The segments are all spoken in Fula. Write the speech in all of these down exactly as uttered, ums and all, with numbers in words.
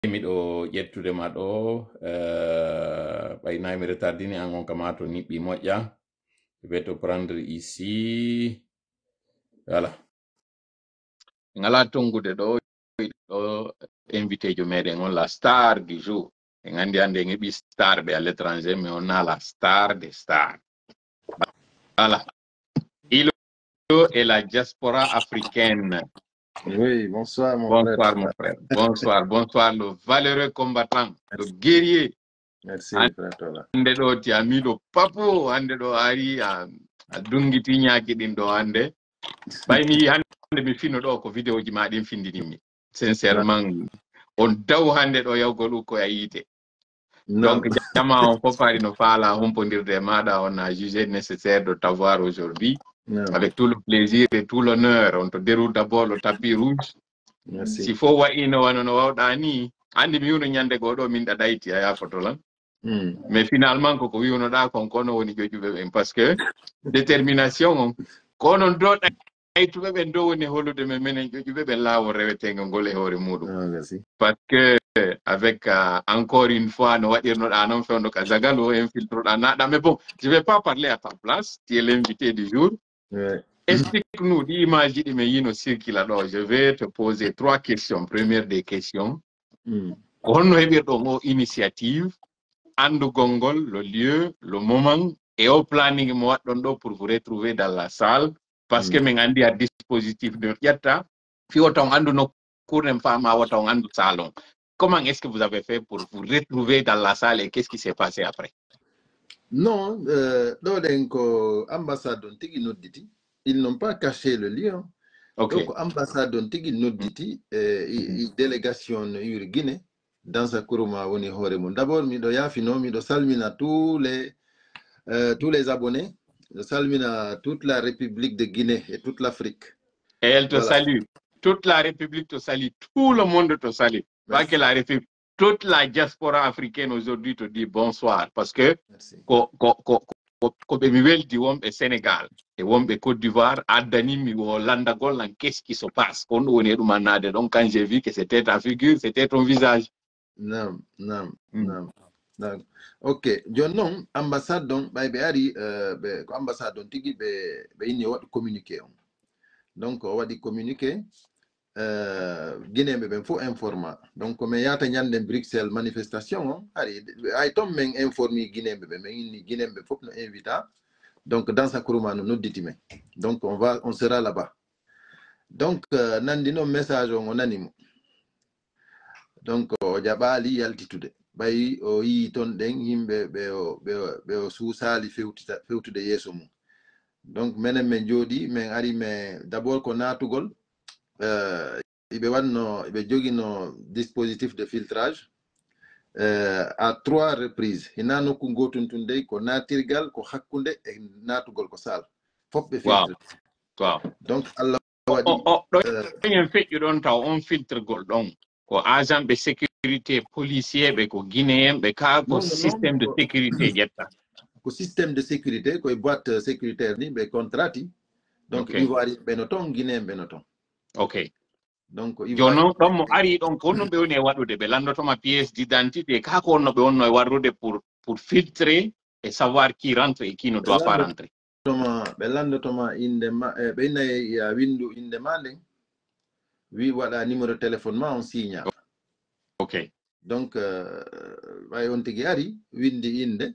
miɗo ƴettude ma ɗo ɓaynayi mi retardini an on kama to niɓɓi moƴƴa. Je vais te prendre ici. Voilà. Ngala tongude ɗo ɗo invité jo meɗen on la star du jour. En andi ande ngeɓi star ɓe à l'étranger, mais on a la star des stars. Voilà. Ilo et la diaspora africaine. Oui, bonsoir mon bonsoir, frère. Bonsoir mon frère. Bonsoir, bonsoir le valeureux combattant, le guerrier. Merci frère Tola. Hande ɗo ti a miɗo papo hande ɗo ari a dungiti ñaaki ɗin ɗo hande. Ɓay mi hande mi fino ɗo ko vidéo ji ma ɗin findinimi. Sincèrement on daw hande ɗo yawgol ukko a yiite. Donc jama on fof ari no faala humpodirde e maɗa, on a jugé nécessaire de t'avoir aujourd'hui. Non. Avec tout le plaisir et tout l'honneur, on te déroule d'abord le tapis rouge. Merci. Si faut wa'ino wano no wawɗa ni, andi mi wiuno ñande go ɗo min ɗaɗayti a yafotolan. Mm. Mais finalement koko wiwnoɗa kon kono woni joƴuɓe ɓen, parce que détermination on kono do ɗaytuɓe ɓen do woni holude men menen joƴuɓe ɓen laawol rewetego ngol e hoore muɗum. Parce que avec uh, encore une fois no waɗirnoɗa noon fewno ka zagal o infiltroɗa naɗa. Mais bon, je vais pas parler à ta place, tu es l'invité du jour. Ouais. Explique-nous ɗi image ɗi me yino circula ɗo. Je vais te poser trois questions. Première des questions, mm. ko honno heɓirɗon o initiative, Andu Gongol, le lieu, le moment, et au planning mo waɗɗon pour vous retrouver dans la salle, parce mm. que min andi à dispositif de ƴetta fi wota on andu no cournem fama wata on andu salon. Comment est-ce que vous avez fait pour vous retrouver dans la salle et qu'est-ce qui s'est passé après? Non, ɗo ɗen ko ambassade on tigi nodditi. Ils n'ont pas caché le lieu. Okay. Donc ambassade on tigi nodditi e délégation uri Guinée dans sa kuruma woni hoore mum. D'abord miɗo yafino miɗo salmina tous les euh, tous les abonnés, je salmina toute la République de Guinée et toute l'Afrique. Et elle te voilà. salue. Toute la République te salue, tout le monde te salue. Pas que la République, toute la diaspora africaine aujourd'hui te dit bonsoir, parce que ko ko ko ko be mi weldi wonɓe Sénégal et wonɓe Côte d'Ivoire addani mi wo landagol nan qu'est-ce qui se passe ko ɗum woni ɗum annade. Donc quand j'ai vu que c'était ta figure, c'était ton visage. Non, non, mm. non. non. Ok, joni noon ambassade donc ɓay ɓe ari ɓe ko ambassade on tigi ɓe ɓe inni o waɗi communiqué on. Donc o waɗi communiqué Uh, Guinéɓe ɓen fof informa. Donc min yata ñande Bruxelles manifestation on ari ay tom min informi Guinéɓe ɓe min inni Guinéɓe fof no invita. Donc dans sa kuruma no nodditi men. Donc on va on sera là-bas. Donc uh, nandi no message on o nanimo. Donc o jaɓali yaltitude ɓayi o yi ton ɗen yimɓe ɓe o ɓe o suusali fewtita fewtude yeeso mum. Donc menen min jooɗi min ari mais d'abord ko natugol Uh, il y a un dispositif de filtrage uh, à trois reprises. Il y a un filtre ko natirgal ko hakkunde e natugol ko sal. Fop be filtre. Wow. Donc Allah wadi oh oh en fait you don't taw on filtre gol don ko agent de sécurité policier be ko guinéen be ka ko système de sécurité jetta. Ko système de sécurité ko boîte sécuritaire ni be contrati. Donc il va benoton guinéen benoton. OK. Donc jono ɗon mo ari ɗon ko honno ɓe woni e waɗude ɓe landotoma pièce d'identité ka ko honno ɓe wonno e waɗude pour pour filtrer et savoir qui rentre et qui ne doit pas rentrer. ɓe landotoma inde ma ɓe inna ya windu inde ma nden wi waɗa numéro téléphone ma on signe. OK. Donc way on tigi ari windi inde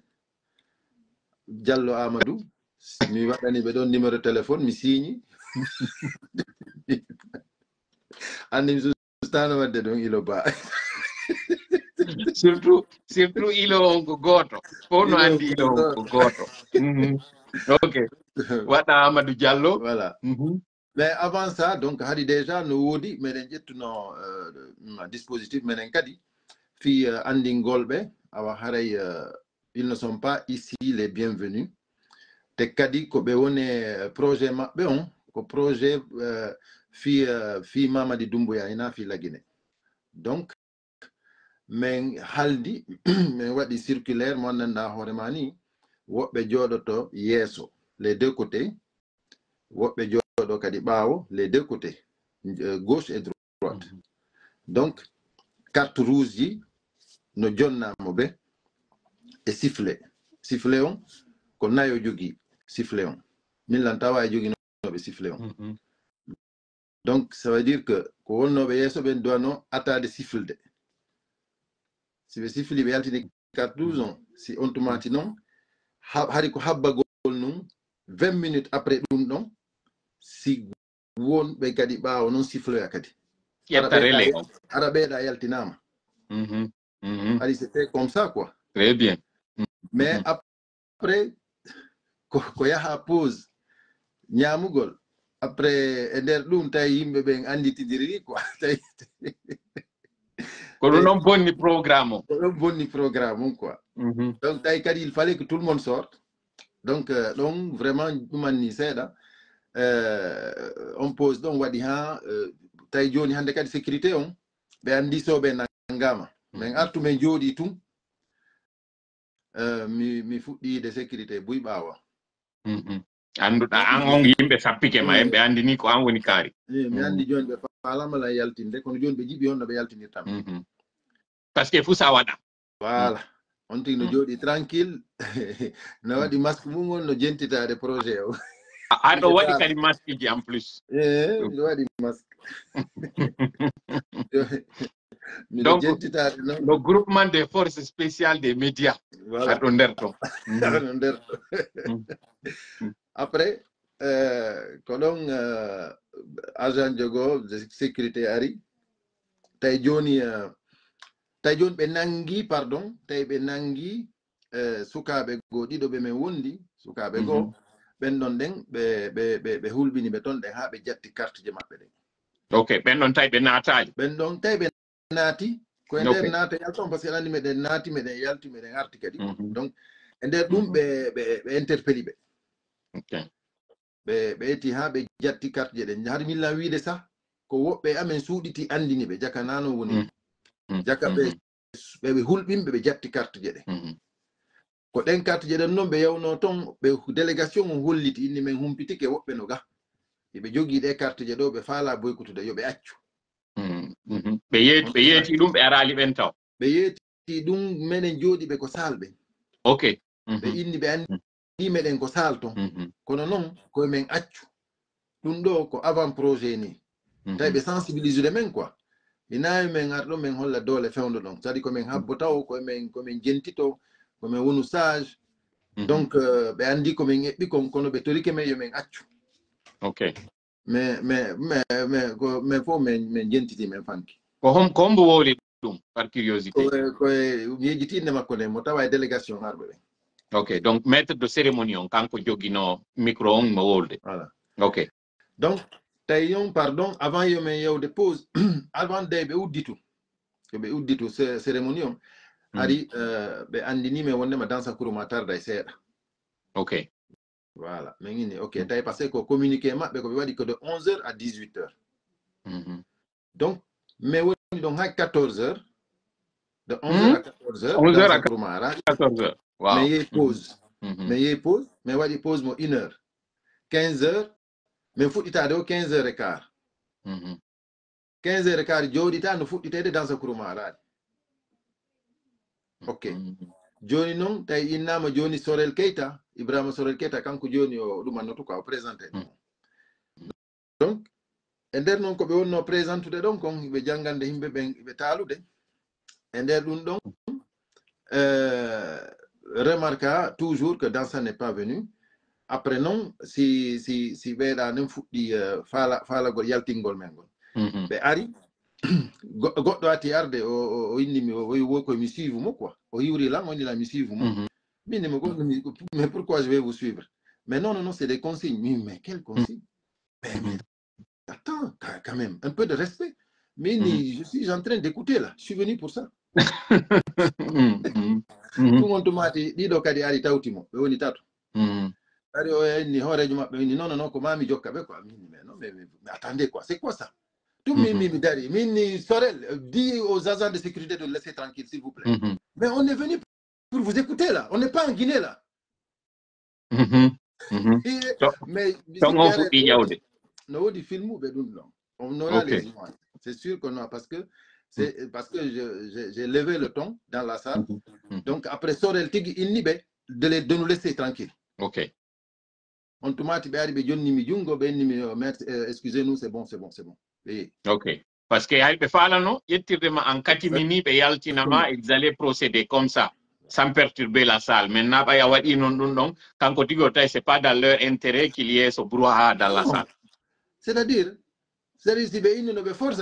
Diallo Amadou mi waɗani ɓe ɗon numéro téléphone mi signe. Andi stano wadde ɗon ilo ba. surtout surtout ilo on ko goto fof no andi ilo on ko goto. OK. Waɗa Amadou Diallo. Voilà. Mm -hmm. Mais avant ça donc hadi déjà no wodi meɗen ƴettuno uh, dispositif menen kadi fi uh, andingolɓe awa haray uh, ils ne sont pas ici les bienvenus te kadi ko ɓe woni projet maɓɓe on ko projet uh, fi uh, fi Mamadi Doumbouya ina fi la Guinée. Donc men haldi men waɗi circulaire mo nanda hoore ma ni woɓɓe jooɗoto yeeso les deux côtés woɓɓe jooɗo kadi ɓaawo les deux côtés uh, gauche et droite. Mm -hmm. Donc carte rouge ji no jonnamo ɓe e sifflet sifflet on ko nayo jogui sifflet on min lan tawa e joguinoɓe sifflet on. Mm-hmm. Donc ça veut dire que ko wonnoɓe yeeso ɓen doino attade sifflede si ɓe siffli ɓe yaltini carte rouge on si on tumati noon hari ko habbagol num vingt minutes après ɗum ɗon si wonɓe kadi ɓaawo noon siffloya kadi aɗa ɓeeɗa yaltinama. Mm-hmm. Mm-hmm. Allez, c'était comme ça quoi. Très bien. Mais mm-hmm. après ko, ko yaha pause ñamugol après e nder ɗum tawi yimɓe ɓen anditidiri quoi tawi ko ɗum ɗon bonni programme o ko ɗon bonni programme on quoi. Mm-hmm. Donc tawi kadi il fallait que tout le monde sorte. Donc euh, ɗon vraiment ɗumanni seeɗa euh, on pose ɗon waɗi ha euh, tawi joni hande kadi sécurité on ɓe andi soɓe nangama min artu min jooɗi tun uh, mi mi fuɗɗide sécurité buy ɓaawa. Mm-hmm. Annduɗa an on yimɓe sappike ma en ɓe andini ko an woni kaari. Mi andi joni ɓe faalamala yaltinde kono joni ɓe jiɓi on no ɓe yaltinirtam. Par ce que fuu sa waɗa. Voilà on tigi no jooɗi tranquille no waɗi masque mum on no jentitade projet o. Aɗo waɗi kadi masque ji en plus. Eh miɗo waɗi masque. Donc, le groupement des forces spéciales des médias. Voilà. Après, euh, quand on euh, agent de sécurité ari, tay joni euh, tay joni be nangi pardon, tay be nangi euh, sukabe go dido be men wondi, sukabe go ben don den be be be, be hulbini be ton den ha be jatti carte je mabbe den. OK, ben don tay be natali. Ben don tay be nati ko ender nata yalton parce que andi meden nati meden yalti meden arti kadi. Mm-hmm. Donc ender dum be be be interpelli be. OK. Be be eti ha be jatti carte je den har milla wiide sa ko wobbe amen suuditi andini be jaka nano woni. Mm-hmm. Jaka be be be hulbimbe be jatti carte je den. Mm-hmm. Ko den carte je den non be yawno ton be délégation on holliti inni men humpitike wobbe no ga. Be jogi de carte je do be faala boykutude yo be accu. Mm-hmm. Be yeti be yeti dum be arali ben taw. Be yeti dum menen jodi be ko salbe. OK. Mm-hmm. Be inni be andi meden ko salto. Mm-hmm. Kono non ko men accu. Dum do ko avant projet ni. Mm-hmm. Tay be sensibiliser men quoi. Inaay men ardo men holla dole fewndo don. C'est-à-dire ko men habbo taw ko men ko men jentito ko men wonu sage. Mm-hmm. Donc uh, be andi ko men ebbi ko kono be torike men yo men accu. OK. Mais mais mais mais ko men fo men men jentiti men fanki. Ko hom ko mbo woli dum par curiosité. Ko ko yejitinde makko ne mo tawa délégation harbe. OK, donc maître de cérémonie on kanko jogino micro on mo wolde. Voilà. OK. Donc tayon pardon avant yo men yow de pause avant de be udditu. Ko be udditu cérémonie on ari euh be andini me wonde ma dansa kuruma tarda e seeda. OK. Voilà, mais OK, t'as passé ko communiquer ma be ko be wadi ko de onze heures à dix-huit heures. Mm-hmm. Donc mais woni donc à quatorze heures de onze heures à quatorze heures onze heures à quatorze heures. Wow. Mais il pause. Mm-hmm. Mais il pause, mais wadi pause mo une heure. quinze heures, mais faut ita do quinze heures et quart. Mm-hmm. quinze heures et quart jodi ta no fudditede dans sa kuruma radi. OK. Mm-hmm. Joni non tay innama joni Sorel Keita, Ibrahima Sorel Keita kanko joni o dum annoto ko présenté. Mm-hmm. Donc e nder non ko be wonno présentude don kon be jangande himbe ben be talude e nder dum don euh remarqua toujours que Dansa n'est pas venu. Après non si si si beeda nem fuddi uh, fala fala gol yaltingol men gon. Mm-hmm. Be ari goddo ati arde o o inni mi o wo ko mi suivre mo quoi. O yuri là on dit la mi suivre mo. Mm-hmm. Mini me go mais pourquoi je vais vous suivre? Mais non non non c'est des consignes. Mais, mais quelles consignes? Mm-hmm. Mais, mais attends quand même un peu de respect. Mais mm-hmm. je suis en train d'écouter là. Je suis venu pour ça. Mm-hmm. Tout le monde m'a dit dido kadi ari tawtimo be woni tato. Mm-hmm. Ari o ni horejo mabbe ni non non ko mami jokka be quoi mais non mais, mais, mais attendez quoi c'est quoi ça tout mm-hmm. mi mi dari mini Sorel dit aux agents de sécurité de laisser tranquille s'il vous plaît. Mm-hmm. Mais on est venu pour vous écouter là on n'est pas en Guinée là. Mm-hmm. Mm-hmm. Et, so, mais so on fuɗɗi yawde no wodi filmu be dum non on aura okay. Les images c'est sûr qu'on a parce que c'est parce que j'ai levé le ton dans la salle. Mm-hmm. Donc, après Sorel Tigi, il n'y de, les, de nous laisser tranquilles. Ok. On tomate, excusez-nous, c'est bon, c'est bon, c'est bon. Et... Ok. Parce que il fallait non, en catimini, ils allaient procéder comme ça, sans perturber la salle. Maintenant, c'est pas dans leur intérêt qu'il y ait ce brouhaha dans la salle. C'est-à-dire, c'est force,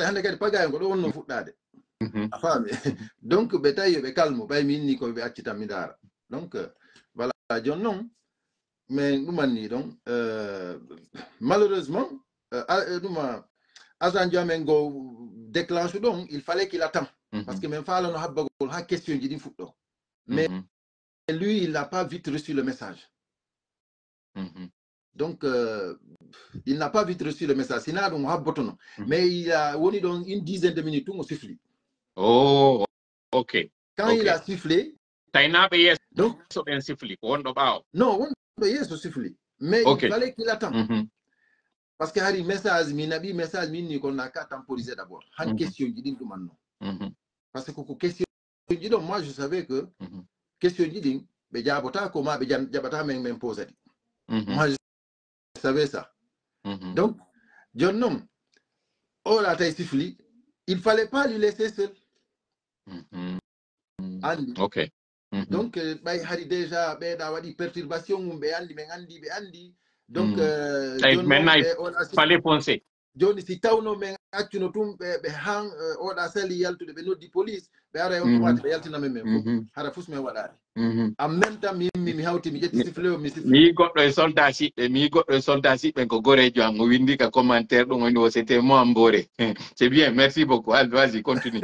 donc, bétail, calme, donc, voilà, John, non. Mais nous donc, euh, malheureusement, euh, nous Azan Diamengo déclenche donc, il fallait qu'il attende. Mm-hmm. Parce que même Fallon a question du football. Mais mm-hmm. lui, il n'a pas vite reçu le message. Mm-hmm. Donc, euh, il n'a pas vite reçu le message. Sinon, on a bouton. Mais il a on donc une dizaine de minutes, on siffle. Oh, ok. Quand okay. il a sifflé. Donc, un siffle. Non, on a sifflé. Mais okay. il fallait qu'il attende. Mm-hmm. Parce que hari message mi nabi message mi ni qu'on a qu'à temporiser d'abord. Han mm -hmm. question dit tout maintenant. Mm -hmm. Parce que question dit donc moi je savais que mm -hmm. question dit be jabota comment be jabata même m'imposer. Moi je savais ça. Mm -hmm. Donc John non oh la taille siffli, il fallait pas lui laisser seul. Mm -hmm. Andi. OK. Mm -hmm. Donc bay hari déjà be da wadi perturbation be andi be andi be andi. Donc, mm. euh, John, maintenant, il fallait penser. John, si tu as un accident, tu hang ou la salle yaltu de benot di police, be ara on tomate be yalti na même. Hara fus me wadari. En même temps, mi mi hawti mi jetti sifle mi sifle. Mi goddo e soldat si mi goddo e soldat si ben ko gorejo am o windi ka commentaire dum woni c'était moi mbore. C'est bien, merci beaucoup. Al vas-y, continue.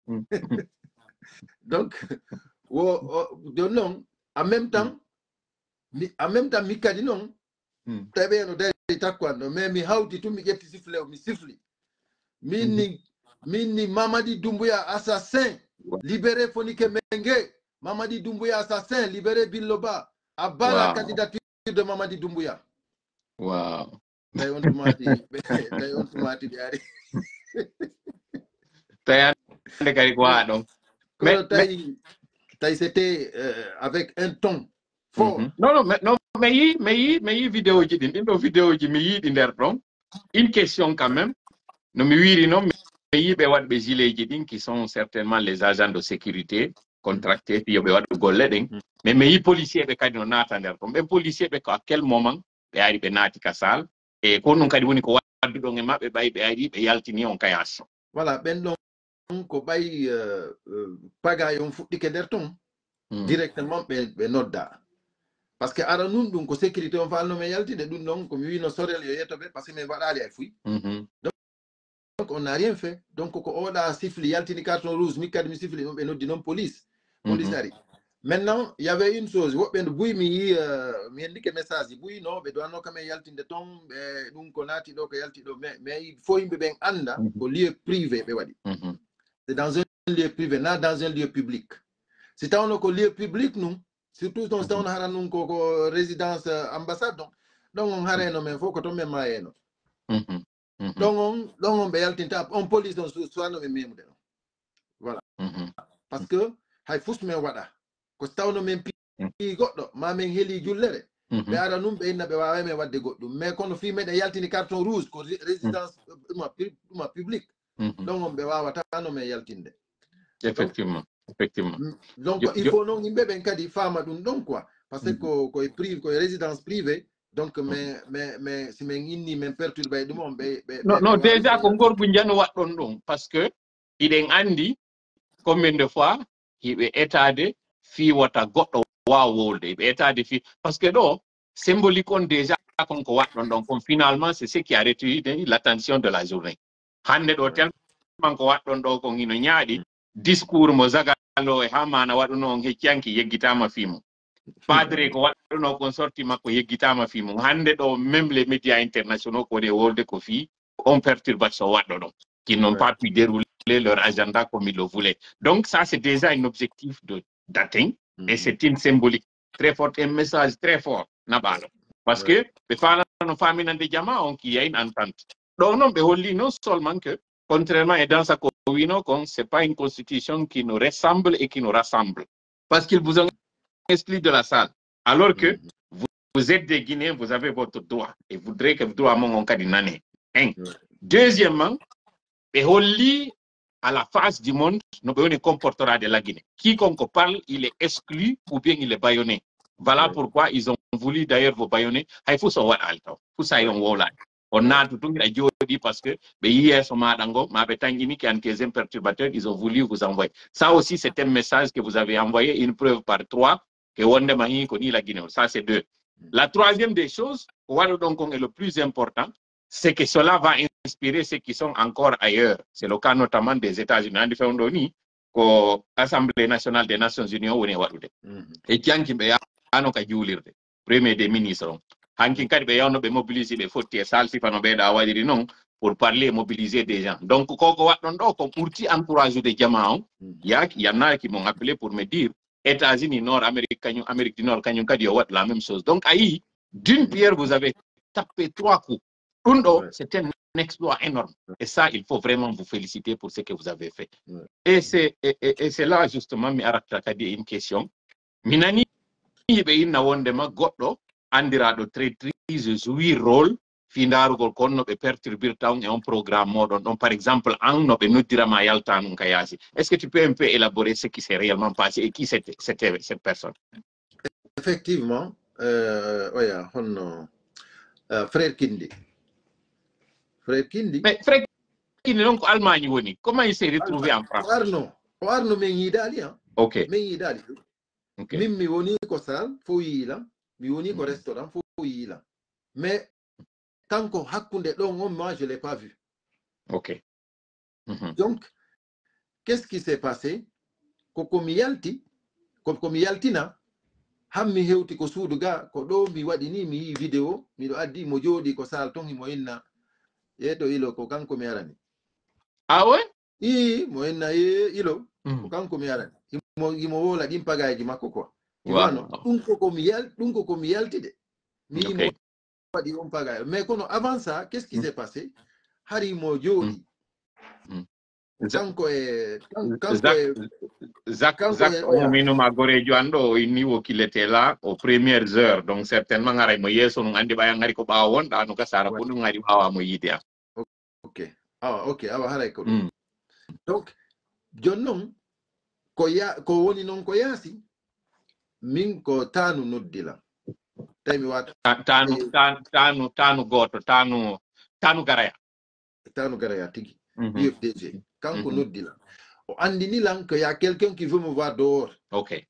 Donc, wo de non en même temps mi en même temps mi kadi non. Hmm. Tabeno dai takwando mais mi hawti tu mi jetti sifle mi sifli minni mm-hmm. minni Mamadi Doumbouya assassin libéré Fonike Mengue Mamadi Doumbouya assassin libéré Biloba abat wow. la candidature de Mamadi Doumbouya. Wow. Dai on tumati dai on tumati diari. Tay ande kari quoi donc. Mais tay tay c'était euh, avec un ton fort. Mm-hmm. Non non mais non mais yi mais yi mais yi vidéo ji din do vidéo ji mi yi di nder don une question quand même no mi wiri non mais yi be wat be gilet ji din qui sont certainement les agents de sécurité contractés puis be wat golle den mais mais yi policier be kadi no nata nder don be policier be ko à quel moment be ari be nati ka sal e ko non kadi woni ko waddu don e mabbe bay be ari be yaltini on kayas. Voilà ben don ko bay euh, euh, paga yon fuddike der ton mm. directement be be nodda. Parce que ara nun dun ko sécurité on falno me yalti de dun non ko mi wino sorel yo yeto be parce que me wadali ay fuy. Mm-hmm. Donc, donc on n'a rien fait. Donc ko oda siffli yalti ni carton rouge mi kadi mi siffli be noddi non police. Police mm-hmm. ari. Maintenant, il y avait une chose, wo ben buy mi euh, mi ndike message buy no be do no kam yalti de ton be dun ko nati do ko yalti do mais mais il faut yimbe ben anda mm-hmm. ko lieu privé be wadi. Mm-hmm. C'est dans un lieu privé, not dans un lieu public. C'est un lieu public nous. Surtout dans on a une résidence ambassade donc on a un mais faut que on même maeno donc on donc on bel tinta on police dans soit no même voilà parce que hay fus me wada ko stawno men pi goddo ma men heli jullere be ara num be inna be wawe me wadde goddo mais kono fi me de yaltini carton rouge ko résidence ma public donc on be wawata no me yaltinde effectivement. Effectivement. Donc, yo, il faut non imbe ben kadi fama dun donc quoi parce que ko ko privé ko résidence privée donc mais mais mais si men inni men perturber dum on be non non déjà ko gorbu njano waddon dum parce que iden andi combien de fois hibe étade fi wata goddo wa wolde be étade fi parce que do symbolique on déjà kon ko waddon donc finalement c'est ce qui a retenu l'attention de la journée hande do tellement ko waddon do ko ngino nyaadi discours mo zagalo e hamana waduno on heccianki yeggitama fimo padre ko waduno kon sorti makko yeggitama fimo hande do même les médias internationaux ko de wolde ko fi on perturbation waddo do qui n'ont pas pu dérouler leur agenda comme ils le voulaient. Donc ça c'est déjà un objectif de d'atteindre mm-hmm. et c'est une symbolique très forte, un message très fort nabalo parce ouais. que be fala no famina de jama on qui y a une entente donc non be holli non seulement que contrairement à dans sa Kowino, c'est pas une constitution qui nous ressemble et qui nous rassemble. Parce qu'ils vous ont exclu de la salle. Alors que Mhm. vous, vous êtes des Guinéens, vous avez votre droit. Et vous voudrez que vous droit à mon cas d'une année. Un. Ouais. Deuxièmement, et on lit à la face du monde, nous ne comportera de la Guinée. Quiconque parle, il est exclu ou bien il est bâillonné. Voilà Ouais. pourquoi ils ont voulu d'ailleurs vous bâillonner. Il faut savoir alto. Faut savoir voilà. On a tout le monde parce que hier, qui perturbateurs, ils ont voulu vous envoyer. Ça aussi, c'est un message que vous avez envoyé, une preuve par trois, que Wande Mahi connaît la Guinée. Ça, c'est deux. La troisième des choses, donc, est le plus important, c'est que cela va inspirer ceux qui sont encore ailleurs. C'est le cas notamment des États-Unis. On fait un doni qu'au Assemblée nationale des Nations Unies, on est warude. Et qui en qui be ano ka julirde. Premier des ministres. Hankin kadi be yawno be mobiliser be fotti sal si fano be da wadiri non pour parler et mobiliser des gens. Donc koko wat don do ko pourti encourager des jamaaw. Yak y en a qui m'ont appelé pour me dire États-Unis Nord Amérique kanyu Amérique du Nord kanyu kadi wat la même chose. Donc aïe d'une pierre vous avez tapé trois coups. Undo, c'est un exploit énorme. Et ça, il faut vraiment vous féliciter pour ce que vous avez fait. Ouais. Et c'est et, et, et c'est là, justement, mi araktakadi une question. Minani, ibe inna wondema goddo andirado traîtrise jouir rôle findarugol konno be perturber town et un programme modon. Donc, par exemple, an no be noddirama yaltanu kayasi. Est-ce que tu peux un peu élaborer ce qui s'est réellement passé et qui c'était cette personne? Effectivement, euh, ouais, on, euh, frère Kindi. Frère Kindi. Mais frère Kindi, donc Allemagne, woni. Comment il s'est retrouvé en France? Arno, Arno mengi dali, hein. Ok. Mengi dali. Ok. Mim mi woni ko sal fo yila, mi woni ko restaurant fo yila. Mais kanko hakkunde don on moi je l'ai pas vu. Ok. Mm-hmm. Donc qu'est-ce qui s'est passé? Koko mi yalti, koko mi yaltina, hammi hewti ko suudu ga ko do mi wadi ni mi yi vidéo, mi do addi mo jodi ko sal ton mo inna yeto ilo ko kanko mi arani. Ah ouais? I mo inna ye ilo mm. ko kanko mi arani. Imo imo wola dim pagaji makko quoi. Tu wow. vois non? Dun ko ko mi yal, dun ko ko mi yalti de. Mi okay. mo wadi on pagaji. Mais kono avant ça, qu'est-ce qui mm. s'est passé? Hari mo jodi. Mm. Kanko e kanko e Zach, Zach, on mino magore joando au niveau qu'il était là aux premières heures. Donc certainement ngare mo yeso no andi baya ngari ko bawon da no kasara ko no ngari bawa mo yidia. OK. Ah OK, awa haray ko. Mm. Donc jonnon ko ya ko woni non ko yasi min ko tanu noddila. Taymi wat tanu tanu tanu tanu goto tanu tanu garaya. Tanu garaya tigi. Mm-hmm. U F D G. Kanko mm-hmm. noddila. Andini lang qu'il y a quelqu'un qui veut me voir dehors. Ok.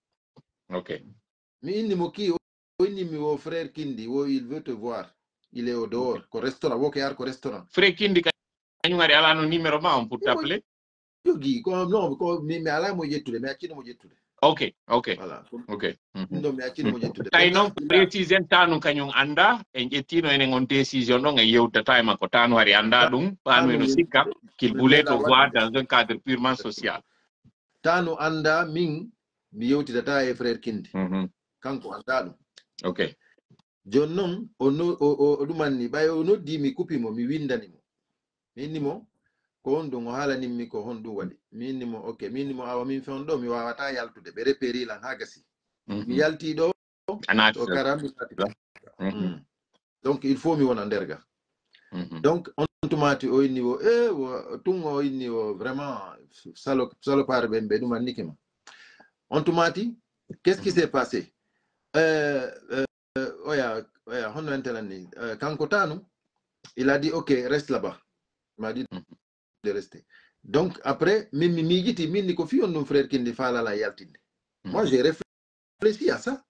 Ok. Mais il me qui mon frère Kindi, oh, il veut te voir. Il est au dehors, okay. Au restaurant, au au restaurant. Frère Kindi, quand tu as un numéro pour t'appeler? Je dis, non, mais mais à la moitié tout le, mais à qui ne moitié tout le. Ok, ok. Voilà. Ok. Non, mais à qui ne moitié tout le. Tay non préciser tanu kanyung anda en jettino enen on décision non e yewta time ko tanu hari anda dum panu no sikka qu'il voulait te voir dans un cadre purement social. Tanu anda min mi yewti data e frère Kindi. Mhm. Kanko anda dum. OK. Jonnon ono o dumanni bay ono di mi kupi mo mi windani mo. Minni mo ko on dum hala nimmi ko hon dum wadi. Minni mo OK, minni mo awa min fon do mi wawata yaltude be reperi lan hagasi. Mi yalti do anati o karam mm -hmm. Donc il faut mi wona derga. Mm -hmm. Donc on tomati au niveau eh tungo au niveau vraiment salo salo par ben be dum nikima. On tomati qu'est-ce qui s'est passé? Euh, euh oya oya hono entelani euh, Kankotanu il a dit OK reste là-bas. Il m'a dit mm -hmm. de rester. Donc après mimi mi giti minni ko fi on non frère Kindi fala la yaltinde. Mm -hmm. Moi j'ai réfléchi à ça.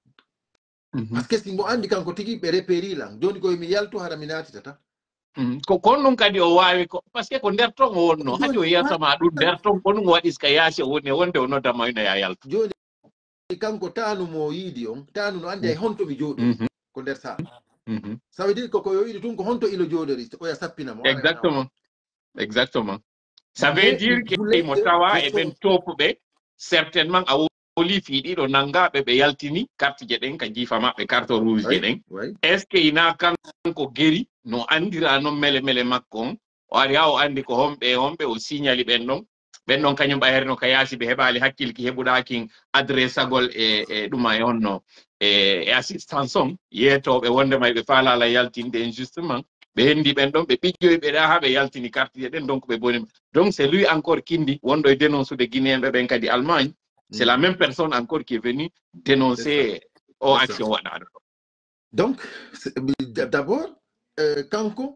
Mm -hmm. Parce que si mo andi kanko tigi be reperi la joni ko mi yalto haraminati tata. Mm. Ko konnon kadi o wawi ko parce que ko nder ton wonno hadi o yerta ma dum nder ton ko dum wadis ka yaasi woni wonde o nodda ma ina ya yalto joni kanko tanu mo yidi on tanu no ande honto mi jodo mm -hmm. ko nder sa mm -hmm. ça veut dire ko ko yidi tun ko honto ilo jodori o ya sappina mo exactement exactement ça veut dire que mo tawa e ben topube certainement a oli fiidi do nangabe be yaltini carte je den ka jifa mabbe carte rouge je den est ce que ina kanko geri no andira no mele mele makkon o ari ha o andi ko homɓe homɓe o signali ɓen ɗon ɓen ɗon kañum ɓaherno ka yaasi ɓe heɓali hakkilki heɓuɗakin adresse agol e e ɗuma e honno e e assistance on yeytoɓe wondema ɓe faalala yaltinde injustement ɓe hendi ɓen ɗon ɓe ɓiƴƴoyi ɓe ɗa ha ɓe yaltini carte je ɗen donc ɓe boni donc c'est lui encore kindi wonɗo e dénoncude guinéenɓe ɓen kadi Allemagne c'est la même personne encore qui est venu dénoncer o action waɗaɗo ɗo donc d'abord euh, kanko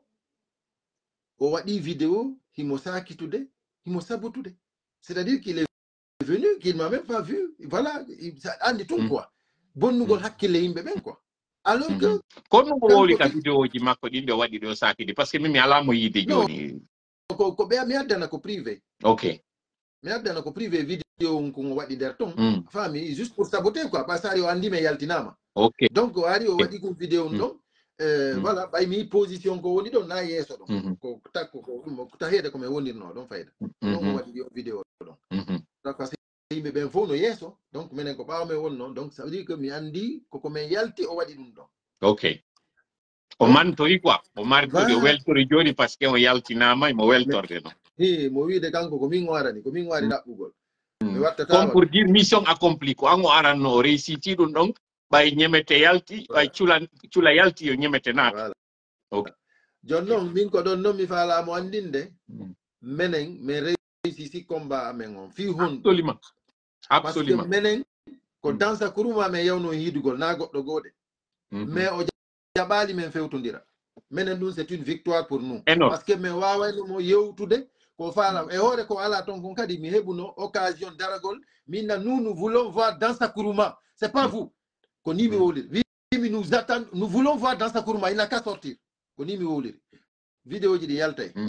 o waɗi vidéo himo sakitude himo sabotude c'est-à-dire qu'il est venu qu'il m'a même pas vu voilà andi tun quoi bonnugol hakkille yimɓe ɓen quoi alors que kono mo woli ka vidéo ji makko ɗin ɗo waɗi ɗo sakidi par ce que mimi ala mo yide joni ko ko ɓe mi addana ko privé ok mi addana ko privé vidéo ko waɗi nder ton fami juste pour saboter quoi parce que ari o andi me yaltinama ok donc o ari o waɗi ko vidéo ɗon Euh, mm. Voilà, bah, mi position ko woni ɗon na yeeso ɗon mm -hmm. ko takko ko ɗum ko taheede ko mi wonirno ɗon fayda ɗon o waɗi vidéo ɗon donc parce que yimɓe ɓen fof no yeeso donc minen ko ɓaawme wonno donc ça veut dire que mi andi koko min yalti o waɗi ɗum ɗon ok o mantori quoi o martude o weltori joni par ce que o yaltinama mo weltorde non i mo wiide kanko ko min o arani ko min o ari ɗaɓɓugol mi wattata comme pour dire mission accomplie ko an o aranno o réussiti ɗum ɗon ɓay ñemete yalti ɓay cula cula yalti yo ñemete naata ok joni noon min ko ɗon noon mi faalamo andinde menen min réussisi combat amen on fi hon absolument absolument parce que menen ko dansa kuruma men yewno hiidugol na goɗɗo gooɗe mais o jaɓali men fewtodira menen ɗum c'est une victoire pour nous parce que min wawaynomo yewtude ko faala e hoore ko ala ton kon kadi mi heɓuno occasion daragol minna nous nous voulons voir dansa kuruma c'est pas vous ko ni mi wowliri wimi nous attend nous voulons voir dansa kuruma il n'a qu'à sortir ko ni mi wowliri vidéo ji ɗi yaltay non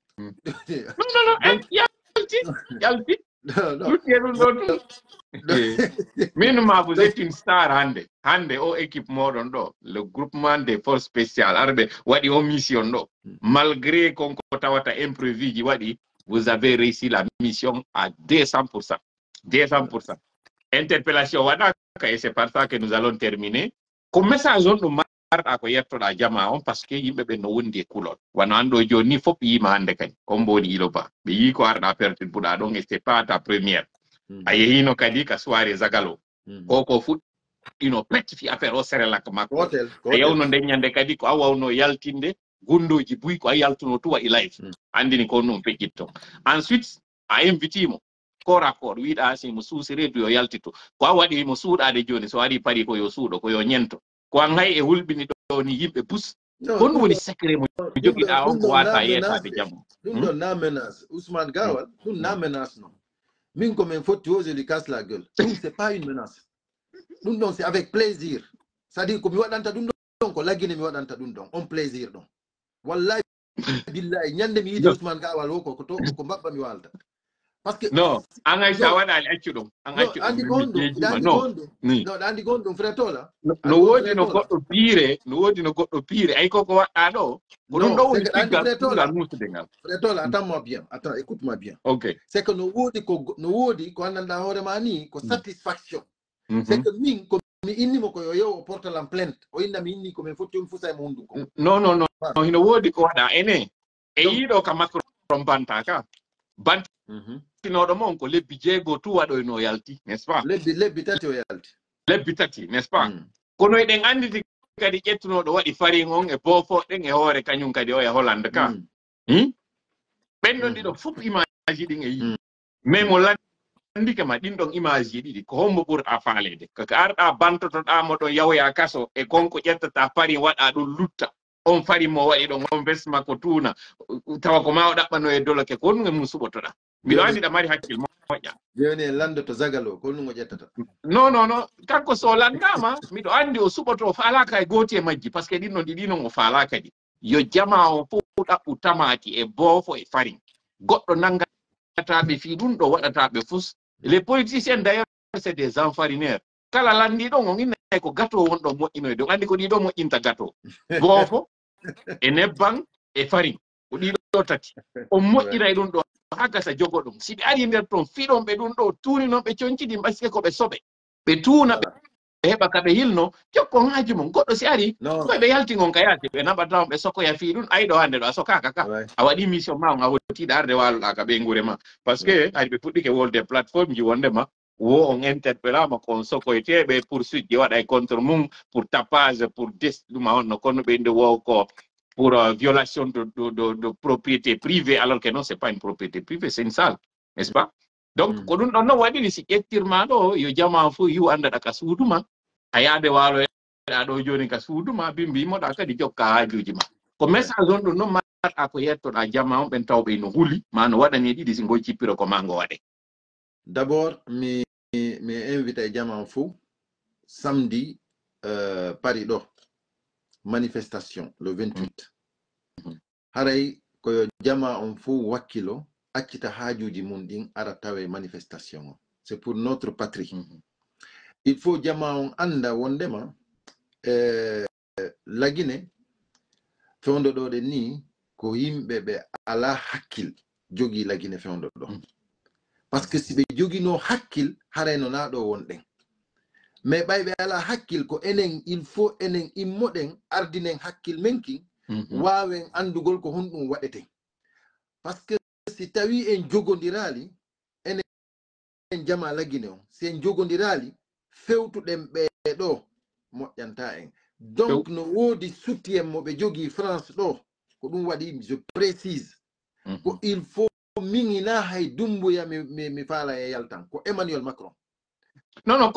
non non yalti yalti lutti ɗum ɗo ɗum min ma vous êtes une star hande hande o équipe moɗon ɗo le groupement des forces spéciales arɓe waɗi o mission ɗo malgré konko tawata imprévu ji waɗi vous avez réussi la mission à deux cents pour cent deux cents pour cent interpellation waɗaka et c'est par ça que nous allons terminer ko message on ɗum marɗa ko yettoɗa jama on par ce que yimɓe ɓe no wondi e kulol wano anɗo joni fof yima hande kadi on mboni ilo ba ɓe yi ko arɗa pertude ɗon et c'est pas ta première a yehino kadi ka soirée zagalo koko fuɗɗino pecci affaire o serelak makko a yewno ndeññande kadi ko a wawno yaltinde gundoji buy ko a yaltuno tuwa e live andini ko ɗum feƴƴitto ensuite a invite mo corps à corps wiɗa si mo suusi reedu yo yaltito ko a waɗi mo suuɗade joni so waɗi pari ko yo suuɗo ko yo ñento ko an hay e hulɓini ɗo ni yimɓe pus ko ɗum woni secret mo joguiɗa on ko wata yetade jamma ɗum ɗon na menace Ousmane Gawal ɗum na menace non min ko min fotti o je lui casse la gueule ɗum c'est pas une menace ɗum ɗon c'est avec plaisir c'est à dire ko mi waɗanta ɗum ɗon ko laggine mi waɗanta ɗum ɗon on plaisir ɗon wallahi billahi ñande mi yiide Ousmane Gawal o ko to ko mbabba mi walda parce que non an ay sa waɗali accu ɗum an accu ɗum andi gonɗum non non andi gonɗum frère tola no woodi no goɗɗo piire no woodi no goɗɗo piire ay koko waɗɗa ɗo ko ɗum ɗo woni tiggal musde ngal frère tola attends-moi bien attends écoute-moi bien ok c'est que no woodi ko no woodi ko anndanɗa hoorema ni ko satisfaction c'est que min ko mi innimo ko yo yew o portalam plainte o inna mi inni ko min fotti on fusa e mo hunduko non non non hino woodi ko waɗa ene e yiɗo ka makko banta ka bant tinoɗo mon ko lebbi jeego tu waɗoyno yalti n'est ce pas lebbi lebbi tati o yalti lebbi tati n'est ce pas kono eɗen anditi kadi ƴettunoɗo waɗi farin on e bofoɗen e hoore kañum kadi o e Hollande ka ɓenɗon ɗiɗo fof image ɗin e yi mais mo landike ma ɗin ɗon image ji ɗiɗi ko hombo ɓurɗa faalede koko arɗa bantotoɗamo ɗon yawoya kaso e konko ƴettata farin waɗa ɗum lutta on fari mo waɗi ɗon on veste makko tuuna tawa ko ma o ɗaɓɓano e doloke ko ɗum e mum suɓotoɗa miɗo andi ɗa mari hakkille moƴƴa joni en landoto zagalo ko ɗum o ƴettata non non non kanko so landama miɗo andi o suɓoto faalaka e gooti e majji par ce que ɗin ɗon ɗiɗi non o faalaka ɗi yo jama o fof ɗaɓɓu tamati e boofo e farin goɗɗo nanngataɓe fi ɗum ɗo waɗataɓe fus les politiciens d'ailleurs c'est des enfarineurs kala landiɗon on innay ko gâteau wonɗo moƴƴinoy ɗon andi ko ɗiɗo moƴƴinta gâteau boofo e nebban e farin ko ɗiɗo tati o moƴƴinay ɗum ɗo ha gasa jogo ɗum si ɓe ari nder toon fiɗon ɓe ɗum ɗo tuuni noon ɓe coñciɗi ɓaske ko ɓe soɓe ɓe tuuna ɓe heɓa kaɓe hilno jokkon haaju mum goɗɗo si ari non koye ɓe yaltingon ka yaake ɓe naɓa taw ɓe sokoya fii ɗum ayiɗo hannde ɗo a sokaka ka ouais. a waɗi mission ma on a hottiɗa arde waloɗa ka ɓe ngure ma par ce que hari ɓe puɗɗike wolde plateforme ji wondema wo on interpellama kon sokoyteɓe poursuite ji waɗa e contre mum pour tapage pour des ɗuma on no konno ɓe nde wo ko pour uh, violation de, de, de, de propriété privée alors que non c'est pas une propriété privée c'est une salle n'est-ce pas donc Mm. ko ɗum ɗon noon waɗiri si ƴettirma ɗo yo jama fo yiw andaɗa ka suuduma a yaade waalo ɗa ɗo joni ka suuduma bimbimoɗa kadi jokka haajuji ma ko message on ɗum noon marɗa ko yettoɗa jama on ɓen tawɓe no huuli ma no waɗani ɗiɗi si ngoy cippiro ko ma ngo waɗe D'abord mi mi invité jama fou samedi euh, Paris ɗo manifestation le vingt-huit mm-hmm. haray koyo jama on fou wakkilo accita haajuji mum ɗin ara tawe manifestation o c'est pour notre patrie. Mm-hmm. Il faut jama on anda wondema eh, la Guinée fewndo ɗo ɗe ni ko yimɓe ɓe ala hakkil jogi la Guinée fewndo ɗo mm. Parce que si ɓe jogino hakkil harayno na ɗo wonɗen mais ɓay ɓe ala hakkil ko enen il faut enen immoɗen ardinen hakkil men kin mm-hmm. wawen andugol ko honɗum waɗete parce que si tawi en jogodirali enen jama la Guinée o si en jogodirali fewtuɗen ɓe ɗo moƴƴanta en donc no woodi soutien mo ɓe jogi France ɗo ko ɗum waɗi je précise mm-hmm. ko il faut mingina hay dumbuya mi, mi, mi faala e yaltan ko Emmanuel Macron. Non, non,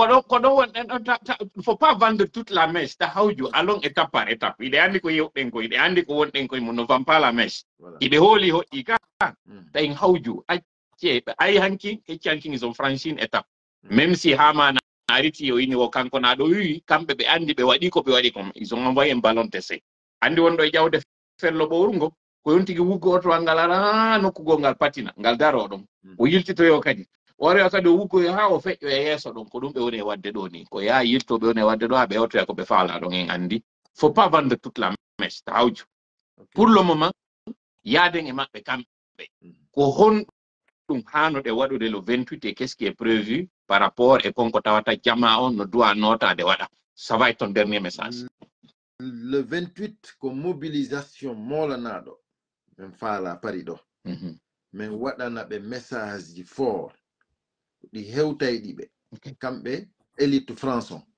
il ne faut pas vendre toute la mèche. Allons étape par étape. Il est andi ko yoɗɗen ko, il est andi ko wonɗen ko, ne vend pas la mèche. Il est holi hoɗɗi ka. Tayin hawju acce ay hanki hecci hanki ils ont franchi une étape. Même si Hama na ariti yo ini wo kanko na ɗo wi kamɓe ɓe andi ɓe waɗi ko ɓe waɗi ko ils ont envoyé un ballon tessé. Andi wonɗo e ƴawde fello ɓowrugo ko yontigi wuggo oto ngal ara nokkugol ngal patina ngal daro ɗon o yiltitoyo kadi ore kadi o wuggo ha o feƴƴo e yeeso ɗon ko ɗum ɓe woni e wadde ɗo ni ko yaa yilto ɓe woni e wadde ɗo ha ɓe ottoya ko ɓe faala ɗon en andi faut pas vendre toute la mèche ta hawju pour le moment yaaden e maɓɓe kamɓe ko hon ɗum hanoɗe waɗude le vingt-huit et qu'est-ce qui est prévu par rapport e konko tawata jama on no doit notade waɗa ça va être ton dernier message. Le vingt-huit ko mobilisation molanaɗo min faala Paris ɗo min waɗana ɓe message ji fort ɗi hewtayɗi ɓe kamɓe élite France on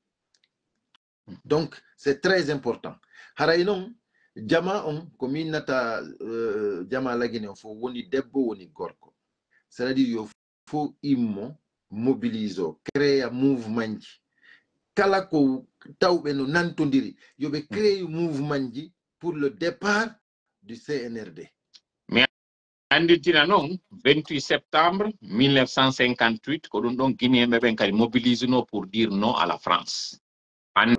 donc c'est très important haray noon jama on ko min nata uh, jama la Guinée on fo woni debbo woni gorko c'est-à-dire yo fo immo mobilise o créa mouvement ji kala ko tawɓe no nantodiri yoɓe créé mouvement ji pour le départ du C N R D. Mais anditina noon vingt-huit septembre mille neuf cent cinquante-huit ko ɗum ɗon guinéen ɓen kadi mobilise no pour dire non à la France. Ande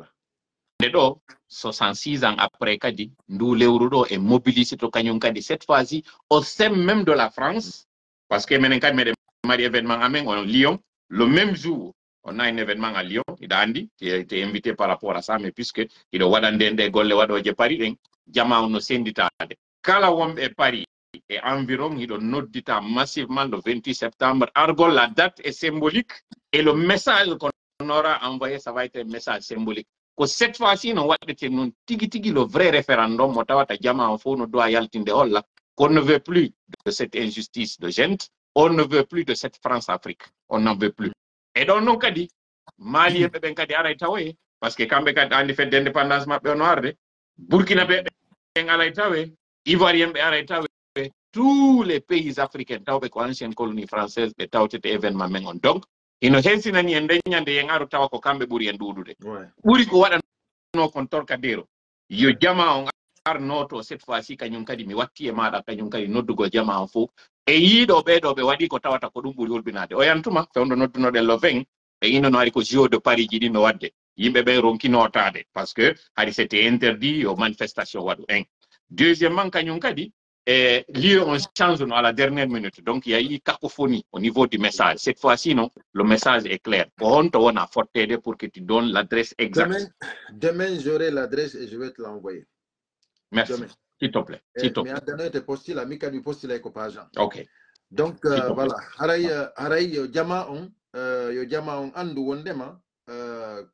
ɗo soixante-six ans après kadi ndu lewru ɗo e mobilise to kañum kadi cette fois-ci au sein même de la France parce que menen kadi meɗen mari événement amen on Lyon le même jour on a un événement à Lyon il a andi tu es invité par rapport à ça mais puisque il waɗa nden nde golle waɗoje Paris ɗen jama on no senditade kala wonɓe Paris et environ il noddita massivement le vingt-huit septembre argol la date est symbolique et le message qu'on aura envoyé ça va être un message symbolique ko cette fois-ci no waɗete noon tigi tigi le vrai référendum mo tawata jama on fof no doit yaltinde holla qu'on ne veut plus de cette injustice de gente on ne veut plus de cette France-Afrique on n'en veut plus et ɗon noon kadi maliyeɓe ɓen kadi aray tawoye par ce que kamɓe kadi andi fedde indépendance maɓɓe ono arde Burkina ɓe ɓen aray tawe Ivoirien ɓe aray tawe tous les pays africains tawɓe ko ancienne colonie française ɓe tawtete événement men on donc ino helsinani en ndeññande yen aru tawa ko kamɓe ɓuri en ɗuɗude ɓuri ko waɗano kon torkadero yo jama on arnoto cette fois-ci kañum kadi mi watti e maɗa kañum kadi noddugo jama on fof e yiiɗo ɓeɗo ɓe waɗi ko tawata ko ɗum ɓuri wolbinade o yantuma fewndo noddunoɗen le vingt ɓe ino no ari ko J O de Paris ji ɗi no wadde yimɓe ɓe ronkinotade parce que hari c'était interdit yo manifestation waɗu en deuxièmement kañum kadi et lieu on change à la dernière minute donc il y a eu cacophonie au niveau du message cette fois-ci non le message est clair on on a forté pour que tu donnes l'adresse exacte demain, demain j'aurai l'adresse et je vais te l'envoyer merci s'il te plaît s'il te plaît mais à donner tes postes là mika du poste là ko page ok donc euh, voilà haray haray yo jama on euh, yo jama on andu wondema euh,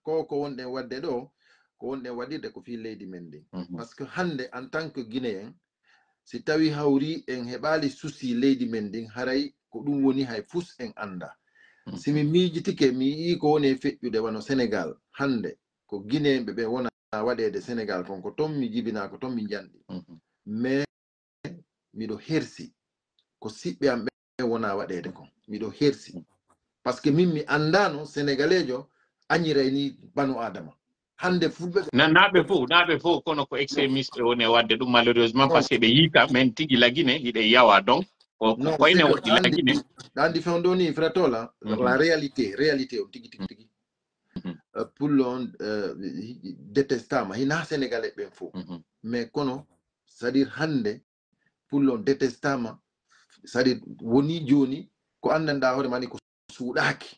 ko ko wonɗen wadde ɗo ko wonɗen waɗirde ko fi leydi men ndin par ce que hande en tant que guinéen si tawi hawri en heɓali souci leydi men ndin haray ko ɗum woni hay fus en anda simi miijitike mi yii ko woni e feƴƴude wano sénégal hande ko guinéen ɓe ɓe wona waɗede sénégal kon ko ton mi jibina ko ton mi janɗi mais miɗo hersi ko siɓɓe am ɓe wona waɗede kon miɗo hersi par ce que min mi andano sénégalais jo añiray ni banu adama hande fulɓe naɓe fof naɓe fof kono ko extrémiste woni e wadde ɗum malheureusement par ce que ɓe yiika men tigui laguine hiɗe yawa donc non koyne c'est que woɗɗi laguine andi fen ɗo ni fratola la réalité réalité on tigui tigui tigui pullon détestama hina sénégalais ɓen fof mais kono c'est à dire hande pullon détestama c'est à dire woni joni ko andanɗa hoore mani ko suuɗaki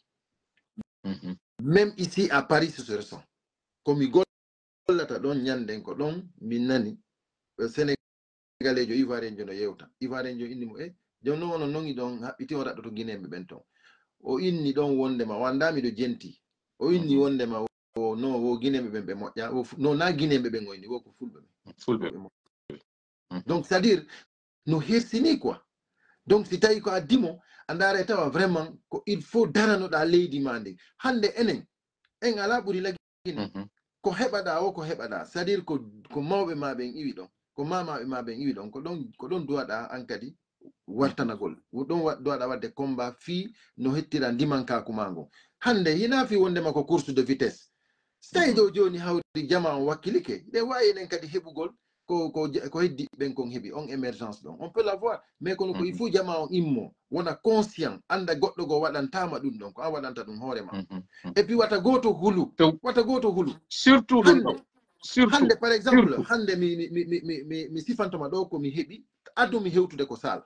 même ici à Paris ce se ressent komi gollata ɗon ñanden ko ɗon min nani sénégalais jo ivoirien jo no yewta ivoirien jo inni mo e joni noon ono nongi ɗon haɓɓiti o raɗɗo to guinéɓe ɓen ton o inni ɗon wondema o andamiɗo jenti o inni wondema o no wo guinéɓe ɓen ɓe moƴƴa no na guinéɓe ɓen oyni wo ko fulɓe fulɓe donc c'est à dire no hersini quoi donc si tawi ko a dimo a ndaara tawa vraiment ko il faut daranoɗa leydi ma ndi hande enen en ala ɓuuri lagine ko heɓaɗa o ko heɓaɗa c'est à dire ko ko mawɓe ma ɓen iwi ɗon ko mamaɓe ma ɓen iwi ɗon ko ɗon ko ɗon duwaɗa an kadi wartanagol ɗon duwaɗa wadde combat fi no hettira ndimankaku ma ngo hande hina fi wondema ko course de vitesse so tawi ɗo joni hawri jama on wakkilike ɗe wawi enen kadi heɓugol ko ko ko heddi ɓen kon heɓi on émergence ɗon on peut la voir mais kono ko il faut jama on immo wona conscient anda goɗɗo go waɗantama ɗum ɗon ko an waɗanta ɗum hoorema et puis wata goto hulu wata goto hulu surtout hande surtout hande par exemple hande mi mi mi mi mi mi sifantoma ɗo ko mi heɓi addu mi hewtude ko sal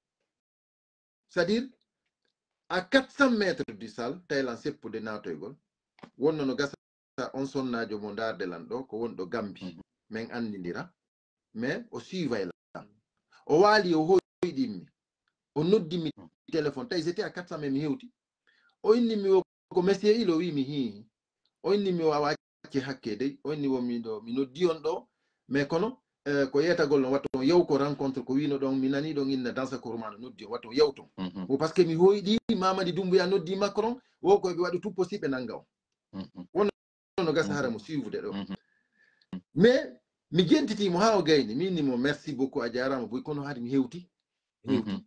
c'est à dire à quatre cents mètres du sal taylan seppude natoygol wonno no gasa on sonnajo mo dardelan ɗo ko wonɗo Gambi min andidira mais o suivay la o waali o hoyɗinmi o noddimi téléphone tawi c'était à quatre cents mais mi hewti o innimi o ko monsieur il o wi mi hihi o innimi o awa acce hakke dey o inni womi ɗo mi noddi on ɗo mais kono ko yetagol no watto on yew ko rencontre ko wino ɗon mi nani ɗon inna dansa koromano noddi on watto on yewton o par ce que mi hoyɗi Mamadi Doumbouya noddi Macron wo koɓe waɗi tout possible ɓe nanga on wonno no gasa hara mo suivre ɗo mais mi jentitimo ha o gayni mi innimo merci beaucoup a jarama boy kono haade mi hewti hewti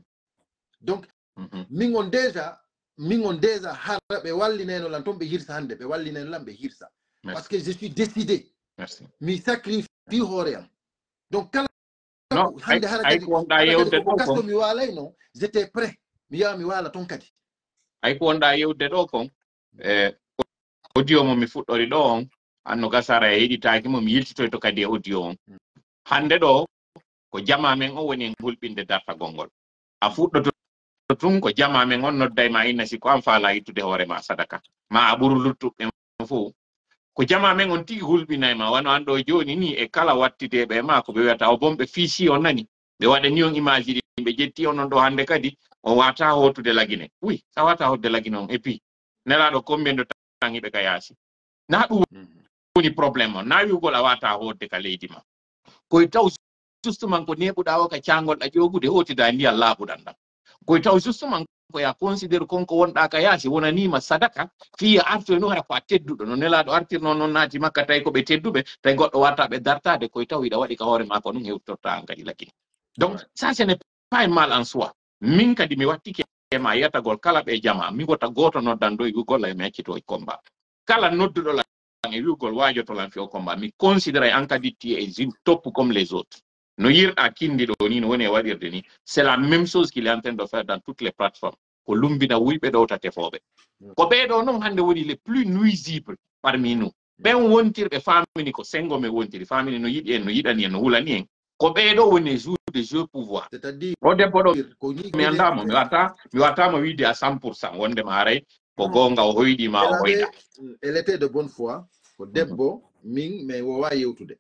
donc min on déjà min on déjà hara ɓe wallineno lan toon ɓe hirsa hande ɓe wallineno lan ɓe hirsa parce que je suis décidé mi sacrifie hoore am donc kala hande hara kadi ko gasto mi walayno j'étais prêt mi yawa mi wala toon kadi ay ko wonɗa yewde ɗo kon e audio mo mi fuɗɗori ɗo on anno gasara e heɗitaki mo mi yiltitoy to kadi e audio on hande ɗo ko jama men o woni en hulɓinde dartagol ngol a fuɗɗoto tun ko jama men on nodday ma inna si ko an faala yittude hoore ma sadaka ma a ɓuru luttuɓe fof ko jama men on tigi hulɓinay ma wano an ɗo joni ni e kala wattiteɓe ma ko ɓe wiyata o bon ɓe fiisi on nani ɓe waɗani on image ɗi ɓe jetti on on ɗo hande kadi on wata hotude lagine oui sa wata hotude lagine on et puis nelaɗo combien de temps hiɓe ka yaasi na ɗum woni probléme on na wiugol a wata hodde ka leydi ma koye taw justement ko neɓuɗa o ka cangolɗa ƴogude hotida ndiyal laaɓuɗan ɗam koye taw justement ko ya considére konko wonɗa ka yaasi wonanima sadaka fiya artoy no hara ko a tedduɗo no nelaɗo artirno noon naati makka tawi koɓe tedduɓe tawi goɗɗo watta ɓe dartade koye taw hiɗa waɗi ka hoore ma ko ɗum hewtorta an kadi lagine donc ça ce n'est pas un mal en soi min kadi mi wattike ma yetagol kala ɓe jama mi wota goto noddan ɗo e wiugol e mi accito e combat kala nodduɗo lan e wiugol wajotolan fi o combat mi considérait an kadi ti es une top comme les autres no yirɗa kindi ɗo ni no woni e waɗirde ni c'est la même chose qu'il est en train de faire dans toutes les plateformes ko lumbina wuyɓe ɗo ta tefoɓe ko ɓeɗo noon hande woni les plus nuisibles parmi nous ɓen wontirɓe famini ko sengo me wontiri famini no yiɗi en no yiɗani en no hulani en ko ɓeɗo woni jour de jeu pouvoir o debbo ɗo mi andamo mi wata mi watama wiide à cent pour cent wondema haray ko gonga o hoyɗima o hoyɗa elle était de bonne foi ko debbo min mais wowa yewtude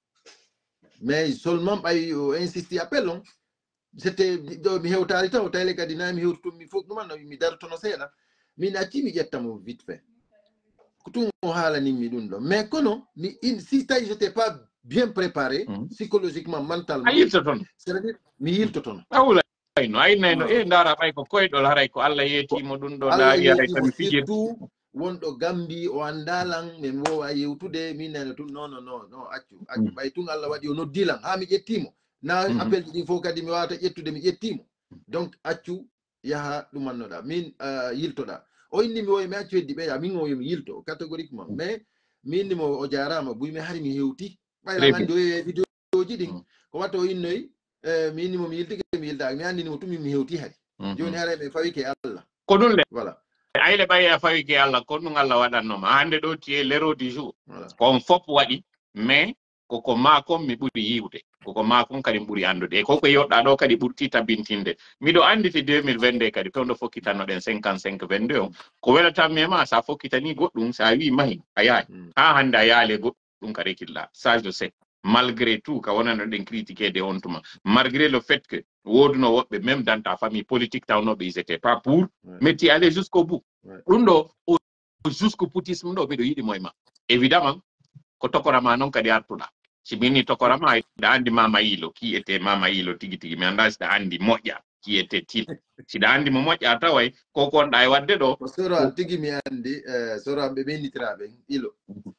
mais seulement ɓay o insisti appel on c'était ɗo mi hewtari taw tayle kadi na mi hewtutum mi fof ɗuman no mi dartono seeɗa min acci mi ƴettamo vite fait tout on hala ni mi dundo mais kono mi in si tay j'étais pas bien préparé mm. psychologiquement mentalement c'est-à-dire mi yilto ton awula no ay neno e ndara bay ko koydo haray ko Allah yetimo dun do ndari haray tan surtout wondo gambi o andalan men wo yewtude min nene tun non non non accu accu bay tun Allah wadi o noddilan ha mi jettimo na appel di fo kadi mi wata jettude mi jettimo donc accu yaha dum mannoda min yiltoda o inni mi woy mi accu heddi be ya min o mi yilto catégoriquement mais min ni mo o jarama buy mi hari mi hewti bayla ngandi o vidéo ji din ko wato o innoy mi inni mo mi yilti mi yilta mi andi ni mo tumi mi hewti hari joni hare be fawi ke Allah ko dun le voilà ayle bay a fawi ke Allah ko dun Allah wadanno ma hande do tie lero du jour ko fop wadi mais koko mako mi buri yiwde koko mako kadi buri andude koko yodda do kadi burti tabintinde mido anditi deux mille vingt-deux kadi tondo fokkitano den cinquante-cinq vingt-deux ko welata mema sa fokkitani goddum sa wi mahi ayaay ha hande ayale goddum kadi killa ça je sais malgré tout ka wonano den critiquer de hontuma malgré le fait que woduno wobbe même dans ta famille politique tawno be ils étaient pas pour ouais. mais tu allais jusqu'au bout undo ouais. jusqu'au boutisme do be do yidi moyma évidemment ko tokorama non kadi artuda si bini tokorama da andi mama ilo qui était mama ilo tigi tigi mi anda da andi moja qui était til si da andi mo moja taway ko kon day wadde do soro tigi mi andi euh soro be beni trabe ilo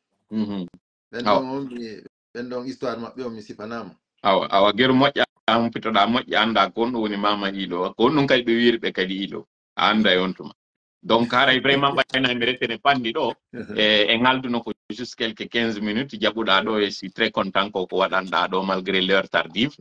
mhm ben don ben don histoire mabbe o mi sipanama awa awa geru moja am pitoda moja anda kon woni mama ilo kon non kadi be wirbe kadi ilo anda yontuma donc haray vraiment bayna mi retene pandi do e e ngalduno ko juste quelques quinze minutes jabuda do e si très content ko ko wadanda do malgré l'heure tardive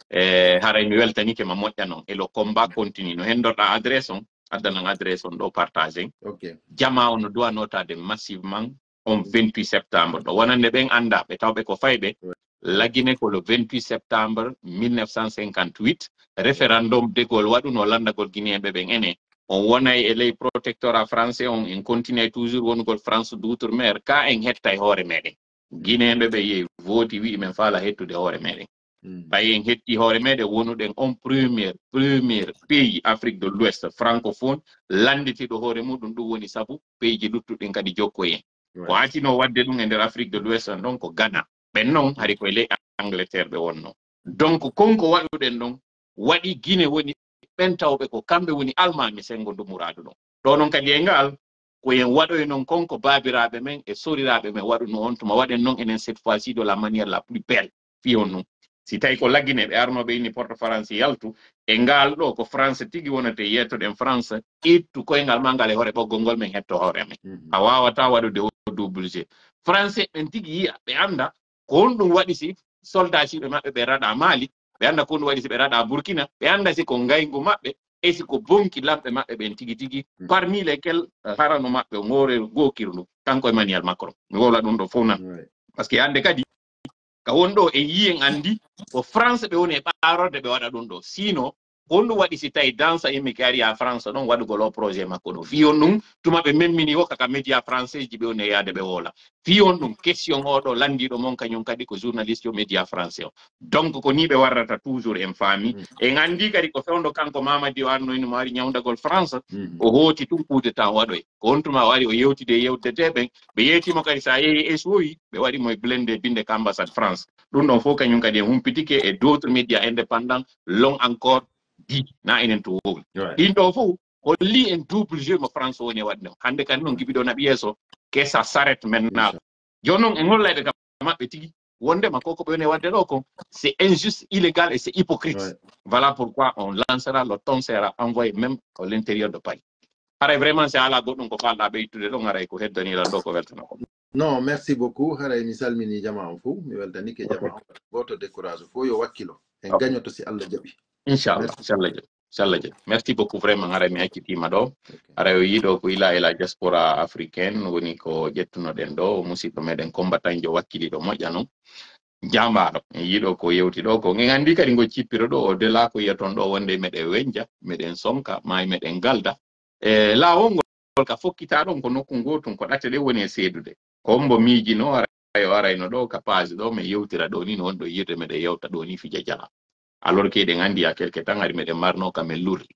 e haray mi weltani ke ma modja non e lo combat continue no hendoda adresse on adana adresse on do partager OK jama on doit notade massivement on vingt-huit septembre do wonande ben anda be tawbe ko faybe lagine ko le vingt-huit septembre mille neuf cent cinquante-huit référendum de Gaulle wadu no landagol guinéen be ben ene on wonay e ley protectorat français on en continue toujours wongol France d'outre-mer ka en hettay hoore meden guinéen be ye voti wi men fala hettude hoore meden bay en hetti hoore meden wonuden on premier premier pays Afrique de l'Ouest francophone landiti do hoore mudum dum woni sabu pays ji luttuden kadi jokko en ko atino wadde dum e der Afrique de l'Ouest donc ko Ghana ben non hari ko ley Angleterre be wonno donc konko waduden don wadi Guinée woni ben tawbe ko kambe woni almami sengo do muradu non do non kadi engal ko en wado e non konko babirabe men e sorirabe men wadu no on tuma waden non enen cette fois-ci de la manière la plus belle fi on non si tay ko lagine be arno be ni porte français yaltu engal do ko france tigi wonate yeto den france ittu ko engal mangale hore boggol men hetto hore men mm -hmm. a wawata wadu de double jeu français en tigi ya be anda ko on dum wadi si soldat ci be mabbe be rada mali be anda ko wadi si be rada burkina be anda si ko ngayngu mabbe e si ko bonki lambe mabbe ben tigi tigi mm. parmi lesquels uh, harano mabbe ngore gokirlu kanko Emmanuel Macron mi wola dum do fona right. parce que ande kadi ka wondo e yien andi ko France be woni e barode be wada dum do sino ondu wadi si tay dansa e mikari a France non wadu golo projet makko do fi on dum tuma be memmini woka ka media français jibe on e yade be wola fi on dum question odo landi do mon kanyum kadi ko journaliste o media français donc ko ni be warrata toujours en famille mm. e ngandi kadi ko fewndo kanko Mamadi wanno ni mari nyawnda gol France mm. o hoti tum coup de temps wadoy ko on tuma wari o yewti de yewde tebe be yeti mo kadi sa e e soyi be wari moy blende binde ambassade France dum don fo kanyum kadi humpitike et d'autres médias indépendants long encore di na enen to wol indo fu ko li en double jeu mo France woni wadde hande kan non gibido na biyeso que ça s'arrête maintenant jonon en hollade ka mabbe tigi wonde ma koko be woni wadde do ko c'est injuste illégal et c'est hypocrite ouais. Voilà pourquoi on lancera le ton sera envoyé même à l'intérieur de Paris ara vraiment c'est ala godon ko falda be itude do ngara ko heddani la do ko weltana ko non merci beaucoup hara mi salmini jama on fu mi weltani ke jama on goto décourage fo yo wakkilo en okay. Gagnoto si Allah jabi Inch'Allah, Inch'Allah, Inch'Allah. Merci beaucoup vraiment ngara mi akiti mado. Ara yo yido ko ila ila diaspora africaine woni ko jettuno den do musiba meden combattant jo wakkili do mojja non. Jambaro yido ko yewti do ko ngandi kadi ngo cippiro do o de la ko yeton do wonde meden wenja, meden sonka, may meden galda. E la wongo ka fokkita don ko nokku gotum ko date de woni sedude. Ko mbo miji no ara yo ara no do ka page do me yewtira do ni non do yirde meden yewta do ni fi jajala. Alors que den andi a quelque temps ari meden marno kamel lurri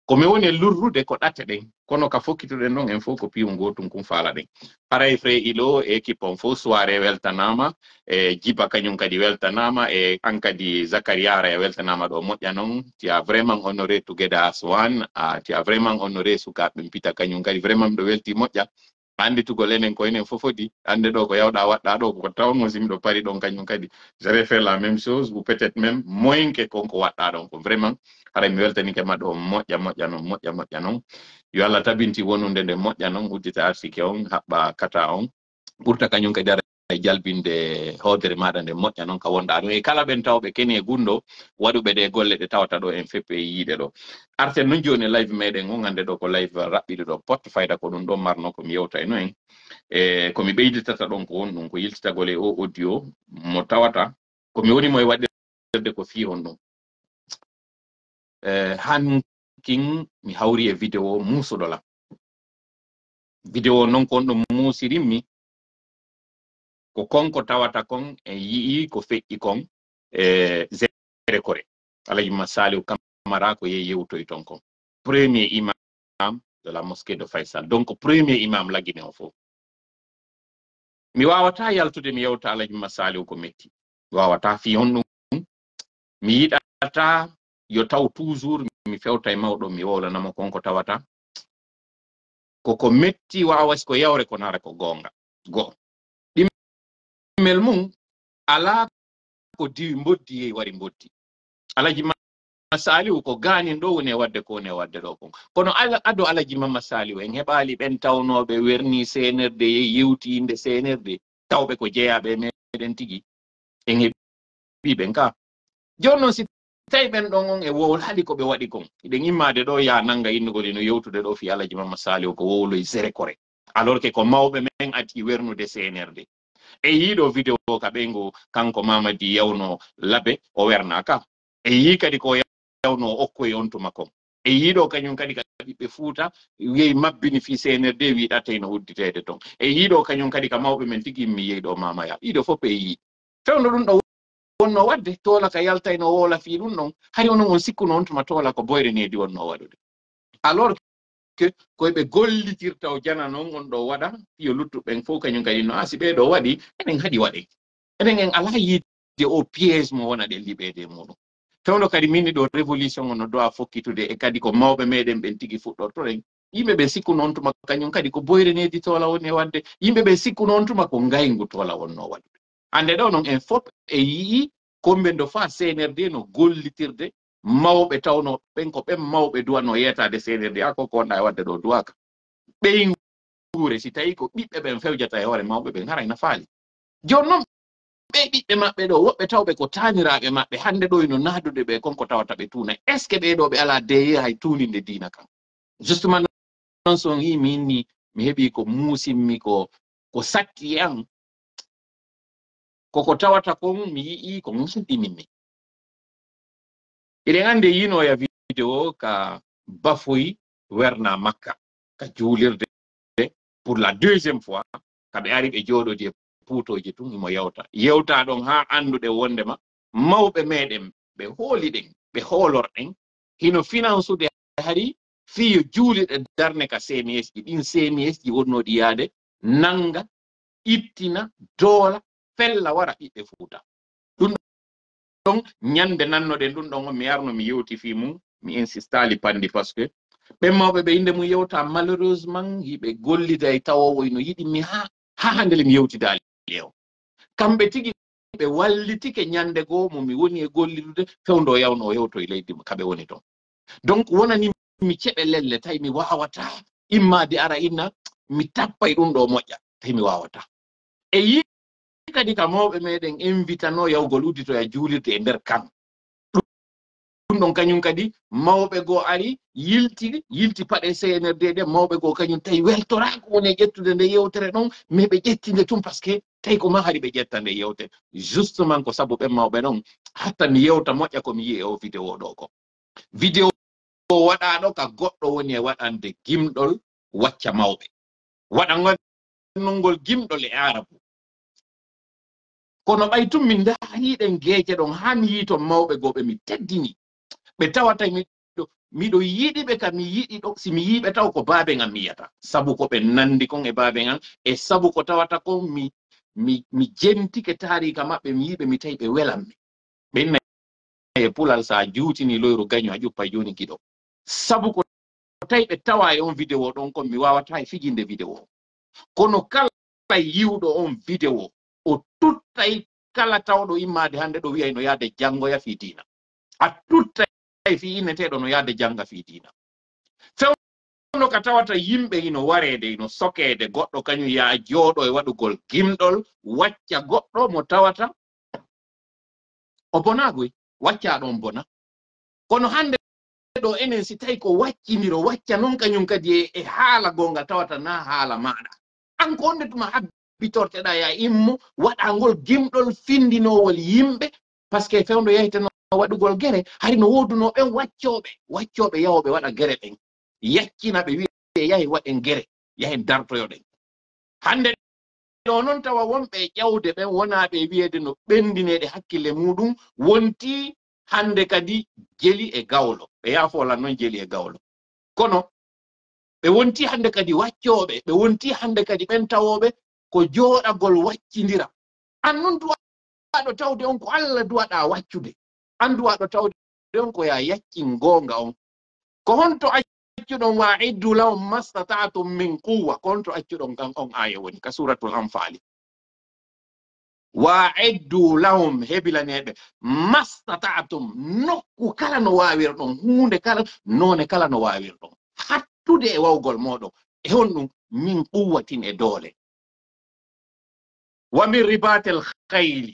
ko mi woni lurrude ko ɗatte ɗen kono ka fokkituɗen ɗon en fof ko piyon gotum kum faala ɗen paray fré ilo e équipe on fof soirée weltanama e jiba kañum kadi weltanama e an kadi zacariara e weltanama ɗo moƴƴa noon tu as vraiment honoré together as one uh, tu as vraiment honoré sukaɓe pita kañum kadi vraiment ɗo welti moƴƴa andi tugol enen ko enen fofodi ande ɗo ko yawɗa waɗɗa ɗo ko tawno simi ɗo pari ɗon kañum kadi j'aurais fait la même chose ou peut-être même moins que konko waɗɗa ɗon ko vraiment haray mi weltanike ma ɗo moƴƴa moƴƴa noon moƴƴa moƴƴa noon yo Allah tabinti wonunde nde moƴƴa noon uddita arsike on haɓɓa kata on ɓurta kañum kadi ara e jalbinde hoodere maɗa nde moƴƴa noon ka wonɗa ɗum e kala ɓen tawɓe keni e gunɗo waɗuɓe ɗe golle ɗe tawata ɗo en feppe e yiide ɗo arten noon joni live meɗen on hande ɗo ko live raɓɓiɗe ɗo potte fayda ko ɗum ɗon marno komi yewta e noen e komi ɓeyditata ɗon ko won ɗum ko yiltitagol e o audio mo tawata komi woni mo e waɗirde ko fi on ɗum e hankin mi hawri e vidéo musuɗolam vidéo noon kon ɗum musirinmi ko konko tawata kon e yii ko feƴƴi kon e zere kore Alaji Masaliou Camara ko yehi yewtoy ton kon premier imam de la mosquée de Faysal donc premier imam lagine o fof mi wawata yaltude mi yewta Alaji Masaliou ko metti mi wawata fi on ɗum mi yiɗata yo taw toujours mi fewta e mawɗo mi wowlanamo konko tawata koko metti wawas ko yawre ko nara ko gonga go ɗimmel mum ala ko diwi mboddi e wari mboddi Alaji Masaliou ko ganin ɗo woni e wadde ko woni e wadde ɗo kon kono ado Alaji Masaliou en heɓali ɓen tawnoɓe werni senerde yewtinde senerde tawɓe ko jeeyaɓe meɗen tigui en heɓi ɓen ka joni noon si tawi ɓen ɗon on e wowol haali koɓe waɗi kon iɗen immade ɗo ya nanga innugol ino yewtude ɗo fi Alaji Masaliou ko wowloy zere kore alors que ko mawɓe men ati wernude senerde e yiɗo vidéo ka ɓeygo kanko Mamadi yawno labe o wernaka e yi kadi ko yawno okkoye on tuma kon e yiɗo kañum kadi ka ɓiɓɓe Fuuta yehi mabbini fi senerde wiɗata no udditede ton e yiɗo kañum kadi ka mawɓe men tigui mi yehi ɗo mamaya ɗiɗo fof e yi fewno ɗum ɗo wonno wadde tola ka yaltay no wola fi ɗum ɗon hari onon on sikkuno on tuma tola ko boyre nedi wonno waɗude alors que koyeɓe gollitirta o jana noon on ɗo waɗa fiyo luttuɓen fof kañum kadi no asi ɓeɗo waɗi enen haɗi waɗe enen en ala yidde o piège mo wona ɗe liɓede muɗum fewno kadi minni ɗo révolution ono dowa fokkitude e kadi ko mawɓe meɗen ɓen tigui fuɗɗortoɗen yimɓe ɓe sikku noon tuma kañum kadi ko boyre nedi tola woni e wadde yimɓe ɓe sikku noon tuma ko ngaygu tola wonno waɗude ande ɗo noon en fof e yii kombe ndo fa C N R D no gollitirde mawɓe tawno ɓen ko ɓen mawɓe duwanno yetade C N R D a koko wonɗa e wadde ɗo duwaka ɓeygure si tawi ko ɓiɓɓe ɓen fewjata e hoore mawɓe ɓen harayna faali joni noon ɓe ɓiɓɓe maɓɓe ɗo woɓɓe tawɓe ko taniraɓe maɓɓe hande ɗo ino nadude ɓe konko tawata ɓe tuuna est ce que ɓeɗo ɓe ala deye hay tuninde dina kam justement noon son yi mi inni mi heeɓi ko muusinmi ko ko sakki e an koko tawata kon mi yii ko ganɗiminmi eɗen andi yinoya vidéo ka bafoyi werna Makka ka juulirde pour la deuxième fois kaɓe ari ɓe jooɗodi e puutoji tun imo yewta yewta ɗon ha anduɗe wondema mawɓe meɗen ɓe hooli ɗen ɓe hoolorɗen hino finansude hari fiyo juuliɗe darne ka C M S ji ɗin C M S ji wonnoɗi yaade nanga ittina doola fella wara ɓiɓɓe Fuuta ɗum ɗon ñande nannoɗen ɗum ɗon mi yarno mi yewti fi mum mi insistali pandi par ce que ɓen mawɓe ɓe inde mum yewta malheureusement hiɓe gollida e tawowo ino yiɗi mi ha ha handele mi yewtidali o kamɓe tigui ɓe wallitike ñande goo mo mi woni e gollidude fewndo yawno o yewto e leydi kaɓe woni toon donc wonani mi ceɓe lelle tawi mi wawata immade ara inna mi tappay ɗum ɗo moƴƴa tawi mi wawata e yi kadi ka mawɓe meɗen invitano yawgol uddito e juulirde e nder kan ɗum ɗon kañum kadi mawɓe goo ari yilti yilti paɗe C N R D ɗe mawɓe goo kañum tawi weltorako woni e ƴettude nde yewtere ɗon mais ɓe ƴettinde tum par ce que tawi ko ma haari ɓe ƴetta nde yewtere justement ko saabu ɓen mawɓe ɗon hatta mi yewta moƴƴa komi yi e o vidéo ɗo ko vidéo waɗaɗo ka goɗɗo woni e waɗande gimɗol wacca mawɓe waɗa ngol gimɗol e arabu kono ɓay tum min daariɗen geeje ɗon ha mi yi ton mawɓe goo ɓe mi teddini ɓe tawata mi miɗo yiɗi ɓe ka mi yiɗi ɗo si mi yiɓe taw ko baabe ngam mi yiyata sabu ko ɓe nandi kon e baabe ngam e sabu ko tawata kon mi mi mi jentike taarika maɓɓe mi yiɓe mi tawi ɓe welanmi ɓenna e pulal sa juutini loyru gaño a ƴuppa joni giɗo sabu ko tawi ɓe tawa e on vidéo ɗon kon mi wawata e fijinde vidéo kono kala yiwɗo on vidéo o tuttay kala tawɗo immade hande ɗo wiyay no yaade janngoya fi diina a tuttay fi inneteɗo no yaade janga fi diina fewno ka tawata yimɓe ino warede ino sokede goɗɗo kañum ya jooɗo e waɗugol gimɗol wacca goɗɗo mo tawata o bonagoy wacca ɗon bona kono hande ɗo enen si tawi ko waccindiro wacca noon kañum kadi e haala gonga tawata na haala maɗa an ko onde tuma habbitorteɗa ya immo waɗangol gimɗol findinowol yimɓe par ce que fewndo yeyteno waɗugol gere hari no woduno ɓen waccoɓe waccoɓe yawoɓe waɗa gere ɓen yaccina ɓe wiye yahi waɗen gere yahen dartoyoɗen hande ɗo noon tawa wonɓe ƴawde ɓen wonaɓe wiyede no ɓendineɗe hakkille muɗum wonti hande kadi jeli e gawlo ɓe yaafolan noon jeli e gawlo kono ɓe wonti hande kadi waccoɓe ɓe wonti hande kadi ɓen tawoɓe ko jooɗagol waccindira an noon duwaɗo tawde on ko Allah duwaɗa waccude an duwaɗo tawde on ko ya yaccin gonga on ko honto accuɗon wa iddu lahum mastata'tum min quwwa ko honto accuɗon kan on aya woni ka suratul anfali wa iddu lahum hebilaneɓe mastata'tum nokku kala no wawirɗon hunde kala none kala no wawirɗon hattude e wawgol moɗon e hon ɗum min quwwatin e doole wa min ribatel khayli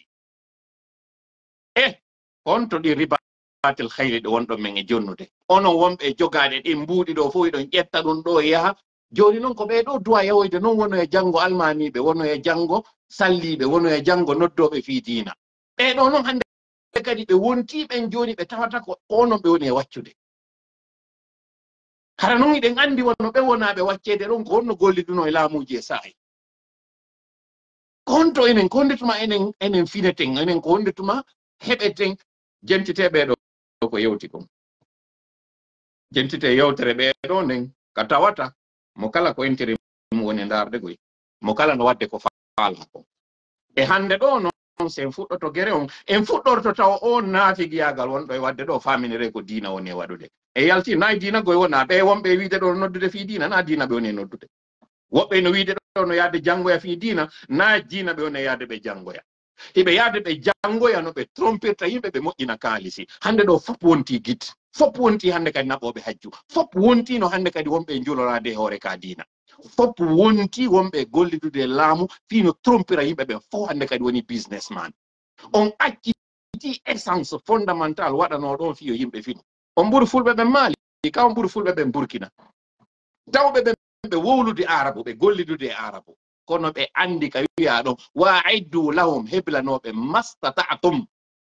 e honto ɗi ribatel khayli ɗo wonɗon men e jonnude onon wonɓe jogaɗe ɗin mbuuɗi ɗo fof ɗon ƴetta ɗum ɗo yaha joni noon ko ɓe ɗo duwa yawoyde noon wono e janngo almaniɓe wono e janngo salliɓe wono e janngo noddoɓe fi diina ɓeɗo noon hande kadi ɓe wonti ɓen joni ɓe tawata ko onon ɓe woni e waccude hara noon iɗen andi wonno ɓe wonaɓe waccede ɗon ko honno golliduno e laamuji e sa'i ko honto enen ko hondetuma enen enen fineten enen ko hondetuma heɓeten jentiteɓe ɗo ko yewti kon jentite yewtere ɓeɗo nden ka tawata mo kala ko entiri mu woni darde goy mo kala no wadde ko faala ko e hande ɗo noon sen fuɗɗoto gere on en fuɗɗorto taw on naati giyagal wonɗo e wadde ɗo faminire ko diina woni e waɗude e yalti na diina goy wona ɓe wonɓe wiide ɗo noddude fi diina na diina ɓe woni e noddude woɓɓe no wiide ɗo no yaade janngoya fi diina na diina ɓe woni e yaade ɓe janngoya hiɓe yaade ɓe janngoya no ɓe trompirta yimɓe ɓe moƴƴina kaalisi hande ɗo fop wonti git fop wonti hande kadi naɓoɓe hajju fop wonti no hande kadi wonɓe julorade e hoore ka diina fop wonti wonɓe gollidude laamu fino trompira yimɓe ɓen fof hande kadi woni businessman on acciti essence fondamental waɗano ɗon fiyo yimɓe fino on ɓuri fulɓe ɓen maali ka on ɓuri fulɓe ɓen burkina tawɓe ɓen ɓe wowlude arabu ɓe gollidude e arabu kono ɓe andi ka wiya ɗon wa iddu lahum heblanoɓe mastata'tum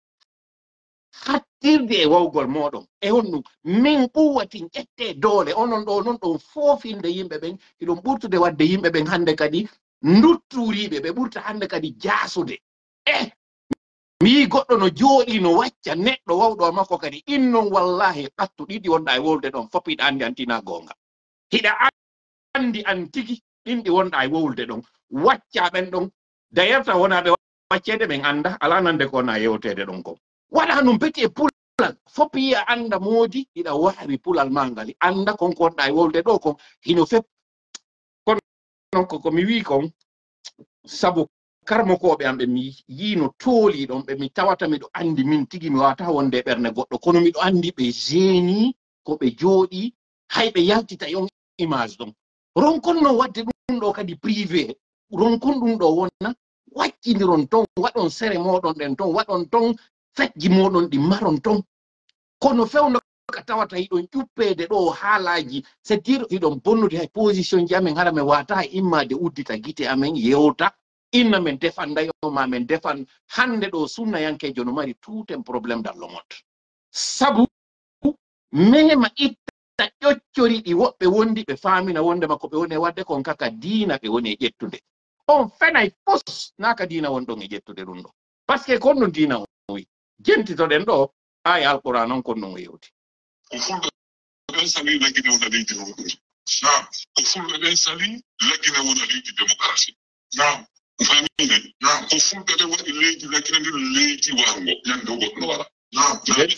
hattirde e wawgol moɗon e honɗum min quwwatin ƴette doole onon ɗo noon ɗon foofinde yimɓe ɓen iɗon ɓurtude wadde yimɓe ɓen hande kadi dutturiɓe ɓe ɓurta hande kadi jaasude e mi yi goɗɗo no jooɗi no wacca neɗɗo wawɗo makko kadi innon wallahi ɓattu ɗiɗi wonɗa e wolde ɗon fop hiɗa andi antina gonga hiɗa andi an tigi ɗinɗi wonɗa e wowlde ɗon wacca ɓen ɗon dayerta wonaɓe waccede ɓen anda ala nande ko wona yewtede ɗon ko waɗa num beti e pulal fop yiya anda moodi hiɗa wawi pulal mangal anda konko wonɗa e wolde ɗo kon hino fep kono non ko mi wi kon sabu karmokoɓe am ɓe mi yino tooli ɗon ɓe mi tawata miɗo andi min tigi mi wawata wonde e ɓernde goɗɗo kono miɗo andi ɓe geni ko ɓe jooɗi hay ɓe yaltita yon image ɗon ronkon non wadde ɗum ɗo kadi privé ronkon ɗum ɗo wonna waccidiron ton waɗon sere moɗon ɗen ton waɗon ton fejji moɗon ɗi maron ton kono fewno ka tawata hiɗon ƴuppede ɗo haalaji c'est dire hiɗon bonnude hay position ji amen hara min wata immade uddita guite amen yewta inna men defandayo ma men defan hande ɗo sunnayankejo no mari tout un probléme dans le monde sabu mema itta ƴoccori ɗi woɓɓe wondi ɓe famina wondema ko ɓe woni wadde kon kaka diina ɓe woni e ƴettude on fenay fos naka diina won ɗon e ƴettude ɗum ɗo par ce que kon no diina on wi jentitoɗen ɗo aya alquran on kon non o yewti ben sali la gine wona leydi non ɗum nam ko fulɓe ɓen sali laggine wona leydi démocratie nam famine nam ko fulɓe ɓe waɗi leydi laggine ndin leydi wargo ñande goɗɗo wara nam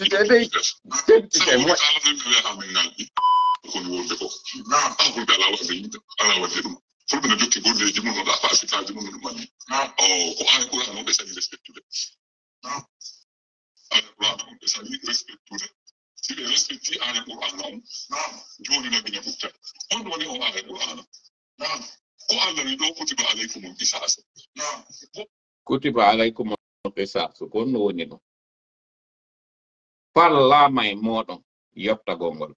amin nalɗi kono wonde fof nam a fulɓe ala wadde yimɓe ala wadde ɗum fulɓe no jokki golleji mum no ɗa pasitaji mum no ɗum anni nam o ko ani qouran on ɓe sali respectude nam ani qouran on ɓe sali respectude si ɓe respecti ani qouran on nam joni nabine ɓutta on woni o ani qouran nam ko allah wi ɗo kutiba aleykumul qisas nam kutiba aleykumul qisas ko on woni ɗo fallama e moɗon yottagol ngol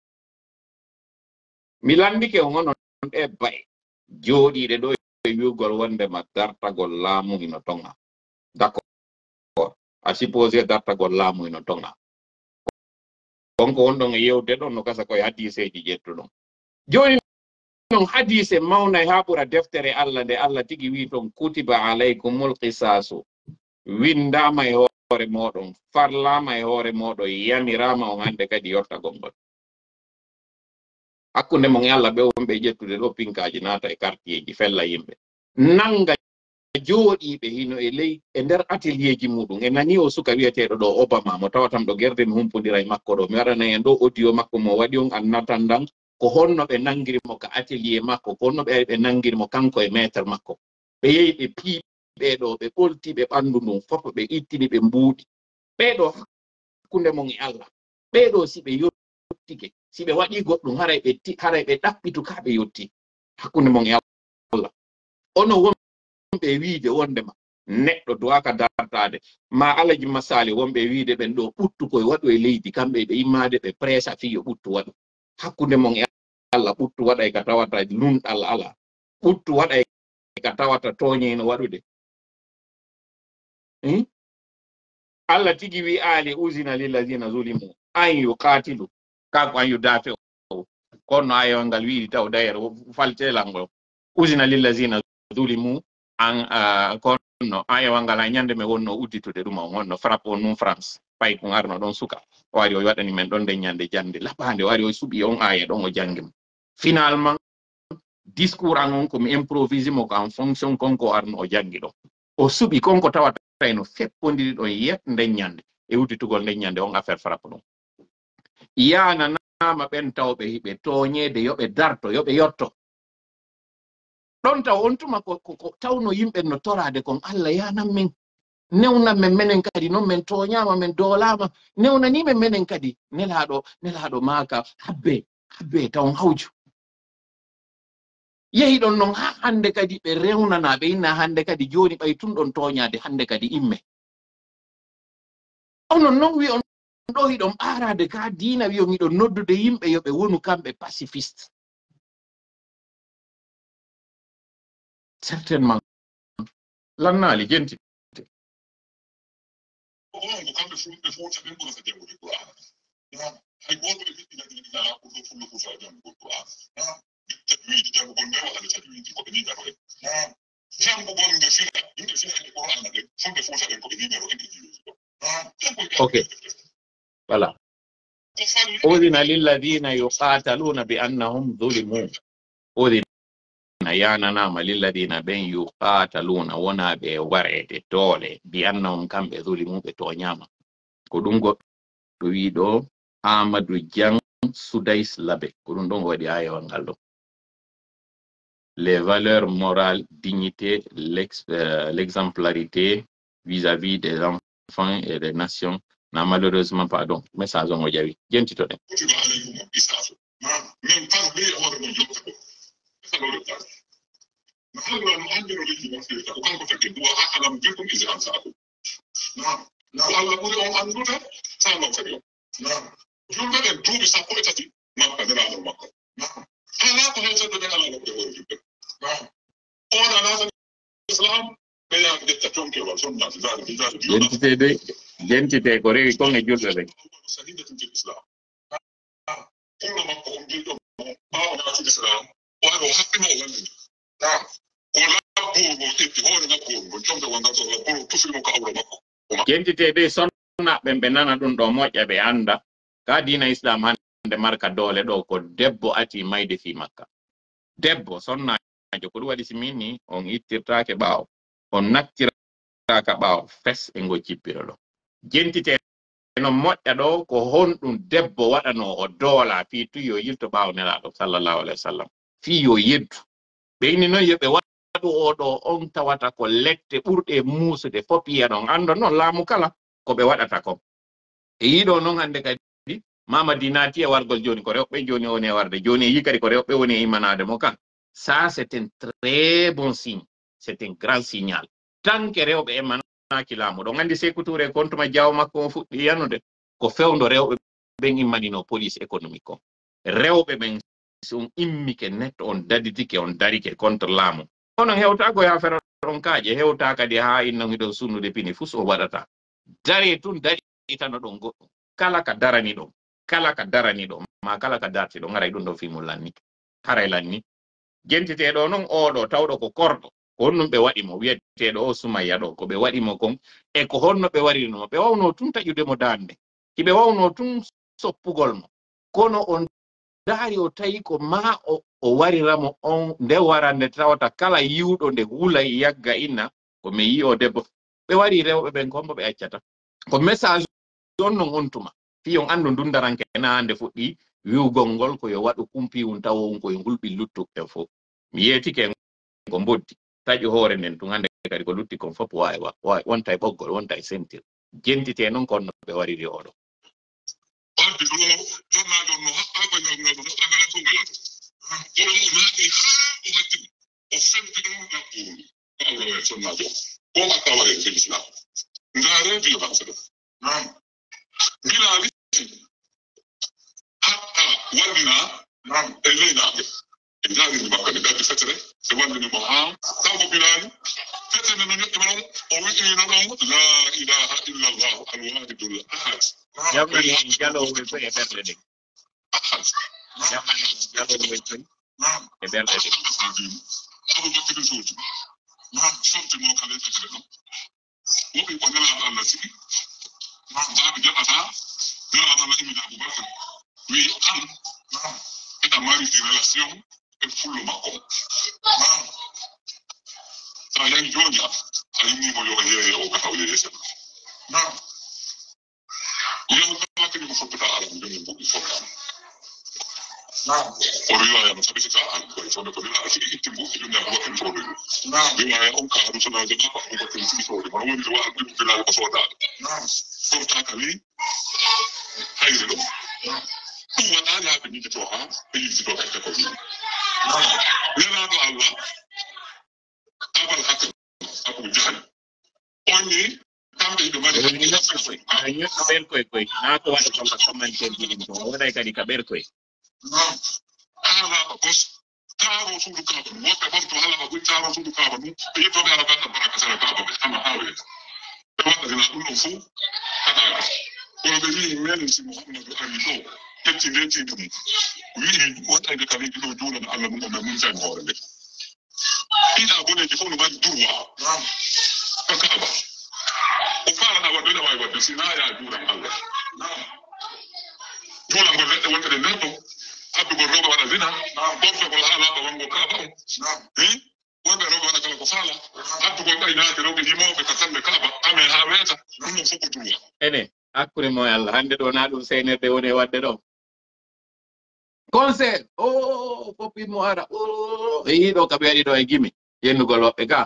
mi landike on onon ɗe baye jooɗiɗe ɗo e wiugol wondema dartagol laamu ino tonga d'accord a supposé dartagol laamu ino tonga konko wonɗon e yewde ɗon no gasa koye hadiseji ƴettuɗon joni non hadise mawnay ha ɓura deftere allah nde allah tigi wi ton kutiba aleykumul qisasu windama e hoore moɗon farlama e hoore moɗon yamirama on hande kadi yottagol ngol hakkunde mon Allah ɓe wonɓe ƴettude ɗo pinkaji naata e quartier ji fella yimɓe nanga jooɗiɓe hino e ley e nder atelier ji muɗum e nani o suka wiyeteɗo ɗo Obama mo tawatam ɗo gerde mi humpodira e makko ɗo mi waɗana en ɗo audio makko mo waɗi on annatan dan ko honno ɓe nangiri mo ka atelier makko ko honno ɓe ɓe nangiri mo kanko e maître makko ɓe yehi ɓe pii ɓeɗo ɓe ɓolti ɓe ɓandu ndum fof ɓe ittini ɓe mbuuɗi ɓeɗo hakkunde mon e Allah ɓeɗo si ɓe yottike si ɓe waɗi goɗɗum haray ɓe haray ɓe ɗaɓɓitu ka ɓe yotti hakkunde mon e Allah ono wonɓe wiide wondema neɗɗo duwaka dartade ma alaji masali wonɓe wiide ɓen ɗo ɓuttu koye waɗu e leydi kamɓe ɓe immade ɓe pressa fiyo ɓuttu waɗu hakkunde mon e Allah ɓuttu waɗa ka tawata lunɗal ala ɓuttu waɗa ka tawata toñeno waɗude hmm? Allah tigi wi ali uzina lillazina zulimu an yuqatilu kanko an yudafi o kono ayol ngal wiidi taw d'ailleurs faltelal ngol uzina lillazina zulimu an uh, kono ayol ngal a ñande me wonno udditude ɗum on wonno frappe on num France pay ko arno ɗon suka o wari o waɗani men ɗon nde ñande jande laɓande o wari o suɓi on aya ɗon o jangima finalement discours an on komi improvise mo ko en fonction konko arno o jangi ɗon o suɓi konko tawata no feppodiri ɗon yet nden ñande e udditugol nden ñande on affaire frappe ɗum yana nama ɓen tawɓe hiɓe toñede yoɓe darto yoɓe yotto ɗon taw on tuma ko tawno yimɓe no torade kon Allah yanan men newnan men menen kadi noon men toñama men dolama newnani men menen kadi nelaɗo nelaɗo maka habbe habbe taw hawju yehi ɗon noon ha hande kadi ɓe rewnana ɓe inna hande kadi joni ɓay tun ɗon toñade hande kadi imme onon noon wi on ɗo hiɗon ɓarade ka diina wi on hiɗon noddude yimɓe yoɓe wonu kamɓe pacifiste certainement lannali jenti on ko kamɓe fulɓe fota ɓen ɓurata jangude qouran hay goto ɓe fiɗɗina ɗiɗina ala ko ɗo fullo fusa jangugol qouran tajwidi jangugol ndewa ala tajwidi koɓe nimero en jangugol nde fina yimɓe fina e qouran ɗe fulɓe fota ɓen koɓe nimero en e jiroji ɗo ok voilà أذن للذين يقاتلون بأنهم ظلموا أذن ياننا للذين بين يقاتلون ونا بورعة دولة بأنهم كم بظلموا بتونياما كدونغو تويدو أمدو جان سودايس لابي كدونغو ودي آية وانغالو les valeurs morales, dignité, l'exemplarité vis-à-vis des enfants et des nations n'a malheureusement pardon message on jawi jenti to den Identité de identité ko rewi kon e julɓe ɓe identité de sonnaɓe ɓe nana ɗum ɗo moƴƴa ɓe anda ka dina islam hande hande marka dole ɗo ko debbo ati mayde fi makka debbo sonnajo ko ɗum waɗi simini on ittirtake ɓaawo on nattiraka ɓaawo fes e ngo jippiro ɗo jentite no moƴƴa ɗo ko honɗum debbo waɗano o doola fi tu yo yilto ɓaawo nelaɗo sallallahu alaihi wasallam fi yo yeddu ɓeyni noon yoɓe waɗu oɗo on tawata ko lette ɓurɗe muusude fof yiya ɗon ando noon laamu kala ko ɓe waɗata ko e yiɗo noon hande kadi Mamadi naati e wargol joni ko rewɓe joni woni e warde joni yi kadi ko rewɓe woni e imanade mo kan ça c'est un très bon signe c'est un grand signal tant que rewɓe emanaki laamu ɗon andi Sékou Touré kontuma jaw makko o fuɗɗi yanude ko fewndo rewɓe ɓen immanino police économique o rewɓe ɓen on immike netto on daditike on darike contre laamu onon hewta ko yafere on kaaƴe hewta kadi ha inno hiɗo sunnude pini fus o waɗata dare tun dari itano ɗon goɗɗum kala ka darani ɗon kala ka darani ɗo ma kala ka darti ɗo ngaray ɗum ɗo fimol lanni haray lanni jentiteɗo noon oɗo tawɗo ko korɗo ko honnum ɓe waɗimo wiyeteɗo o Sumayya ɗo ko ɓe waɗimo kon e ko honno ɓe waɗirimo ɓe wawno tun taƴudemo dande hiɓe wawno tun soppugol mo kono on daari o tawi ko ma o, o wariramo on nde warande tawata kala yiwɗo nde hula yagga inna ko mi yi o debbo ɓe wari rewɓe ɓen kombo ɓe accata ko message on non on tuma fi on andu dundaranke na hande fuɗɗi wiwgol ngol ko yo waɗu kumpiwun tawo on koye ngulɓi luttuɓe fof mi yeetike ko boddi taƴi hoore nden tun hande kadi ko lutti kon fof wawi wawi wonta e ɓoggol wonta e sentir jentite noon ko onno ɓe wariri oɗo Ardi ɗo jonnajo no haɓɓaɓe ngal ɗo haɓɓagala to ngalato oɗo o naati ha o hattimo o femti ɗum ɗaɓɓuru ko Allah waye jonnajo ko makka waɗe fi l'islam ndaare violence ɗo bilali hatta wandina e leynaɓe e jaarini makka ɓe gaddi fetere ɓe wandinimo ha kanko bilali fetere no ñoƴƴima ɗon o wi'ino ɗon la ilaha illa llahu alwahidul ahad jamani jalowe to e ɓerɗe ɗen ahad jamani jalowe to e ɓerɗe ɗen aboubacry soji softimo kala fetere ɗon woɓi ko nelaɗo Allah sigi baaɓe jaɓata nelaɗo Allah imida aboubacry wi an eɗa mari di relation e fullo makko sa yahi joni a yimmimo yo yeeye o gata o yeeye seɗɗa yahu kakini ko fottata alam joni mbuɗi fottama o riwayama sabi sika an koye fonde ko nelaɗo sigi itti mbuɗi ɗum ne aboubacry sodoyo riwaya on ka adusonajo ma ko aboubacry sigi sodi mono woni wa ɗum bilal ko sodaɗo foftaka ni hayre ɗo ɗum waɗa laaɓe ñiggito ha ɓe yiggito karte ko wi nelaɗo Allah abal hakka abou jahal on ni kamɓe ɗo mari ñoƴƴo ɓerkoye koye na ko waɗa kala kammanteji ɗin to waɗay kadi ka ɓerkoye haalaɓa kos taaro suudu kaaba ɗum woɓɓe ɓamto haalaɓa ɓuy taaro suudu kaaba ɗum ɓe yettoɓe ala gaɗa baraka sara kaaba ɓe ama ha weeta ɓe waɗatina ɗum ɗon fou haɗaga kono ɓe wi men si mouhammadou ari ɗo ƴetti ndetide mum wii waɗayde kaleji ɗo juulana Allah ɗum oɓe mum tan hoore nde ɗiɗa boneji fof no mari droit ka kaaba o faalaɗa wadde ɗa wawi wadde sina ya juuran Allah juulangol neɗɗo wonɓeɗe nder ɗo habbugol rewɓe waɗa zina ɓortogol haalaɓa wangol kaaba on wonɓe rewɓe waɗa kala ko faala habbugol ɓaynaade rewɓe yimoɓe ka tamɓe kaaba ame ha weeta ɗum ɗon fof ko droit ene hakkude mo e Allah hande ɗo na ɗum seynerde woni e wadde ɗo conseil o foppimo ara o e yiɗo ka ɓe waɗi ɗo e gimi yennugol woɓɓe ga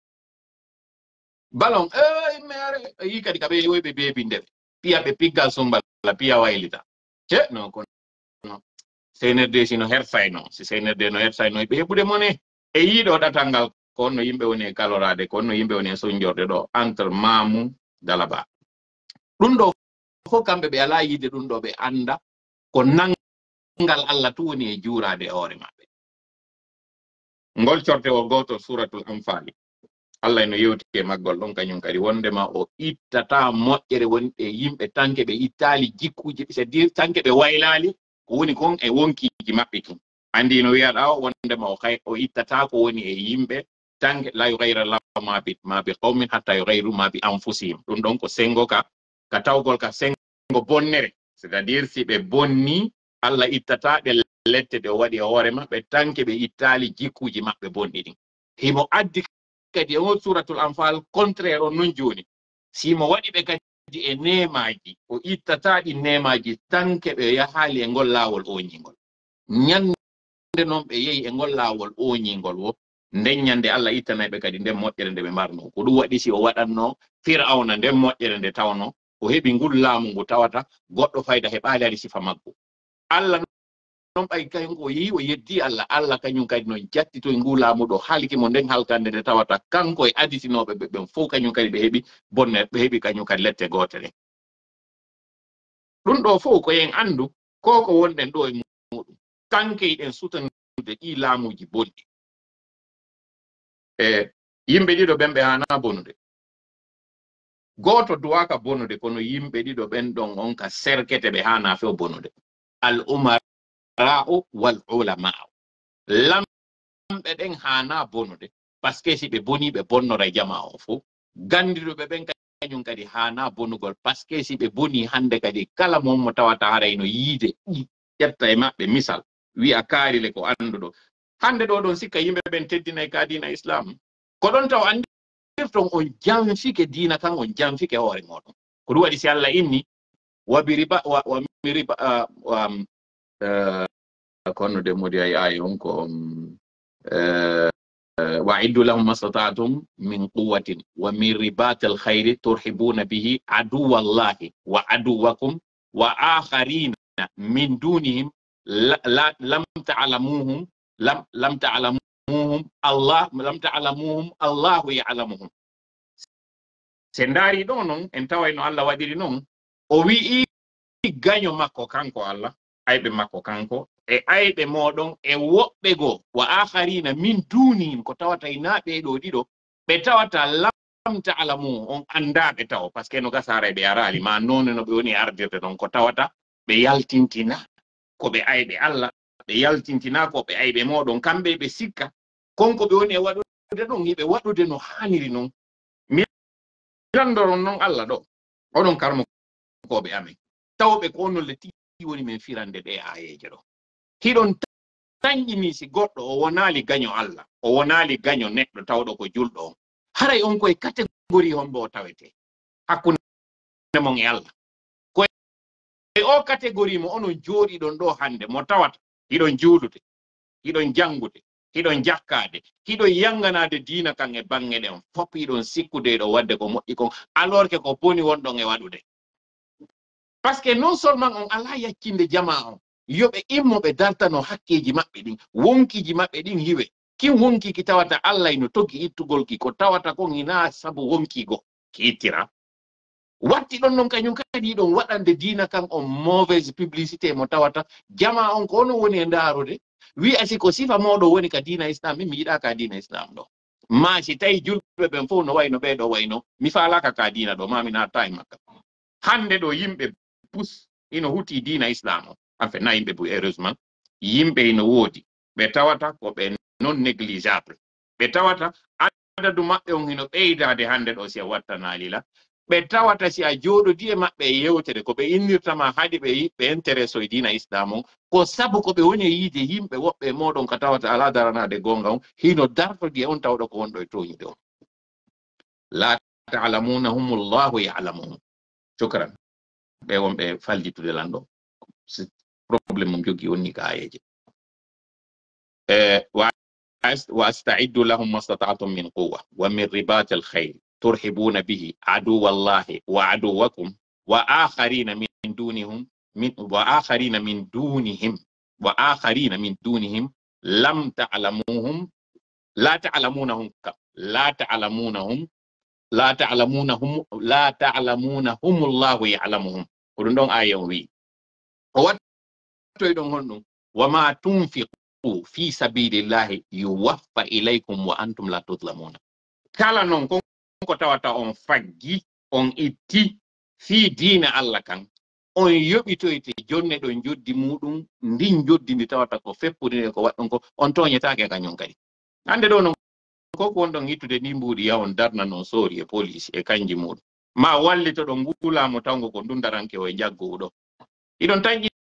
ballon e imme are e yi kadi ka ɓe woyɓe beebindeɓe piya ɓe piggal sumballa piya waylita ce non kono seynerde sino hersayno si seynerde no hersayno ɓe heɓude mone e yiɗo ɗatal ngal ko onno yimɓe woni e kalorade ko onno yimɓe woni e soñjorde ɗo entre Mamou Dalaba ɗum ɗo fof kamɓe ɓe ala yiide ɗum ɗo ɓe anda ko nangal Allah tu woni e juurade e hoore maɓɓe ngol corte o goto suratul Anfali Allah no yewti e maggol ɗon kañum kadi wondema o ittata moƴƴere wonɗe yimɓe tanke ɓe ittali jikkuji c'est dire tanke ɓe waylali ko woni kon e wonkiji maɓɓe kin andi no wiyaɗa o wondema o kay o ittata ko woni e yimɓe tanke la yughayra Allahu ma bi ma bi qawmin hatta yughayru ma bi anfusihim ɗum ɗon ko sengo ka ka tawgol ka sengo bonnere c'est à dire si ɓe bonni Allah ittataɗe lette ɗe waɗi hoore maɓɓe tanke ɓe ittali jikkuji maɓɓe bonɗi ɗin himo addi kadi o suratul anfal contraire on non joni simo waɗi ɓe kadi e nemaji o ittataɗi nemaji tanke ɓe yahali e ngol lawol oñingol ñande noon ɓe yehi e ngol lawol oñingol wo nden ñande Allah ittanaɓe kadi nden moƴƴere nde ɓe mbarno ko ɗum waɗi si o waɗanno Fir'auna nden moƴƴere nde tawno o heɓi ngol laamu ngu tawata goɗɗo fayda heɓali ari sifa maggo Allah non ɓay kañum o yehi o yeddi Allah Allah kañum kadi noon jattito e ngu laamu ɗo halki mo nden halkande nde tawata kanko e aditinoɓe ɓe ɓen fof kañum kadi ɓe heɓi bonne ɓe heɓi kañum kadi lette gotere ɗum ɗo fof ko en andu ko ko wonɗen ɗo e muɗum kanke iɗen sutanude ɗi laamuji bonɗi e yimɓe ɗiɗo ɓen ɓe hana bonude goto duwaka bonude kono yimɓe ɗiɗo ɓen ɗon on ka serkete ɓe hana few bonude al umara'u wal ulama'u lamɓe ɗen hana bonude parce que si ɓe boni ɓe bonnora e jama o fof gandiɗoɓe ɓen kañum kadi hana bonugol parce que si ɓe boni hande kadi kala mon mo tawata harayno yiide ƴetta e maɓɓe misal wi'a kaarile ko anduɗo hande ɗo ɗon sikka yimɓe ɓen teddinay ka dina islam ko ɗon taw andirton on janfike dina kan on janfike hoore moɗon ko ɗum waɗi si Allah inni wabi riba wa mi riba kono de modi ay ay on ko wa iddu lahum mastata'tum min quwwatin wa min ribatil khayri turhibuna bihi aduwallahi wa aduwakum wa akharina min dunihim la lam ta'lamuhum lam lam ta'lamuhum Allah lam ta'lamuhum Allahu ya'lamuhum sendari ɗo noon en tawayno Allah waɗiri noon o wi'i gaño makko kanko Allah ayɓe makko kanko e ayɓe moɗon e woɓɓe go wa akharina min dunihim ko tawata ina ɓeɗo ɗiɗo ɓe tawata lam ta'lamu on andaɓe taw par ce que no gasara ɓe arali ma noon no ɓe woni ardirde noon ko tawata ɓe yaltintina ko ɓe ayɓe Allah ɓe yaltintina ko ɓe ayɓe moɗon kamɓe ɓe sikka konko ɓe woni e waɗude ɗon yiɓe waɗude no haniri noon mirandoron noon Allah ɗo oɗon karmo koɓe amen tawɓe ko onolle ti woni men firande ɗe ayeje ɗo hiɗon tañƴini si goɗɗo o wonali gaño Allah o wonali gaño neɗɗo tawɗo ko julɗo on haray on koye catégorie hombo o tawete hakkunde mon e Allah koye o catégorie mo onon jooɗiɗon ɗo hande mo tawata hiɗon juulude hiɗon jangude hiɗon jakkade hiɗon yanganade diina kan e bange ɗen fop hiɗon sikkude ɗo wadde ko moƴƴi kon alors que ko boni wonɗon e waɗude par ce que non seulement on ala yaccinde jama on yoɓe immoɓe dartano hakkeji maɓɓe ɗin wonkiji maɓɓe ɗin hiwe kin wonkiki tawata Allah no toggi ittugol ki ko tawata kon ina sabu wonkigo ki ittira watti ɗon noon kañum kadi ɗon waɗande diina kan on mauvaise publicité mo tawata jama on ko ono woni e ndarude wi asi ko sifa moɗo woni ka diina islam mi mi yiɗa ka diina islam ɗo ma si tawi julɓe ɓen fof no wayno ɓeɗo wayno mi falaka ka diina ɗo ma mi natta e makka hande ɗo yimɓe pus ino huti diina islam o enfin na yimɓe bu heureusement yimɓe ino woodi ɓe tawata ko ɓe non négligeable ɓe tawata adadu maɓɓe on hino ɓeydade hande ɗo si a wattanalila ɓe tawata si a jooɗodi e maɓɓe e yewtere ko ɓe innirtama haɗi ɓe ɓe intéresse o e diina islam on ko sabu ko ɓe woni e yiide yimɓe woɓɓe moɗon ka tawata ala daranade gonga on hino dartodi e on tawɗo ko wonɗo e toñide on la ta'lamunahum Allahu ya'lamuhum shukran ɓe wonɓe fallitude lan ɗo probléme mum jogui onni ka ayeje wa asta'iddu lahum mastata'tum min quwwa wa min ribati al khayr turhibuna bihi aduwallahi wa aduwakum wa akharina min dunihim min wa akharina min dunihim wa akharina min dunihim lam ta'lamuhum la ta'lamunahum la ta'lamunahum la ta'lamunahum la ta'lamunahum Allahu ya'lamuhum ko ɗum ɗon aya wi o wattoy ɗon honɗum wa ma tunfiqu fi sabilillahi yuwaffa ilaykum wa antum la tudlamuna kala non kon ko tawata on faggi on itti fi diina Allah kan on yoɓitoyte jonne ɗon joddi muɗum ndin joddi ndi tawata ko feppudine ko waɗɗon ko on toñetake kañum kadi hande ɗo non koko wonɗon ittude ni mbuɗi yawon darna non soori e police e kanji muɗum ma wallito ɗo nguulamo tawngo ko ndundaranke o e jaggowo ɗo iɗon tañƴi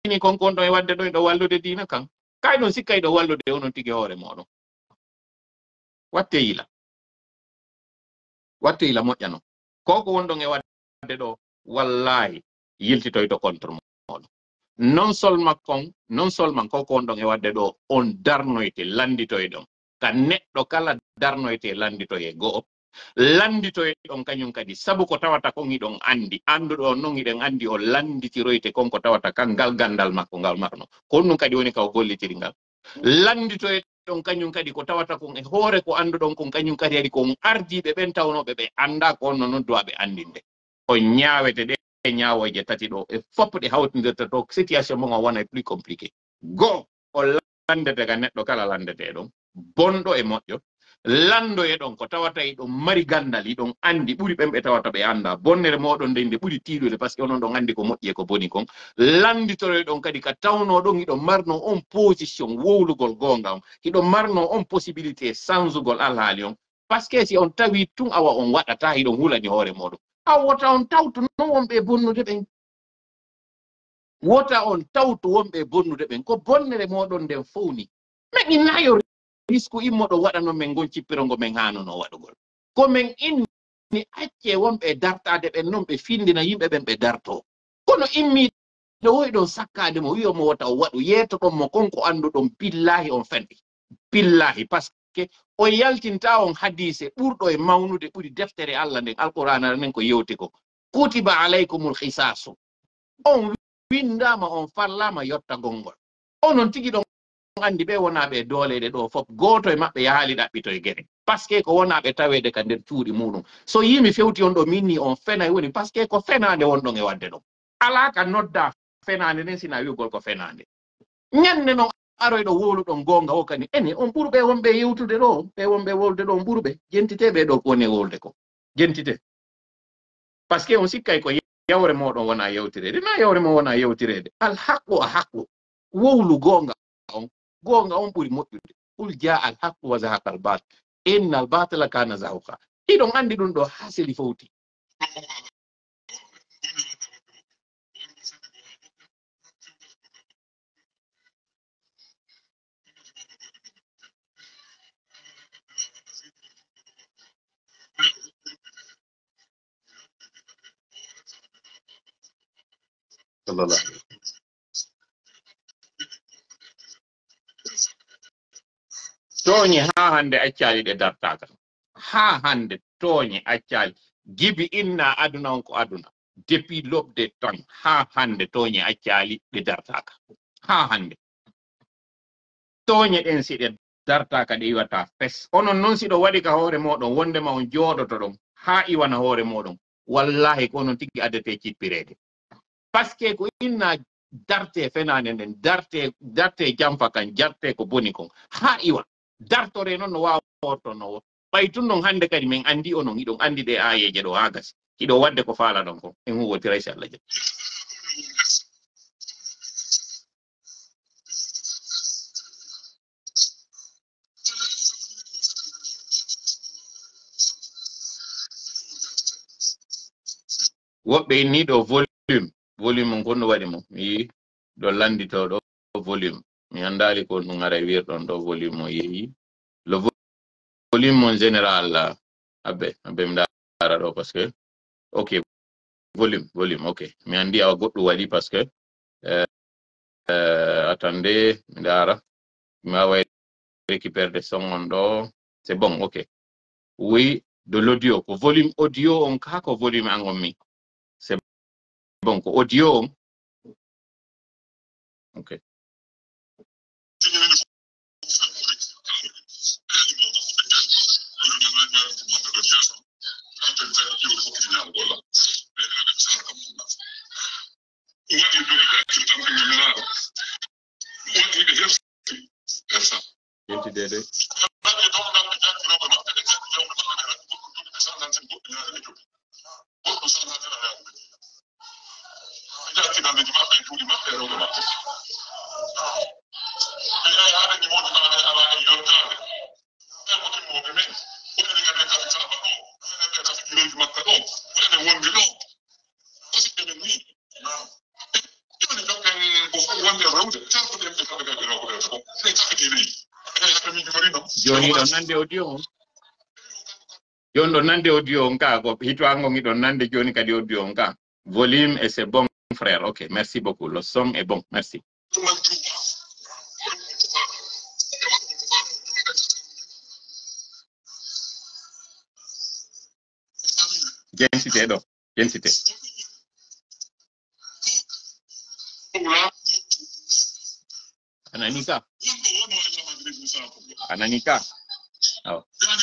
ni kon kon do wadde do do wallude diina kan kay non sikkay do wallude onon tigi hoore moɗon watte yila watte yila moƴƴano koko wonɗon e wadde ɗo wallahi yiltitoy to contre moɗon non seulement kon non seulement koko wonɗon e wadde ɗo on darnoyte landitoy ɗon ka neɗɗo kala darnoyte landitoye go'o landitoye ɗon kañum kadi sabu ko tawata kon iɗon andi anduɗo on non iɗen andi o landitiroyte konko tawata kan ngal gandal makko ngal marno ko ɗum kadi woni ka o gollitiri ngal landitoye ɗon kañum kadi ko tawata kon e hoore ko anduɗon kon kañum kadi adi kon ardiɓe ɓen tawnoɓe ɓe anda ko onno nodduwaɓe andinde o ñaawete ɗe ñaawoje tati ɗo e fopp ɗe hawtindirta to situation mo o wona plus compliqué go o landete ka neɗɗo kala landete ɗon bonɗo e moƴƴo lando e ɗon ko tawata e ɗon mari gandal iɗon andi ɓuri ɓemɓe tawata ɓe anda bonnere moɗon nde nde ɓuri tiiɗude par ce que onon ɗon andi ko moƴƴi e ko boni kon landitore ɗon kadi ka tawno ɗon iɗon marno on position wowlugol gonga on iɗon marno on possibilité sansugol alhaali on par ce que si on tawi tun awa on waɗata iɗon hulani hoore moɗon a wota on tawtu non wonɓe bonnude ɓen wota on tawtu wonɓe bonnude ɓen ko bonnere moɗon nden fowni men innayo risque immoɗo waɗano men gon cippirongo men hanono waɗugol ko men inni acce wonɓe dartade ɓen noon ɓe findina yimɓe ɓen ɓe darto kono immiɗo woyi ɗon sakkade mo wiyomo wota o waɗu yeeto ɗon mo konko anduɗon billahi on fenɗi billahi par ce que o yaltinta on hadise ɓurɗo e mawnude ɓuri deftere Allah nden alqur'ana nen ko yewti ko kutiba alaykumul hisasu on windama on fallama yotta gongol onon tigi ɗon andi ɓe wonaɓe doolede ɗo fof goto e maɓɓe yaali ɗaɓɓito e gueɗe par ce que ko wonaɓe tawede ka nder cuuɗi muɗum so yimi fewti on ɗo minni on fenay woni par ce que ko fenade wonɗon e wadde ɗo ala ka nodda fenade nden sina wiugol ko fenade ñande noon aroyɗo wowluɗon gonga o kadi ene on ɓurɓe wonɓe yewtude ɗo ɓe wonɓe wolde ɗo on ɓurɓe jentiteɓe ɗo woni wolde ko jentite par ce que on sikkay ko yawre moɗon wona yewtirede na yawre mo wona yewtirede al haqqu a haqqu wowlu gonga on gonga on ɓuri moƴƴude qul jaa al haqqu wa zahaqa al batil inna al batila kana zahuqa iɗon andi ɗum ɗo ha seli fowti tooñi ha hande accali ɗe dartaka ha hande tooñi accali gibi inna aduna on ko aduna depuis lobde tan ha hande tooñi accali ɗe dartaka ha hande tooñe ɗen siɗe dartaka ɗe iwata fes onon noon siɗo waɗi ka hoore moɗon wondema on jooɗoto ɗon ha iwana hoore moɗon wallahi ko onon tigui addete cippirede par ce que ko inna darte fenade nden darte darte jamfa kan jarte ko boni kon ha iwa dartore noon no wawa worto no ɓay tun noon hande kadi min andi onon iɗon andi ɗe ayeje ɗo ha gasi hiɗo wadde ko faala ɗon ko en huwotira so Allah jaɓi woɓɓe inni ɗo volume volume on gonno waɗi mo mi yi ɗo landito ɗo volume mi andali ko ɗum ara wirɗon ɗo volume o yeeyi le volume en général abbe abbe mi dara ɗo parce que ok volume volume ok mi andi awa goɗɗo waɗi parce que euh, euh, attendez mi dara mi wawa récupérer des sons on ɗo c'est bon ok oui de l'audio ko volume audio on ka ko volume an on mi c'est bon ko audio on ok Dede. Joni ɗon nande audio on. Joni ɗon nande audio on ka ko hitwango ngi ɗon nande joni kadi audio on ka. Volume et c'est bon frère. OK, merci beaucoup. Le son est bon. Merci. Densité ɗo. Densité. Ananika. Ananika. Oh.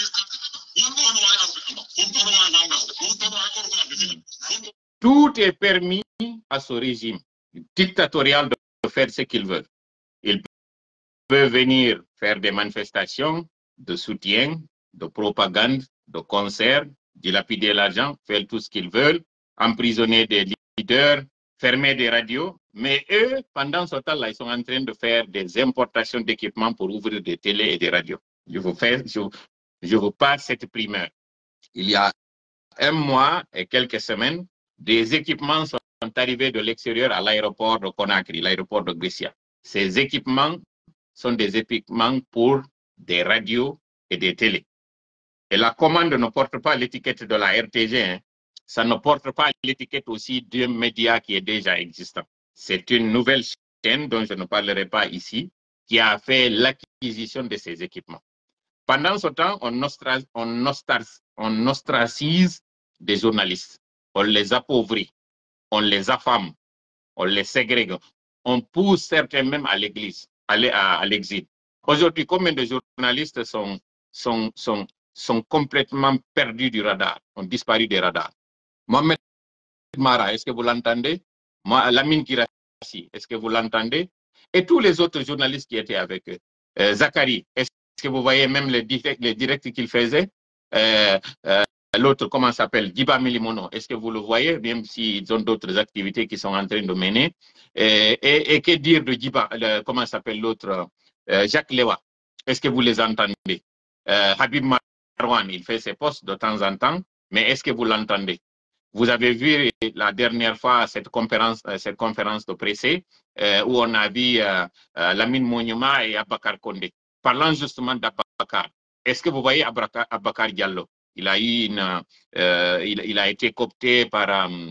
Tout est permis à ce régime dictatorial de faire ce qu'il veut. Il peut venir faire des manifestations de soutien, de propagande, de concerts, dilapider l'argent, faire tout ce qu'ils veulent, emprisonner des leaders, fermer des radios. Mais eux, pendant ce temps-là, ils sont en train de faire des importations d'équipements pour ouvrir des télés et des radios. Je vous, fais, je, je vous passe cette primeur. Il y a un mois et quelques semaines, des équipements sont arrivés de l'extérieur à l'aéroport de Conakry, l'aéroport de Gressia. Ces équipements sont des équipements pour des radios et des télés. Et la commande ne porte pas l'étiquette de la R T G, hein. Ça ne porte pas l'étiquette aussi d'un média qui est déjà existant. C'est une nouvelle chaîne dont je ne parlerai pas ici, qui a fait l'acquisition de ces équipements. Pendant ce temps, on, ostra on, ostras on ostracise des journalistes, on les appauvrit, on les affame, on les ségrègue, on pousse certains même à l'église, à l'exil. Aujourd'hui, combien de journalistes sont, sont, sont, sont complètement perdus du radar, ont disparu des radars? Mohamed Mara, est-ce que vous l'entendez? Lamine Kirassi, est-ce que vous l'entendez? Et tous les autres journalistes qui étaient avec eux. Euh, Zachary, est-ce que vous voyez même les directs, les directs qu'il faisait? euh, euh, L'autre, comment s'appelle? Diba Milimono, est-ce que vous le voyez? Même s'ils ont d'autres activités qui sont en train de mener. Et, et, et que dire de Diba, le, comment s'appelle l'autre? euh, Jacques Lewa, est-ce que vous les entendez? euh, Habib Marwan, il fait ses posts de temps en temps, mais est-ce que vous l'entendez? Vous avez vu la dernière fois cette conférence, cette conférence de presse euh, où on a vu euh, euh, Lamine Mounioma et Abakar Kondé. Parlant justement d'Abakar, est-ce que vous voyez Abakar, Abakar Diallo? Il a, eu une, euh, il, il a été coopté par,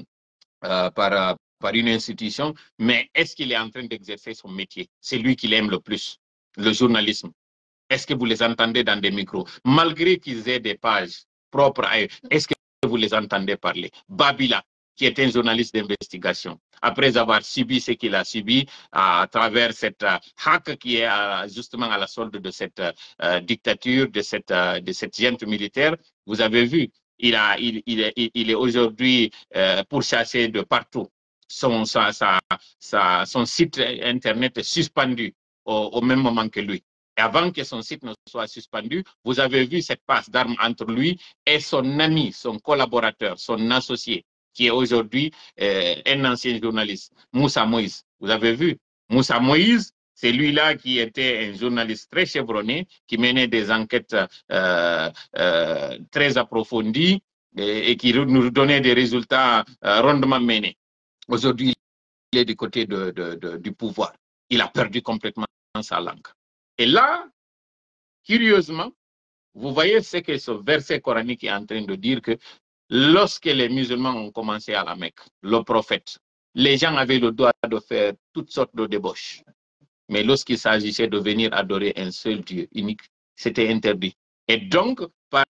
euh, par, par une institution, mais est-ce qu'il est en train d'exercer son métier? C'est lui qui l'aime le plus, le journalisme. Est-ce que vous les entendez dans des micros? Malgré qu'ils aient des pages propres à eux, est-ce que vous les entendez parler? Babila, qui est un journaliste d'investigation, après avoir subi ce qu'il a subi à, à travers cette uh, hack qui est uh, justement à la solde de cette uh, dictature, de cette, uh, de cette junte militaire, vous avez vu, il, a, il, il est, il est aujourd'hui uh, pourchassé de partout. Son, sa, sa, sa, son site internet est suspendu au, au même moment que lui. Et avant que son site ne soit suspendu, vous avez vu cette passe d'armes entre lui et son ami, son collaborateur, son associé, qui est aujourd'hui euh, un ancien journaliste, Moussa Moïse. Vous avez vu, Moussa Moïse, c'est lui-là qui était un journaliste très chevronné, qui menait des enquêtes euh, euh, très approfondies et, et qui nous donnait des résultats euh, rondement menés. Aujourd'hui, il est du côté de, de, de, du pouvoir. Il a perdu complètement sa langue. Et là, curieusement, vous voyez ce que ce verset coranique est en train de dire, que lorsque les musulmans ont commencé à la Mecque, le prophète, les gens avaient le droit de faire toutes sortes de débauches. Mais lorsqu'il s'agissait de venir adorer un seul Dieu unique, c'était interdit. Et donc, par,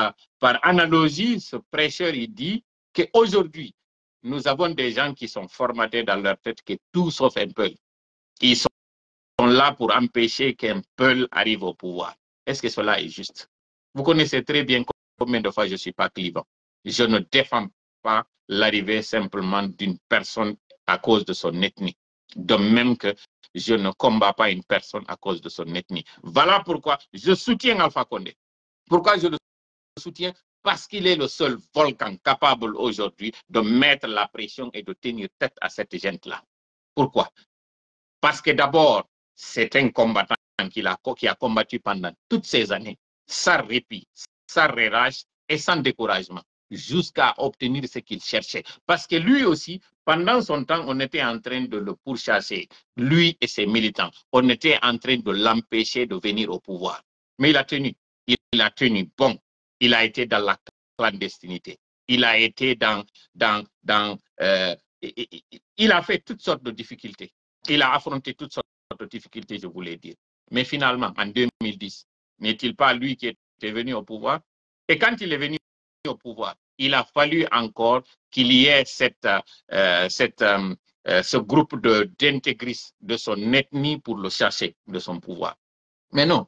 par analogie, ce prêcheur, il dit qu'aujourd'hui, nous avons des gens qui sont formatés dans leur tête que tout sauf un peuple. Ils sont sont là pour empêcher qu'un peuple arrive au pouvoir. Est-ce que cela est juste? Vous connaissez très bien combien de fois je ne suis pas clivant. Je ne défends pas l'arrivée simplement d'une personne à cause de son ethnie. De même que je ne combats pas une personne à cause de son ethnie. Voilà pourquoi je soutiens Alpha Condé. Pourquoi je le soutiens? Parce qu'il est le seul volcan capable aujourd'hui de mettre la pression et de tenir tête à cette gente-là. Pourquoi? Parce que d'abord, c'est un combattant qui a, qui a combattu pendant toutes ces années, sans répit, sans relâche et sans découragement, jusqu'à obtenir ce qu'il cherchait. Parce que lui aussi, pendant son temps, on était en train de le pourchasser, lui et ses militants. On était en train de l'empêcher de venir au pouvoir. Mais il a tenu. Il a tenu. Bon, il a été dans la clandestinité. Il a été dans... dans, dans euh, il a fait toutes sortes de difficultés. Il a affronté toutes sortes de difficultés, je voulais dire. Mais finalement, en deux mille dix, n'est-il pas lui qui était venu au pouvoir? Et quand il est venu au pouvoir, il a fallu encore qu'il y ait cette, euh, cette, euh, ce groupe d'intégristes de, de son ethnie pour le chercher de son pouvoir. Mais non,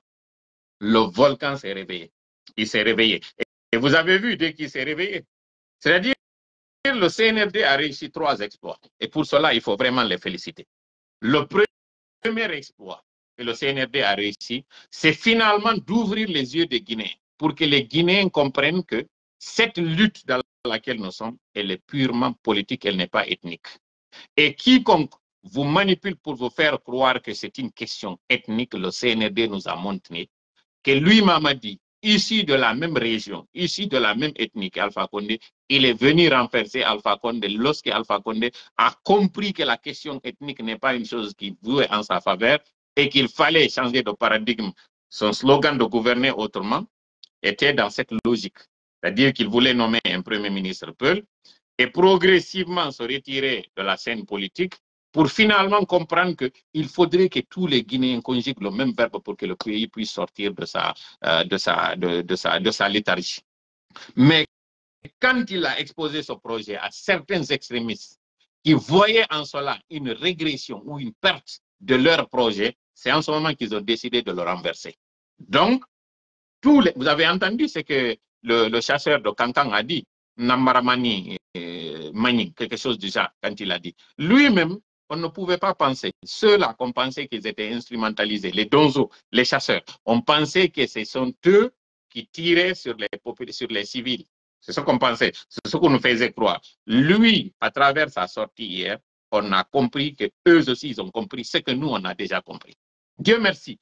le volcan s'est réveillé. Il s'est réveillé. Et vous avez vu dès qu'il s'est réveillé. C'est-à-dire que le C N R D a réussi trois exploits. Et pour cela, il faut vraiment les féliciter. Le premier exploit que le C N R D a réussi, c'est finalement d'ouvrir les yeux des Guinéens pour que les Guinéens comprennent que cette lutte dans laquelle nous sommes, elle est purement politique, elle n'est pas ethnique. Et quiconque vous manipule pour vous faire croire que c'est une question ethnique, le C N R D nous a montré que lui, Mamadi, issu de la même région, issu de la même ethnie qu'Alpha Condé, il est venu renverser Alpha Condé lorsque Alpha Condé a compris que la question ethnique n'est pas une chose qui jouait en sa faveur et qu'il fallait changer de paradigme. Son slogan de gouverner autrement était dans cette logique. C'est-à-dire qu'il voulait nommer un premier ministre Peul et progressivement se retirer de la scène politique pour finalement comprendre qu'il faudrait que tous les Guinéens conjuguent le même verbe pour que le pays puisse sortir de sa, euh, de sa, de, de sa, de sa léthargie. Mais quand il a exposé ce projet à certains extrémistes qui voyaient en cela une régression ou une perte de leur projet, c'est en ce moment qu'ils ont décidé de le renverser. Donc, tous les, vous avez entendu ce que le, le chasseur de Kankan a dit, Nambaramani euh, Mani, quelque chose du genre, quand il a dit. Lui-même, on ne pouvait pas penser. Ceux-là qu'on pensait qu'ils étaient instrumentalisés, les donzos, les chasseurs, on pensait que ce sont eux qui tiraient sur les, sur les civils. C'est ce qu'on pensait, c'est ce qu'on nous faisait croire. Lui, à travers sa sortie hier, on a compris que eux aussi, ils ont compris ce que nous, on a déjà compris. Dieu merci.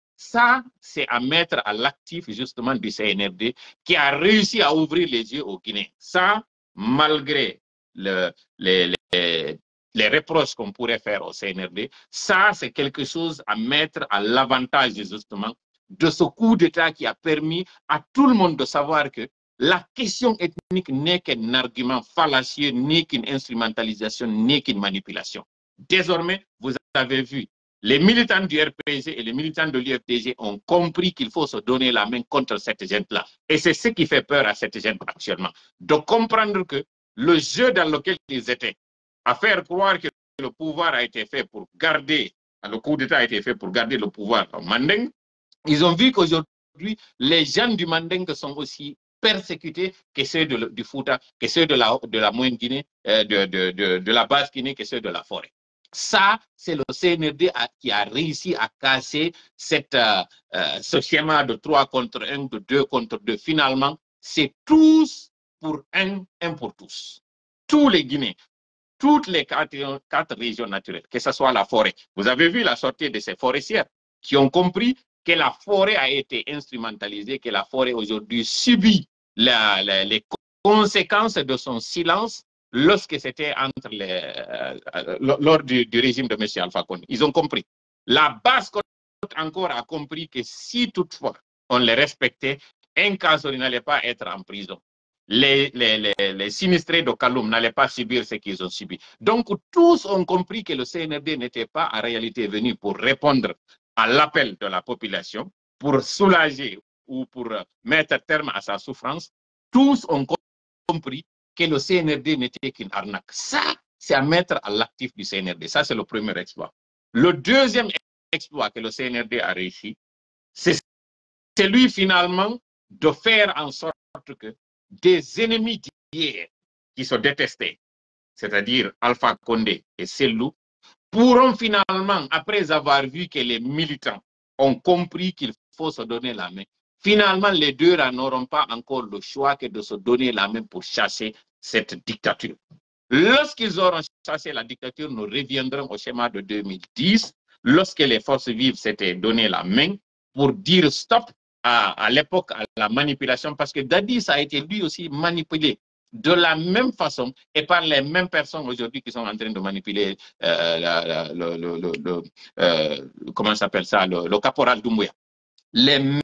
Ça, c'est à mettre à l'actif justement du C N R D qui a réussi à ouvrir les yeux aux Guinéens. Ça, malgré le, les, les, les reproches qu'on pourrait faire au C N R D, ça, c'est quelque chose à mettre à l'avantage justement de ce coup d'État qui a permis à tout le monde de savoir que la question ethnique n'est qu'un argument fallacieux, n'est qu'une instrumentalisation, n'est qu'une manipulation. Désormais, vous avez vu, les militants du R P G et les militants de l'U F D G ont compris qu'il faut se donner la main contre cette gente-là. Et c'est ce qui fait peur à cette gente actuellement. De comprendre que le jeu dans lequel ils étaient, à faire croire que le pouvoir a été fait pour garder, le coup d'État a été fait pour garder le pouvoir au Mandeng, ils ont vu qu'aujourd'hui, les gens du Mandeng sont aussi persécutés que ceux de, du Fouta, que ceux de la, de la Moyenne Guinée, euh, de, de, de, de la basse Guinée, que ceux de la forêt. Ça, c'est le C N R D a, qui a réussi à casser cette, euh, euh, ce schéma de trois contre un, de deux contre deux. Finalement, c'est tous pour un, un pour tous. Tous les Guinéens, toutes les quatre, quatre régions naturelles, que ce soit la forêt. Vous avez vu la sortie de ces forestières qui ont compris que la forêt a été instrumentalisée, que la forêt aujourd'hui subit la, la, les conséquences de son silence lorsque c'était entre les, euh, lors du, du régime de M. Alpha Condé. Ils ont compris. La basse côte encore a compris que si toutefois on les respectait, un Kasori n'allait pas être en prison. Les, les, les, les sinistrés de Kaloum n'allaient pas subir ce qu'ils ont subi. Donc tous ont compris que le C N R D n'était pas en réalité venu pour répondre à l'appel de la population, pour soulager ou pour mettre terme à sa souffrance. Tous ont compris que le C N R D n'était qu'une arnaque. Ça, c'est à mettre à l'actif du C N R D. Ça, c'est le premier exploit. Le deuxième exploit que le C N R D a réussi, c'est celui finalement de faire en sorte que des ennemis d'hier qui se détestaient, c'est-à-dire Alpha Condé et Sellou, pourront finalement, après avoir vu que les militants ont compris qu'il faut se donner la main, finalement, les deux n'auront pas encore le choix que de se donner la main pour chasser cette dictature. Lorsqu'ils auront chassé la dictature, nous reviendrons au schéma de deux mille dix, lorsque les forces vives s'étaient donné la main pour dire stop à, à l'époque à la manipulation, parce que Dadis a été lui aussi manipulé de la même façon et par les mêmes personnes aujourd'hui qui sont en train de manipuler euh, la, la, le, le, le, le, euh, comment s'appelle ça, le, le caporal Doumbouya. Les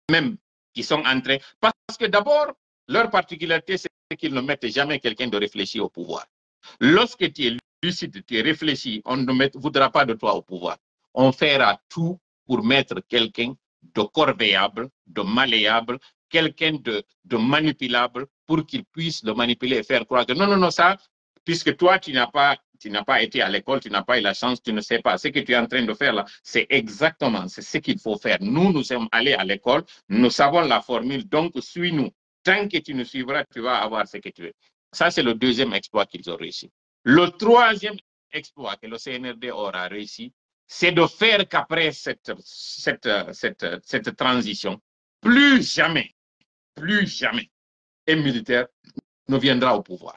même qui sont entrés. Parce que d'abord, leur particularité, c'est qu'ils ne mettent jamais quelqu'un de réfléchi au pouvoir. Lorsque tu es lucide, tu es réfléchi, on ne met, voudra pas de toi au pouvoir. On fera tout pour mettre quelqu'un de corvéable, de malléable, quelqu'un de, de manipulable pour qu'il puisse le manipuler et faire croire que non, non, non, ça, puisque toi, tu n'as pas, tu n'as pas été à l'école, tu n'as pas eu la chance, tu ne sais pas. Ce que tu es en train de faire là, c'est exactement, c'est ce qu'il faut faire. Nous, nous sommes allés à l'école, nous savons la formule, donc suis-nous. Tant que tu nous suivras, tu vas avoir ce que tu veux. Ça, c'est le deuxième exploit qu'ils ont réussi. Le troisième exploit que le C N R D aura réussi, c'est de faire qu'après cette, cette, cette, cette transition, plus jamais, plus jamais, un militaire ne viendra au pouvoir.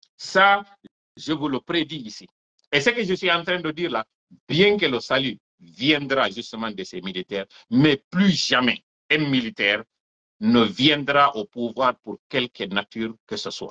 Ça, je vous le prédis ici. Et ce que je suis en train de dire là, bien que le salut viendra justement de ces militaires, mais plus jamais un militaire ne viendra au pouvoir pour quelque nature que ce soit.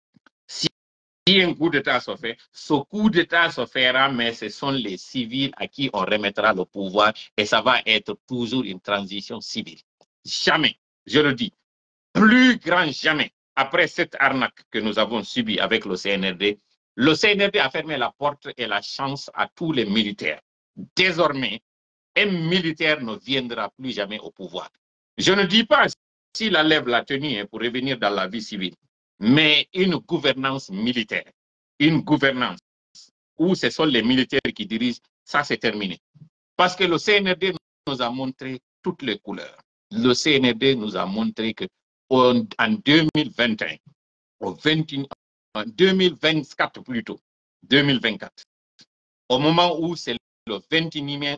Si un coup d'État se fait, ce coup d'État se fera, mais ce sont les civils à qui on remettra le pouvoir et ça va être toujours une transition civile. Jamais, je le dis, plus grand jamais, après cette arnaque que nous avons subie avec le C N R D, le C N R D a fermé la porte et la chance à tous les militaires. Désormais, un militaire ne viendra plus jamais au pouvoir. Je ne dis pas s'il enlève la tenue pour revenir dans la vie civile, mais une gouvernance militaire, une gouvernance où ce sont les militaires qui dirigent, ça c'est terminé. Parce que le C N R D nous a montré toutes les couleurs. Le C N R D nous a montré que en deux mille vingt et un, au vingt et un, en deux mille vingt-quatre plutôt, deux mille vingt-quatre, au moment où c'est le vingt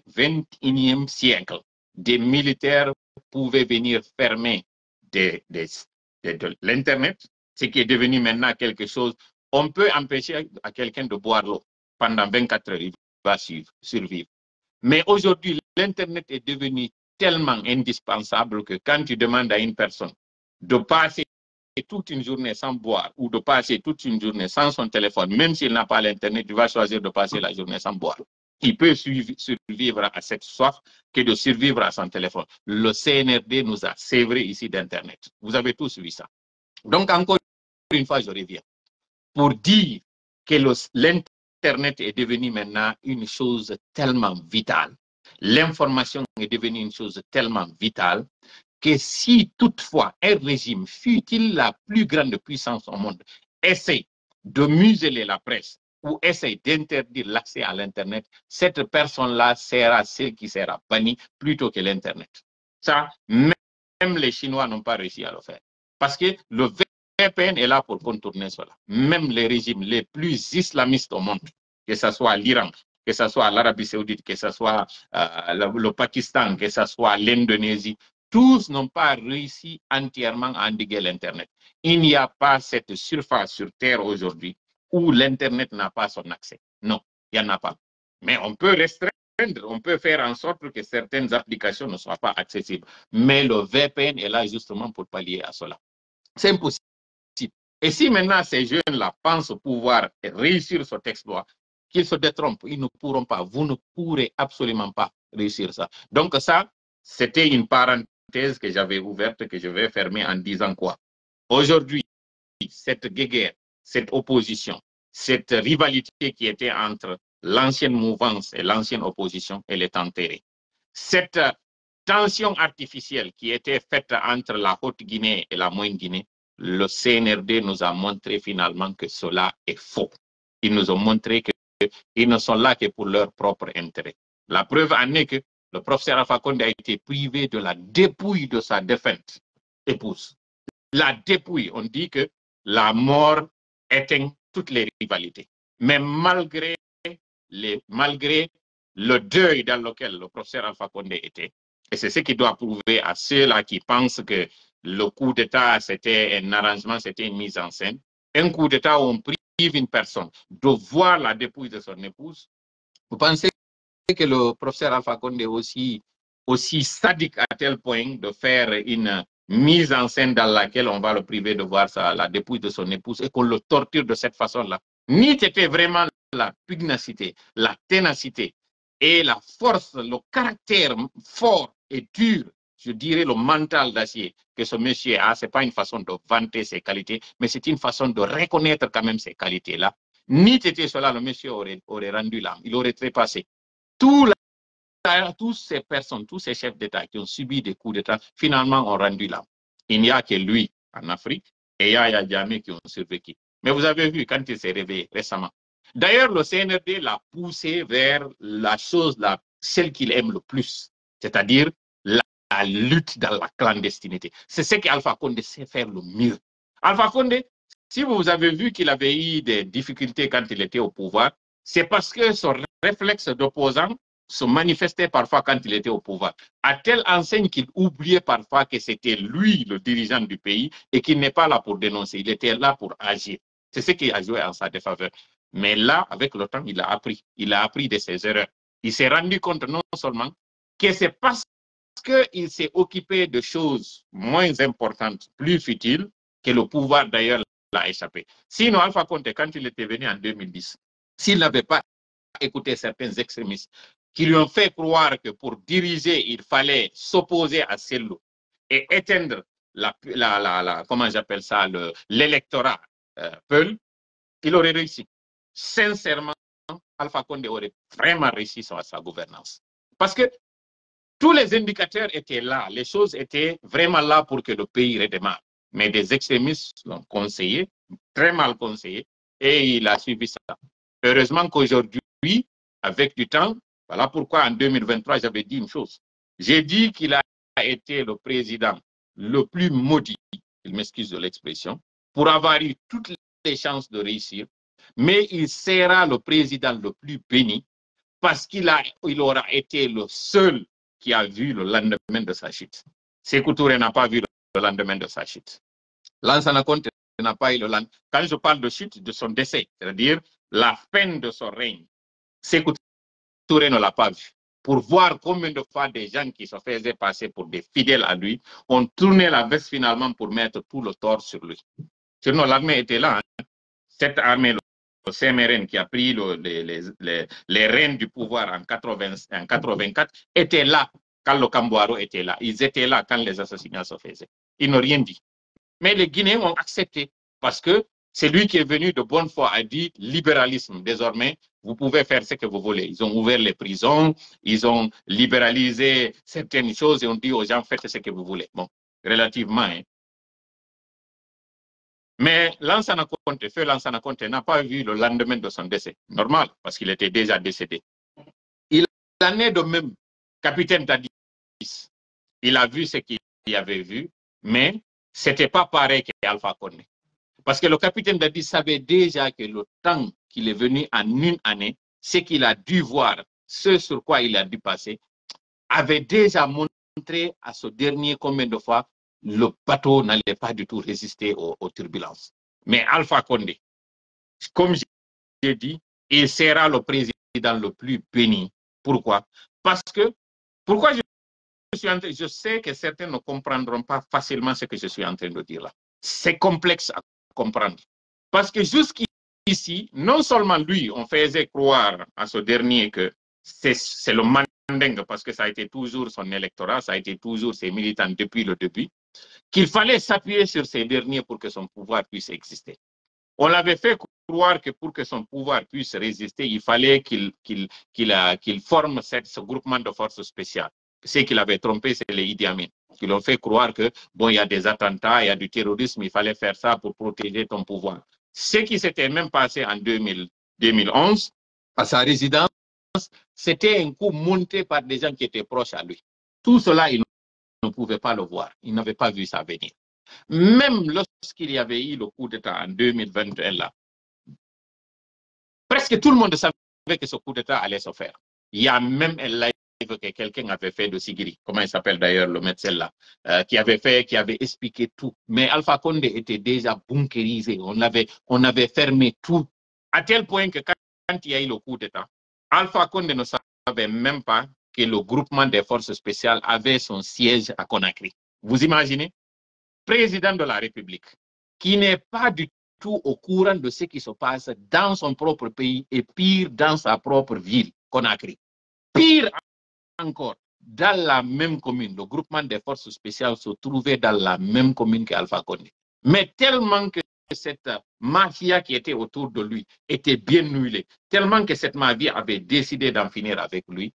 et unième siècle, des militaires pouvaient venir fermer des, des, des, de l'Internet, ce qui est devenu maintenant quelque chose. On peut empêcher à quelqu'un de boire l'eau pendant vingt-quatre heures, il va survivre. Mais aujourd'hui, l'Internet est devenu tellement indispensable que quand tu demandes à une personne de passer toute une journée sans boire ou de passer toute une journée sans son téléphone, même s'il n'a pas l'Internet, tu vas choisir de passer la journée sans boire. Il peut survivre à cette soif que de survivre à son téléphone. Le C N R D nous a sévré ici d'Internet. Vous avez tous vu ça. Donc, encore une fois, je reviens pour dire que l'Internet est devenu maintenant une chose tellement vitale. L'information est devenue une chose tellement vitale que si toutefois un régime, fût-il la plus grande puissance au monde, essaie de museler la presse ou essaie d'interdire l'accès à l'Internet, cette personne-là sera celle qui sera bannie plutôt que l'Internet. Ça, même les Chinois n'ont pas réussi à le faire. Parce que le V P N est là pour contourner cela. Même les régimes les plus islamistes au monde, que ce soit l'Iran, que ce soit l'Arabie Saoudite, que ce soit euh, le, le Pakistan, que ce soit l'Indonésie, tous n'ont pas réussi entièrement à endiguer l'Internet. Il n'y a pas cette surface sur Terre aujourd'hui où l'Internet n'a pas son accès. Non, il n'y en a pas. Mais on peut restreindre, on peut faire en sorte que certaines applications ne soient pas accessibles. Mais le V P N est là justement pour pallier à cela. C'est impossible. Et si maintenant ces jeunes-là pensent pouvoir réussir cet exploit, qu'ils se détrompent, ils ne pourront pas. Vous ne pourrez absolument pas réussir ça. Donc ça, c'était une parenthèse que j'avais ouverte, que je vais fermer en disant quoi? Aujourd'hui, cette guerre, cette opposition, cette rivalité qui était entre l'ancienne mouvance et l'ancienne opposition, elle est enterrée. Cette tension artificielle qui était faite entre la Haute-Guinée et la Moyenne-Guinée, le C N R D nous a montré finalement que cela est faux. Ils nous ont montré qu'ils ne sont là que pour leur propre intérêt. La preuve en est que le professeur Alpha Condé a été privé de la dépouille de sa défunte épouse. La dépouille, on dit que la mort éteint toutes les rivalités. Mais malgré, les, malgré le deuil dans lequel le professeur Alpha Condé était, et c'est ce qui doit prouver à ceux-là qui pensent que le coup d'État, c'était un arrangement, c'était une mise en scène. Un coup d'État où on prive une personne de voir la dépouille de son épouse. Vous pensez que le professeur Alpha Condé est aussi, aussi sadique à tel point de faire une mise en scène dans laquelle on va le priver de voir sa, la dépouille de son épouse et qu'on le torture de cette façon-là? Ni c'était vraiment la pugnacité, la ténacité et la force, le caractère fort et dur je dirais, le mental d'acier que ce monsieur a, ce n'est pas une façon de vanter ses qualités, mais c'est une façon de reconnaître quand même ces qualités-là. Ni était cela, le monsieur aurait, aurait rendu l'âme, il aurait trépassé. Tout la, tous ces personnes, tous ces chefs d'État qui ont subi des coups d'État, finalement ont rendu l'âme. Il n'y a que lui en Afrique et Yaya Jammeh qui ont survécu. Mais vous avez vu quand il s'est réveillé récemment. D'ailleurs, le C N R D l'a poussé vers la chose, la, celle qu'il aime le plus, c'est-à-dire la, la lutte dans la clandestinité. C'est ce qu'Alpha Condé sait faire le mieux. Alpha Condé, si vous avez vu qu'il avait eu des difficultés quand il était au pouvoir, c'est parce que son réflexe d'opposant se manifestait parfois quand il était au pouvoir. À telle enseigne qu'il oubliait parfois que c'était lui le dirigeant du pays et qu'il n'est pas là pour dénoncer, il était là pour agir. C'est ce qui a joué en sa défaveur. Mais là, avec le temps, il a appris. Il a appris de ses erreurs. Il s'est rendu compte non seulement que c'est parce qu'il s'est occupé de choses moins importantes, plus futiles, que le pouvoir d'ailleurs l'a échappé. Sinon, Alpha Condé, quand il était venu en deux mille dix, s'il n'avait pas écouté certains extrémistes qui lui ont fait croire que pour diriger, il fallait s'opposer à Sello et éteindre la, la, la, la comment j'appelle ça, l'électorat euh, Peul, il aurait réussi. Sincèrement, Alpha Condé aurait vraiment réussi sur sa gouvernance. Parce que tous les indicateurs étaient là, les choses étaient vraiment là pour que le pays redémarre. Mais des extrémistes l'ont conseillé, très mal conseillé, et il a suivi ça. Heureusement qu'aujourd'hui, avec du temps, voilà pourquoi en deux mille vingt-trois, j'avais dit une chose. J'ai dit qu'il a été le président le plus maudit, il m'excuse de l'expression, pour avoir eu toutes les chances de réussir, mais il sera le président le plus béni parce qu'il a, il aura été le seul qui a vu le lendemain de sa chute. Sékou Touré n'a pas vu le lendemain de sa chute. Lansana Conté n'a pas eu le lendemain. Quand je parle de chute, de son décès, c'est-à-dire la fin de son règne, Sékou Touré ne l'a pas vu. Pour voir combien de fois des gens qui se faisaient passer pour des fidèles à lui ont tourné la veste finalement pour mettre tout le tort sur lui. Sinon, l'armée était là. Hein. Cette armée, le C M R N qui a pris le, les, les, les, les rênes du pouvoir en, quatre-vingt, en quatre-vingt-quatre, était là quand le Camboiro était là. Ils étaient là quand les assassinats se faisaient. Ils n'ont rien dit. Mais les Guinéens ont accepté parce que c'est lui qui est venu de bonne foi, a dit libéralisme. Désormais, vous pouvez faire ce que vous voulez. Ils ont ouvert les prisons, ils ont libéralisé certaines choses et ont dit aux gens, faites ce que vous voulez. Bon, relativement. Hein. Mais Lansana Conté, feu Lansana Conté n'a pas vu le lendemain de son décès. Normal, parce qu'il était déjà décédé. Il en est de même, capitaine Dadis. Il a vu ce qu'il avait vu, mais ce n'était pas pareil qu'Alpha Condé. Parce que le capitaine Dadis savait déjà que le temps qu'il est venu en une année, ce qu'il a dû voir, ce sur quoi il a dû passer, avait déjà montré à ce dernier combien de fois le bateau n'allait pas du tout résister aux, aux turbulences. Mais Alpha Condé, comme j'ai dit, il sera le président le plus béni. Pourquoi? Parce que, pourquoi je, suis en train, je sais que certains ne comprendront pas facilement ce que je suis en train de dire là. C'est complexe à comprendre. Parce que jusqu'ici, non seulement lui, on faisait croire à ce dernier que c'est le mandingue, parce que ça a été toujours son électorat, ça a été toujours ses militants depuis le début, qu'il fallait s'appuyer sur ces derniers pour que son pouvoir puisse exister. On l'avait fait croire que pour que son pouvoir puisse résister, il fallait qu'il qu'il, qu'il, qu'il forme cette, ce groupement de forces spéciales. Ce qu'il avait trompé, c'est les Idi Amin. Qui l'ont fait croire que, bon, il y a des attentats, il y a du terrorisme, il fallait faire ça pour protéger ton pouvoir. Ce qui s'était même passé en deux mille, deux mille onze, à sa résidence, c'était un coup monté par des gens qui étaient proches à lui. Tout cela, il ne pouvait pas le voir. Il n'avait pas vu ça venir. Même lorsqu'il y avait eu le coup d'État en deux mille vingt et un, là, presque tout le monde savait que ce coup d'État allait se faire. Il y a même un live que quelqu'un avait fait de Sigiri, comment il s'appelle d'ailleurs le médecin là, euh, qui avait fait, qui avait expliqué tout. Mais Alpha Condé était déjà bunkérisé. On avait, on avait fermé tout, à tel point que quand, quand il y a eu le coup d'État, Alpha Condé ne savait même pas que le groupement des forces spéciales avait son siège à Conakry. Vous imaginez? Président de la République, qui n'est pas du tout au courant de ce qui se passe dans son propre pays et pire dans sa propre ville, Conakry. Pire encore, dans la même commune. Le groupement des forces spéciales se trouvait dans la même commune qu'Alpha Condé. Mais tellement que cette mafia qui était autour de lui était bien huilée, tellement que cette mafia avait décidé d'en finir avec lui,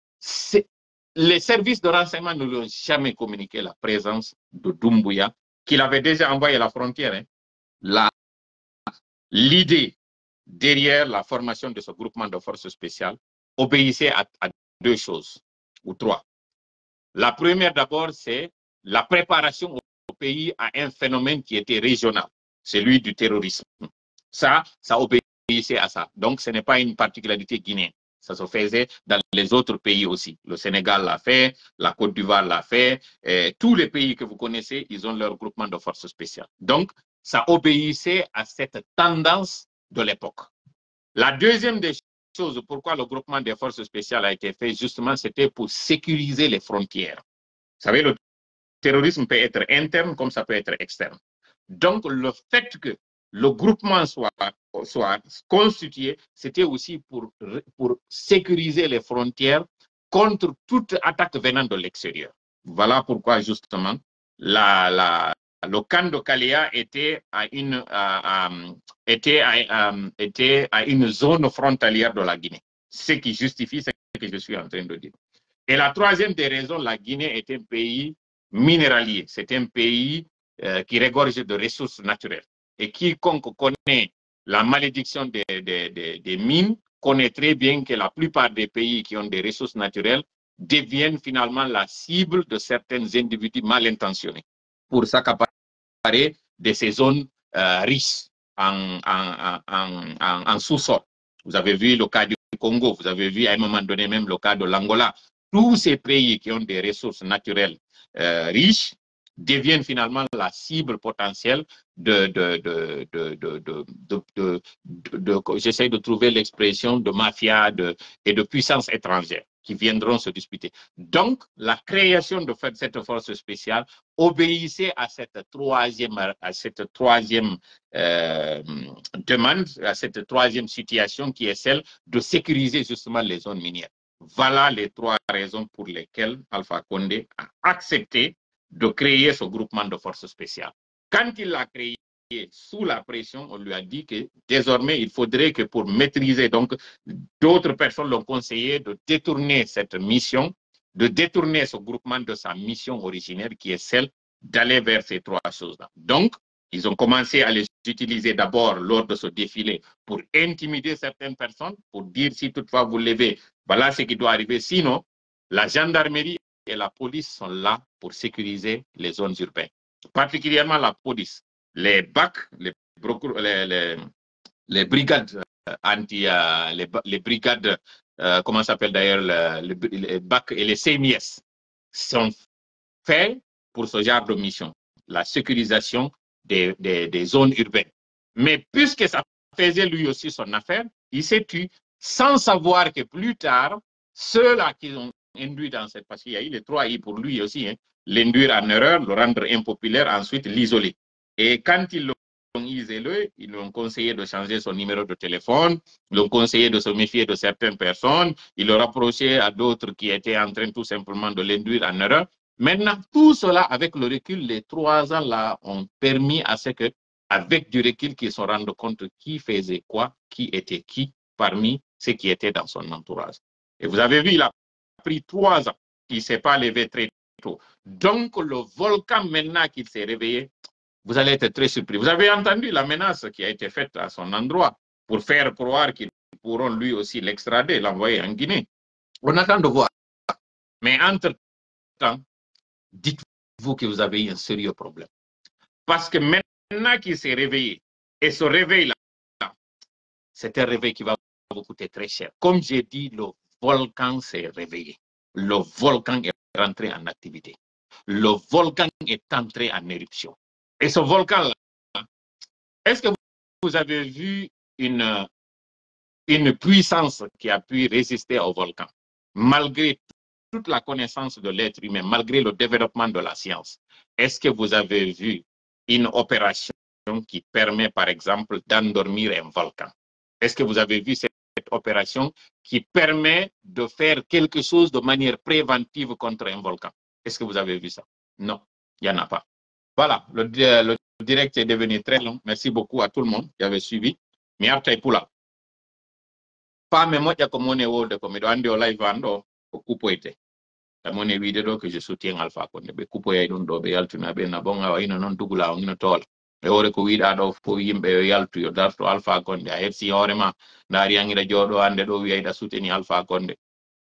les services de renseignement ne lui ont jamais communiqué la présence de Doumbouya, qu'il avait déjà envoyé à la frontière. Hein. L'idée derrière la formation de ce groupement de forces spéciales obéissait à, à deux choses, ou trois. La première d'abord, c'est la préparation au pays à un phénomène qui était régional, celui du terrorisme. Ça, ça obéissait à ça. Donc, ce n'est pas une particularité guinéenne. Ça se faisait dans les autres pays aussi. Le Sénégal l'a fait, la Côte d'Ivoire l'a fait. Et tous les pays que vous connaissez, ils ont leur groupement de forces spéciales. Donc, ça obéissait à cette tendance de l'époque. La deuxième des choses, pourquoi le groupement des forces spéciales a été fait, justement, c'était pour sécuriser les frontières. Vous savez, le terrorisme peut être interne comme ça peut être externe. Donc, le fait que le groupement soit, soit constitué, c'était aussi pour, pour sécuriser les frontières contre toute attaque venant de l'extérieur. Voilà pourquoi, justement, la, la, le camp de Kalea était à, une, à, à, était, à, à, était à une zone frontalière de la Guinée, ce qui justifie ce que je suis en train de dire. Et la troisième des raisons, la Guinée est un pays minéralier, c'est un pays euh, qui regorge de ressources naturelles. Et quiconque connaît la malédiction des, des, des, des mines connaît très bien que la plupart des pays qui ont des ressources naturelles deviennent finalement la cible de certains individus mal intentionnés pour s'accaparer de ces zones euh, riches en, en, en, en, en sous-sol. Vous avez vu le cas du Congo, vous avez vu à un moment donné même le cas de l'Angola. Tous ces pays qui ont des ressources naturelles euh, riches deviennent finalement la cible potentielle de, de, de, de, de, de, de, de, de, de j'essaie de trouver l'expression de mafia de, et de puissances étrangères qui viendront se disputer. Donc, la création de cette force spéciale obéissait à cette troisième, à cette troisième euh, demande, à cette troisième situation qui est celle de sécuriser justement les zones minières. Voilà les trois raisons pour lesquelles Alpha Condé a accepté de créer ce groupement de forces spéciales. Quand il l'a créé sous la pression, on lui a dit que désormais, il faudrait que pour maîtriser, donc d'autres personnes l'ont conseillé de détourner cette mission, de détourner ce groupement de sa mission originaire qui est celle d'aller vers ces trois choses-là. Donc, ils ont commencé à les utiliser d'abord lors de ce défilé pour intimider certaines personnes, pour dire si toutefois vous levez, voilà ce qui doit arriver. Sinon, la gendarmerie et la police sont là pour sécuriser les zones urbaines, particulièrement la police. Les B A C, les, les, les, les brigades anti, euh, les, les brigades, euh, comment s'appelle d'ailleurs, les, les B A C et les C M I S sont faits pour ce genre de mission, la sécurisation des, des, des zones urbaines. Mais puisque ça faisait lui aussi son affaire, il s'est tué sans savoir que plus tard, ceux-là qui ont induit dans cette, parce qu'il y a eu les trois I pour lui aussi, hein, l'induire en erreur, le rendre impopulaire, ensuite l'isoler. Et quand ils l'ont isolé, ils lui ont conseillé de changer son numéro de téléphone, ils l'ont conseillé de se méfier de certaines personnes, ils le rapprochaient à d'autres qui étaient en train tout simplement de l'induire en erreur. Maintenant, tout cela, avec le recul, les trois ans-là ont permis à ce que, avec du recul, qu'ils se rendent compte qui faisait quoi, qui était qui parmi ceux qui étaient dans son entourage. Et vous avez vu, il a pris trois ans, il ne s'est pas levé très tôt. Donc, le volcan, maintenant qu'il s'est réveillé, vous allez être très surpris. Vous avez entendu la menace qui a été faite à son endroit pour faire croire qu'ils pourront lui aussi l'extrader, l'envoyer en Guinée. On attend de voir. Mais entre-temps, dites-vous que vous avez eu un sérieux problème. Parce que maintenant qu'il s'est réveillé, et ce réveil-là, c'est un réveil qui va vous coûter très cher. Comme j'ai dit, le volcan s'est réveillé. Le volcan est rentré en activité. Le volcan est entré en éruption. Et ce volcan-là, est-ce que vous avez vu une, une puissance qui a pu résister au volcan, malgré toute la connaissance de l'être humain, malgré le développement de la science? Est-ce que vous avez vu une opération qui permet, par exemple, d'endormir un volcan? Est-ce que vous avez vu cette opération qui permet de faire quelque chose de manière préventive contre un volcan. Est-ce que vous avez vu ça? Non, il n'y en a pas. Voilà, le, le direct est devenu très long. Merci beaucoup à tout le monde qui avait suivi. Mi artai pula. Pas me moja comme on est world comme do andi o live ando ko kupoite. Tamone vidéo que je soutiens Alpha Condé be kupoye don do be yaltuna be na bonga wa ino non dugula o ino tol. E ore ko wiida do fo yimbe yo yaltu yo darto Alpha Condé a hersi horema ndari angira jodo ande do wiida souteni Alpha Condé.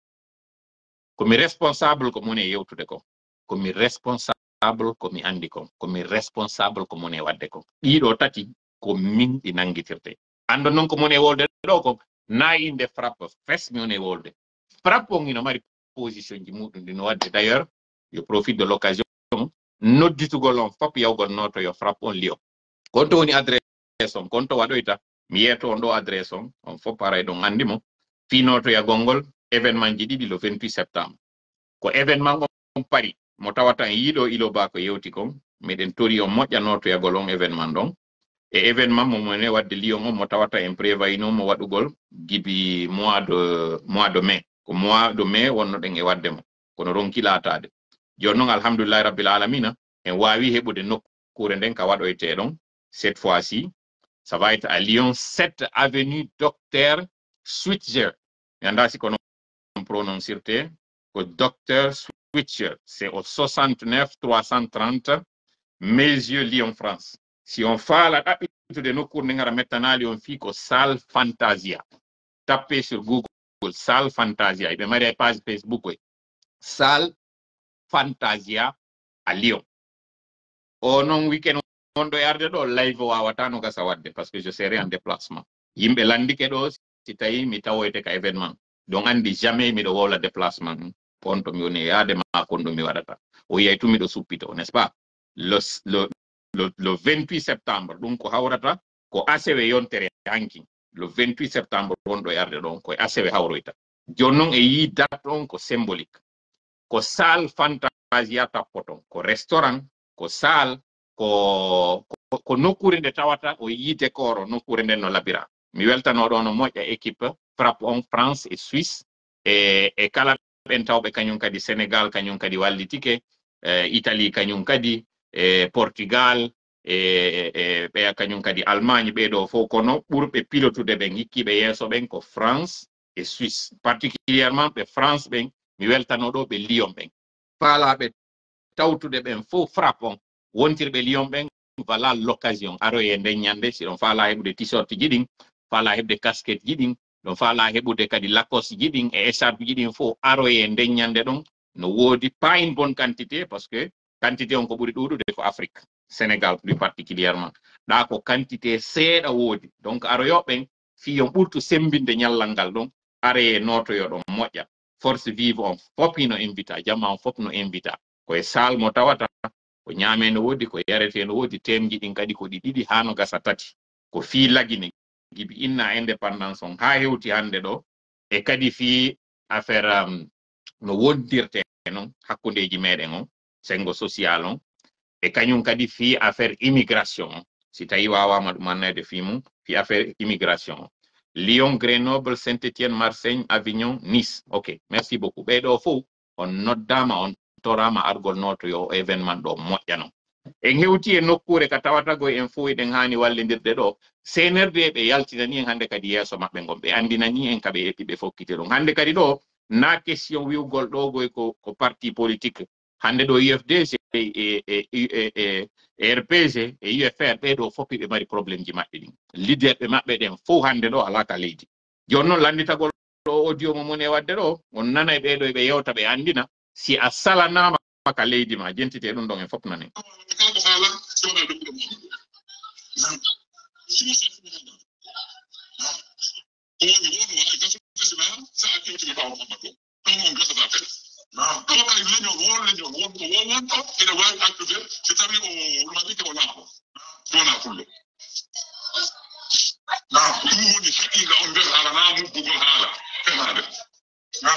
Comme responsable ko mone yewtude ko. Comme responsable ko mi andi ko. Comme responsable ko mone wadde ko. Ido tati ko min di nangitirte. Ando non ko mone wolde do ko na inde frappe fes mi one wolde. Frappe on ino mari position di mudum di no wadde. D'ailleurs, je profite de l'occasion nodditugol on fop yawgol noto yo frappe on lio. Konto woni adresse on konto wadoita mi yeto on do adresse on on fop paray don andi mo fi noto ya gongol événement ji didi le vingt-huit septembre ko événement on pari mo tawata yido ilo ba ko yewti ko meden tori on moƴƴa noto ya golon événement don e événement mo mone wadde Lyon mo tawata en prévayno mo wadugol gibi mois de mois de mai ko mois de mai wonno den e wadde mo kono ronki latade jonnon alhamdulillah rabbil alamina en wawi hebude nokkure den ka wadoyte don cette fois-ci ça va être à Lyon sept avenue Docteur Switzer yanda si kono prononcirte ko Docteur Switzer c'est au soixante-neuf trois cent trente Messieurs Lyon France. Si on fait la tapite de nos cours, on fait que Salle Fantasia. Tapez sur Google Salle Fantasia. Et bien, ma page Facebook, oui. Salle Fantasia à Lyon. Oh non, week-end, on doit y aller live ou à Watano Gasawadde parce que je serai en déplacement. Yimbe landike do, si taï, mi tawo ete ka événement. Donc, on dit jamais mi do wala déplacement. Ponto mi one ya de ma kondo mi wadata. O yai tu mi do supito, n'est-ce pas? Le, le, Le, le vingt-huit septembre, donc, haurata, ko asewe yontere ranking. Le vingt-huit septembre, on doit y aller donc, ko asewe hauroita. Jonon e yi date on ko symbolique. Ko salle Fantasia tapoton, ko restaurant, ko salle, ko, ko, ko nokure de tawata, o yi décor, nokure de no labira. Mi weltano dono moja équipe, frappe on France et Suisse, et, et kala bentawbe kanyun kadi Sénégal, kanyun kadi wallitike, eh, Italie kanyun kadi, e Portugal e e be kanyum kadi Allemagne be do fo kono burbe pilotude be ngikkibe yeso ben ko France et Suisse particulièrement be France ben mi weltano do be Lyon ben pala be tawtude ben fo frappon wontirbe Lyon ben voilà l'occasion aroye de nyande si on fala hebude t-shirt jiding fala hebude casquette jiding don fala hebude kadi Lacoste jiding e écharpe jiding fo aroye de nyande don no wodi pas une bonne quantité parce que quantité on ko buri dudu de ko Afrique Sénégal plus particulièrement da ko quantité seeda wodi donc aro yoben fi on burtu sembinde nyallangal don are noto yo don moƴƴa force vive on fopino invita jama on fopno invita ko e sal mo tawata ko nyame no wodi ko yarete no wodi temji din kadi ko di didi hano gasa tati ko fi lagine gibi inna indépendance on ha hewti hande do e kadi fi affaire um, no wondirte non hakkundeji meden on sengo social on e kanyum kadi fi affaire immigration si tawi wawama dum annede fi mum fi affaire immigration Lyon, Grenoble, Saint-Étienne, Marseille, Avignon, Nice. Ok, merci beaucoup. Be do fo on noddama on torama argol noto yo événement do moƴƴano en hewti e nokkure ka tawata go en fo den hani wallindirde do senerde be yaltinani en hande kadi yeso mabbe gombe andinani en kabe epi be fokkite don hande kadi do na question wiugol do go ko ko parti politique hande do U F D C e e e R P G e U F R be do foppi be mari problème ji mabbe din leader be mabbe den fo hande do alaka leydi jonnon landitagol do audio mo mone wadde do on nana be do be yewta be andina si a salanama ka leydi ma jentite dum don en fop nanen Now, come on, you know, one legend, one to one, one top, in a white activist, it's a little romantic or now. Don't have to. Now, two money sitting on the Harana, Google Hala. Now,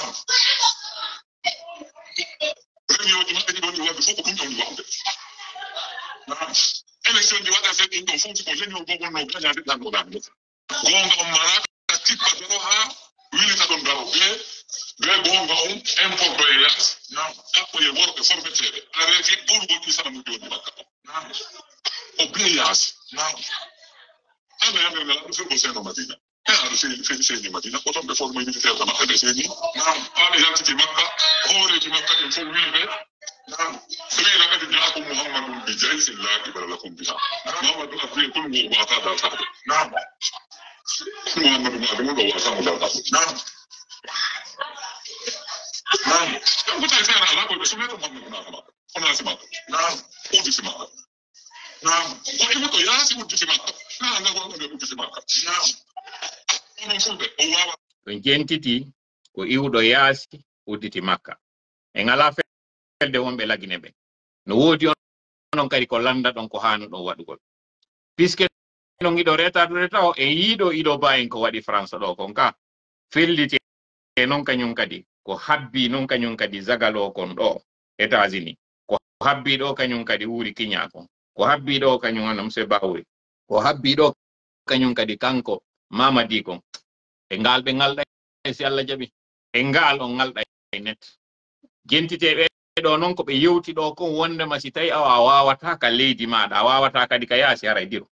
when you want to focus on the world. Now, election, you want to say in the phone, because then you'll go on no better than that. Going on Maraca, tippa daro ha wilita ɗon daro be be gonga on import e yas ɗaɓɓo e worɓe formeteɓe a refi ɓurgol isanu joni makka o be yas ana yamir ngal aɗa firgo seno madina e aɗa feni seni madina ko ton ɓe forme militaire tama ɓe seni aɓe yaltiti makka hooreji makka ɗen fof wiɓe قيل قد جاءكم محمد بجيش لا قبل لكم بها محمد أفريق كل وعطاء دار نعم محمد معلوم وعطاء دار نعم نعم كنت أسأل على أبو بسمية محمد نعم أنا سمعت نعم أودي سمعت نعم وإما تو ياسي أودي سمعت نعم نعم أودي سمعت نعم أنا سمعت أوه Gentiti ko iwdo yaasi udditi makka en ala felde wonɓe lagine ɓe no woodi on kadi ko landa ɗon ko haano ɗon waɗugol puisque non iɗo retadude taw en yiiɗo iɗo bayin ko waɗi France ɗo kon ka felliti e noon kañum kadi ko habbi noon kañum kadi zagalo kon ɗo États-Unis ko habbi ɗo kañum kadi wuuri kiña kon ko habbi ɗo kañum ana monsieur Bawuri ko habbi ɗo kañum kadi kanko Mamadi kon e ngal ɓe ngalɗa si Allah jaɓi e ngal on ngalɗa e net gentiteɓe ɗo noon ko ɓe yewti ɗo kon wondema si tawi awa a wawata ka leydi maɗa a wawata kadi ka yaasi hara e diro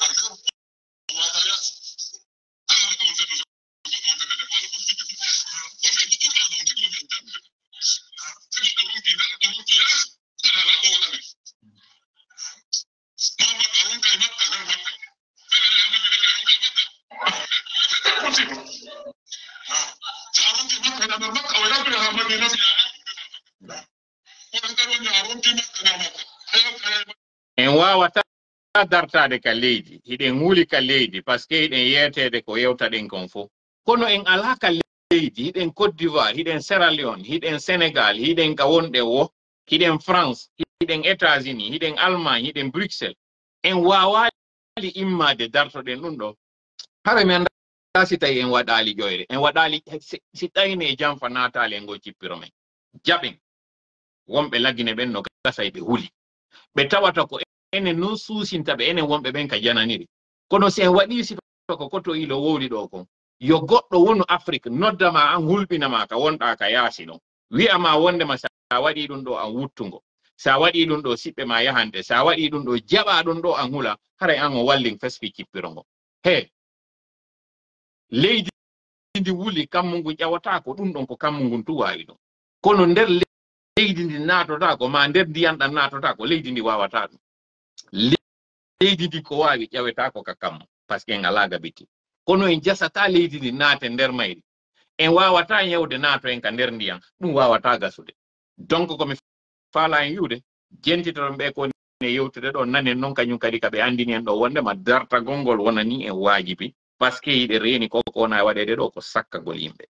en wawata dartade ka leydi hiɗen huuli ka leydi par ce que hiɗen yetede ko yewtaɗen kon fof kono en ala ka leydi hiɗen Côte d'Ivoire hiɗen Sierra Leone hiɗen Sénégal hiɗen ka wonɗe wo hiɗen France hiɗen États-Unis hiɗen Allemagne hiɗen Bruxelles en wawali immade dartoɗen ɗum ɗo hara mi anda si tawi en waɗali ƴoyre en waɗali si tawine e jamfa natali en go cippiro men jaɓen wonɓe lagine ɓen no gasay ɓe huuli ɓe tawata ko enen non suusinta ɓe enen wonɓe ɓen ka jananiri kono si en waɗi si ko koto ilo wowli ɗo kon yo goɗɗo wonu Afrique noddama an hulɓinama ka wonɗa ka yaasi ɗon wi'ama wondema sa waɗi ɗum ɗo an wuttugo sa waɗi ɗum ɗo siɓɓe ma yahante sa waɗi ɗum ɗo jaɓa ɗum ɗo an hula haray an o wallin fespi cippiro ngo he leydi ndi wuli kammu ngu ƴawata ko ɗum ɗon ko kammu ngun tu wawi ɗum kono nder leydi ndi natota ko ma nder ndiyan ɗan natota ko leydi ndi wawata ɗum leydi ndi ko wawi ƴaweta ko ka kammu par ce que en ala gabiti kono en jasata leydi ndi naate nder mayri en wawata yewde naato en ka nder ndiyan ɗum wawata gasude donc komi faala en yiwde jentitoɗon ɓe ko ne yewtude ɗo nanen noon kañum kadi ka ɓe andini en ɗo wondema dartagol ngol wona ni en waajibi par ce que yiɗe reeni ko ko wona waɗede ɗo ko sakkagol yimɓe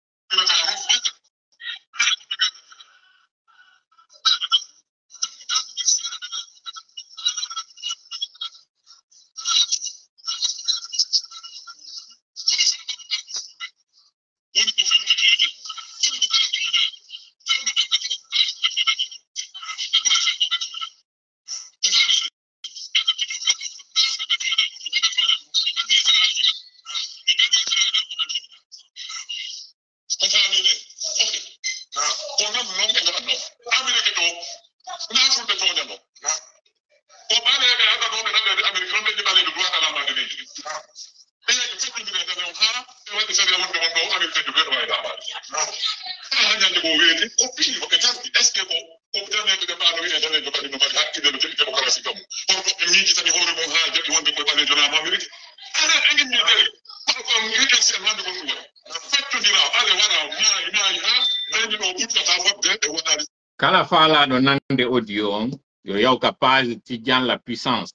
kala faalaɗo nande audio on yo yawka page Tidjane la puissance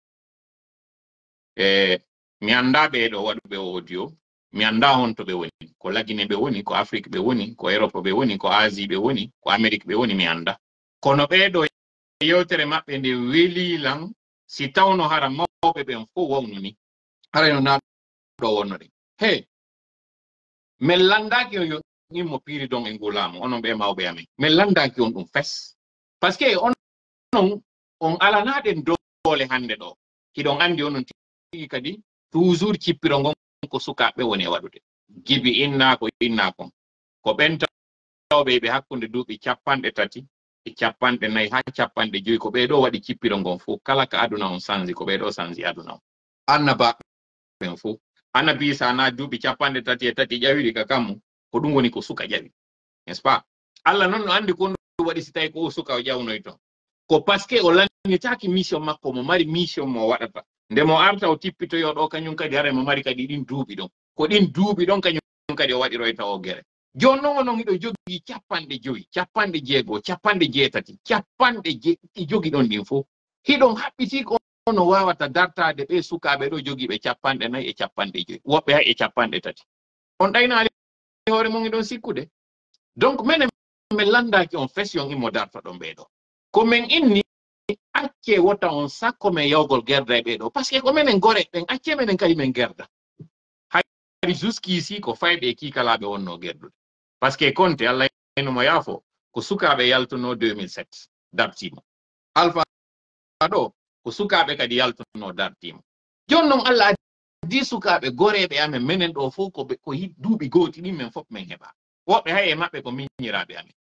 e mi anda ɓeɗo waɗuɓe audio mi anda honto ɓe woni ko lagine ɓe woni ko Afrique ɓe woni ko Europe ɓe woni ko Asie ɓe woni ko Amérique ɓe woni mi anda kono ɓeɗo yewtere maɓɓe nde welilan si tawno hara mawɓe ɓen fof wawnu ni harayno na ɗo wonno ɗen he min landaki yo immo piiri don e ngulamu onon ɓe mawɓe amen min landaki on ɗum fes par ce que on on on alanaɗen doole hande ɗo hiɗon andi onon tigi kadi toujours cippiro ngon ko sukaɓe woni e waɗude gibi inna ko inna ko ko benta tawbe be hakkunde duubi cappanɗe tati e cappanɗe nayi ha cappanɗe joyi ko ɓe ɗo waɗi cippiro ngon fu kala ka aduna on sanzi ko ɓe ɗo sanzi aduna on annaba ɓen fu annabi isa na duuɓi cappanɗe tati e tati ƴawiri ka kammu ko ɗum woni ko suka ƴawi n'est ce pas Allah non no andi ko ɗum waɗi si tawi ko suka o ƴawnoy ton ko parce que o lannitaki mission makko mo mari mission mo waɗata nde mo arta o tippitoyo ɗo kañum kadi hara mo mari kadi ɗin duuɓi ɗon ko ɗin duuɓi ɗon kañum kadi o waɗiroyta o gere joni noon onon iɗo jogii cappanɗe joyi cappanɗe jeegoo cappanɗe jeetati cappanɗe jogi ɗon ɗin fof hiɗon haɓɓiti ko ono wawata dartade ɓe sukaaɓe ɗo jogiiɓe cappanɗe nayi e cappanɗe joyi woɓɓe hay e cappanɗe tati on ɗaynaali hoore mon iɗon sikkude donc minen min landaki on fesi on immo darta ɗon ɓeeɗo ko min inni acce wota on sakko men yawgol gerda e ɓeeɗo par ce que ko minen gore ɓen acce minen kadi min gerda hay jusqu'ici ko fayɓe e kiikalaaɓe wonno gerdude par ce que Conte Allah enomo yaafo ko sukaaɓe yaltuno deux mille sept dartima Alpha ɗo ko sukaaɓe kadi yaltuno dartima joni noon Allah addi sukaaɓe goreɓe amen minen ɗo fof ko ko duuɓi gooti ɗin men fof min heɓa woɓɓe hay e maɓɓe ko miñiraaɓe amen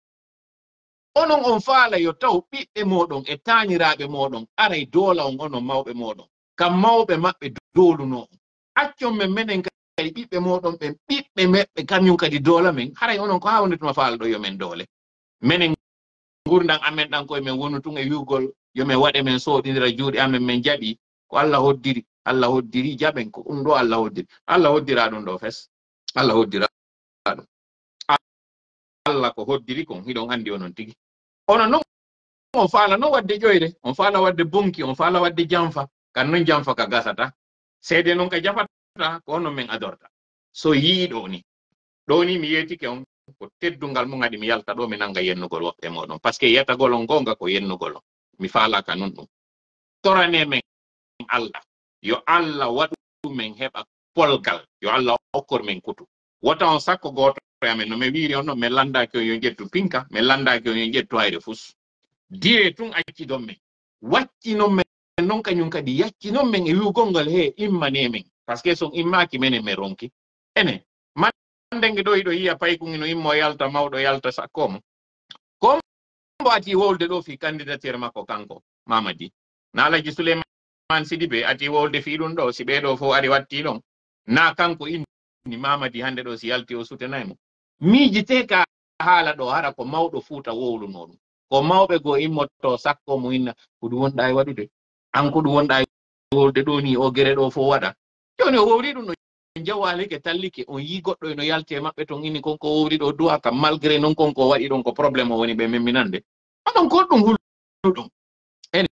onon on faala yo taw ɓiɓɓe moɗon e taaniraaɓe moɗon aray doola on onon mawɓe moɗon kam mawɓe maɓɓe dooluno on accon men minen kadi ɓiɓɓe moɗon ɓen ɓiɓɓe meɓɓe kañum kadi doola men haray onon ko hawnituma faala ɗo yomen doole minen gurdan amen ɗan koye men wonu tun e wiwgol yomin waɗe men sooɗidira juuɗe amen min jaɓi ko Allah hoddiri Allah hoddiri jaɓen ko ɗum ɗo Allah hoddiri Allah hoddira ɗum ɗo fes Allah hoddira ɗum Allah ko hoddiri kon hiɗon andi onon tigi onon noon on faala no wadde ƴoyre on faala wadde bonki on faala wadde janfa kan non janfa ka gasata seede noon ka jafata ko onon min adorta so yii ɗo ni ɗo ni mi yetike on ko teddungal mum adi mi yalta ɗo mi nanga yennugol woɓɓe moɗon par ce que yetagol on gonga ko yennugol on mi faalaka non ɗum torane men Allah yo Allah waɗu men heɓa polgal yo Allah okkor men kutu wota on sakko goto amen no mi wiiri on noon mi landaki on yo ƴettu pinka mi landaki on yo ƴettu hayre fus dire tun acci ɗon men wacci non men non kañum kadi yacci non men e wiwgol ngal he immane men par ce que son immaki menen mi ronki ene mandenge ɗo iɗo yiya paykugi no immo yalta mawɗo yalta sakkomo kombo ati wolde ɗo fi candidature makko kanko Mamadi na Alaji Souleymane Sidibe ati wolde fi ɗum ɗo si ɓeɗo fof ari watti ɗon na kanko inni Mamadi hande ɗo si yalti o sutenaymo miijite ka haala ɗo hara ko mawɗo fuuta wowluno ɗum ko mawɓe go immotto sakko mo inna ko ɗum wonɗa e waɗude an ko ɗum wonɗa e wolde ɗo ni o gere ɗo fof waɗa joni o wowri ɗum no jawalike tallike on yi goɗɗo eno yalti e maɓɓe ton inni konko wowri ɗo duwa kam malgré non konko waɗi ɗon ko probléme o woni ɓe memminande onon ko ɗum hulɗuɗum ene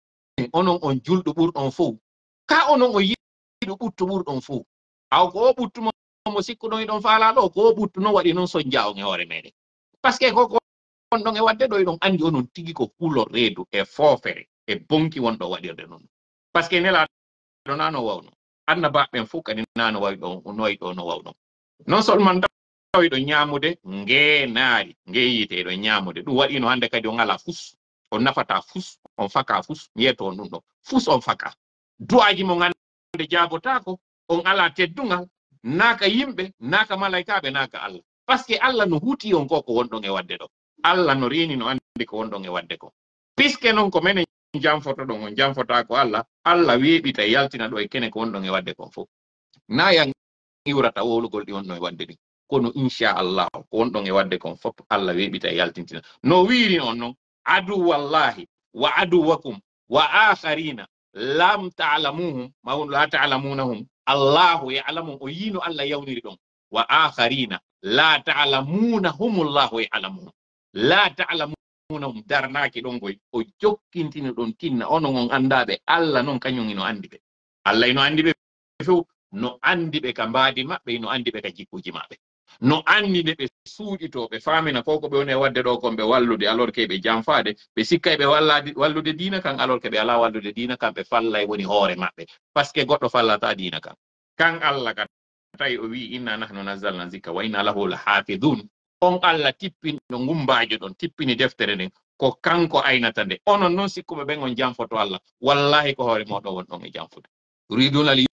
onon on julɗo ɓurɗon fof ka onon o yiɗo ɓutto ɓurɗon fof aw ko o ɓuttumo mo sikkuɗon iɗon faala ɗo ko o ɓuttu non waɗi noon soñja on e hoore meɗen par ce que koko on ɗon e wadde ɗo iɗon andi onon tigi ko kulo reedu e foofere e bonki wonɗo waɗirde noon par ce que nelaɗo nano wawno annabaɓen fof kadi nano wawi ɗon noyi ɗo no wawɗon non seulement tawi ɗo ñamude ngeenaari ngeyite ɗo ñamude ɗum waɗino hande kadi on ala fus on nafata fus on faka fus mi yeto on ɗum ɗo fus on faka du'aji mo hande jabotako on ala teddungal naka yimɓe naka malaikaɓe naka Allah par ce que Allah no huuti on ko ko wonɗon e wadde ɗo Allah no rini no andi ko wonɗon e wadde ko puisque noon ko menen jamfoto ɗon on jamfota ko Allah Allah weeɓita yaltina ɗo e kene ko wonɗon e wadde kon fof na yan iwrata wowlugol ɗi wonɗon e wadde ɗi kono inchallah ko wonɗon e wadde kon fof Allah weeɓita yaltintina no wiiri on noon adu wallahi wa aduwakum wa akharina lam ta'lamuhum ma la ta'lamunahum Allahu ya'lamu o yino Allah yawniri ɗon wa akharina la ta'lamunahum Allahu ya'lamuhum la ta'lamunahum darnaki ɗon goy o jokkintini ɗon tinna onon on andaɓe Allah non kañum ino andi ɓe Allah ino andi ɓe few no andi ɓe ka mbaadi maɓɓe no andi ɓe ka jikkuji maɓɓe no andi ɓe suuɗitoɓe famina ko ko ɓe woni wadde ɗo kon ɓe wallude alors que ɓe janfade ɓe sikkay ɓe wallade wallude diina kan alors que ɓe ala wallude diina kan ɓe fallay woni hoore maɓɓe par ce que goɗɗo fallata diina kan kan Allah kan tawi o wi inna nahnu nazzalna zikra wa inna lahu lahafidun on Allah tippini no gumbajo ɗon tippini deftere nden ko kanko aynata nde onon noon sikkuɓe ɓen on janfoto Allah wallahi ko hoore moɗon won ɗon e janfude yuriduna li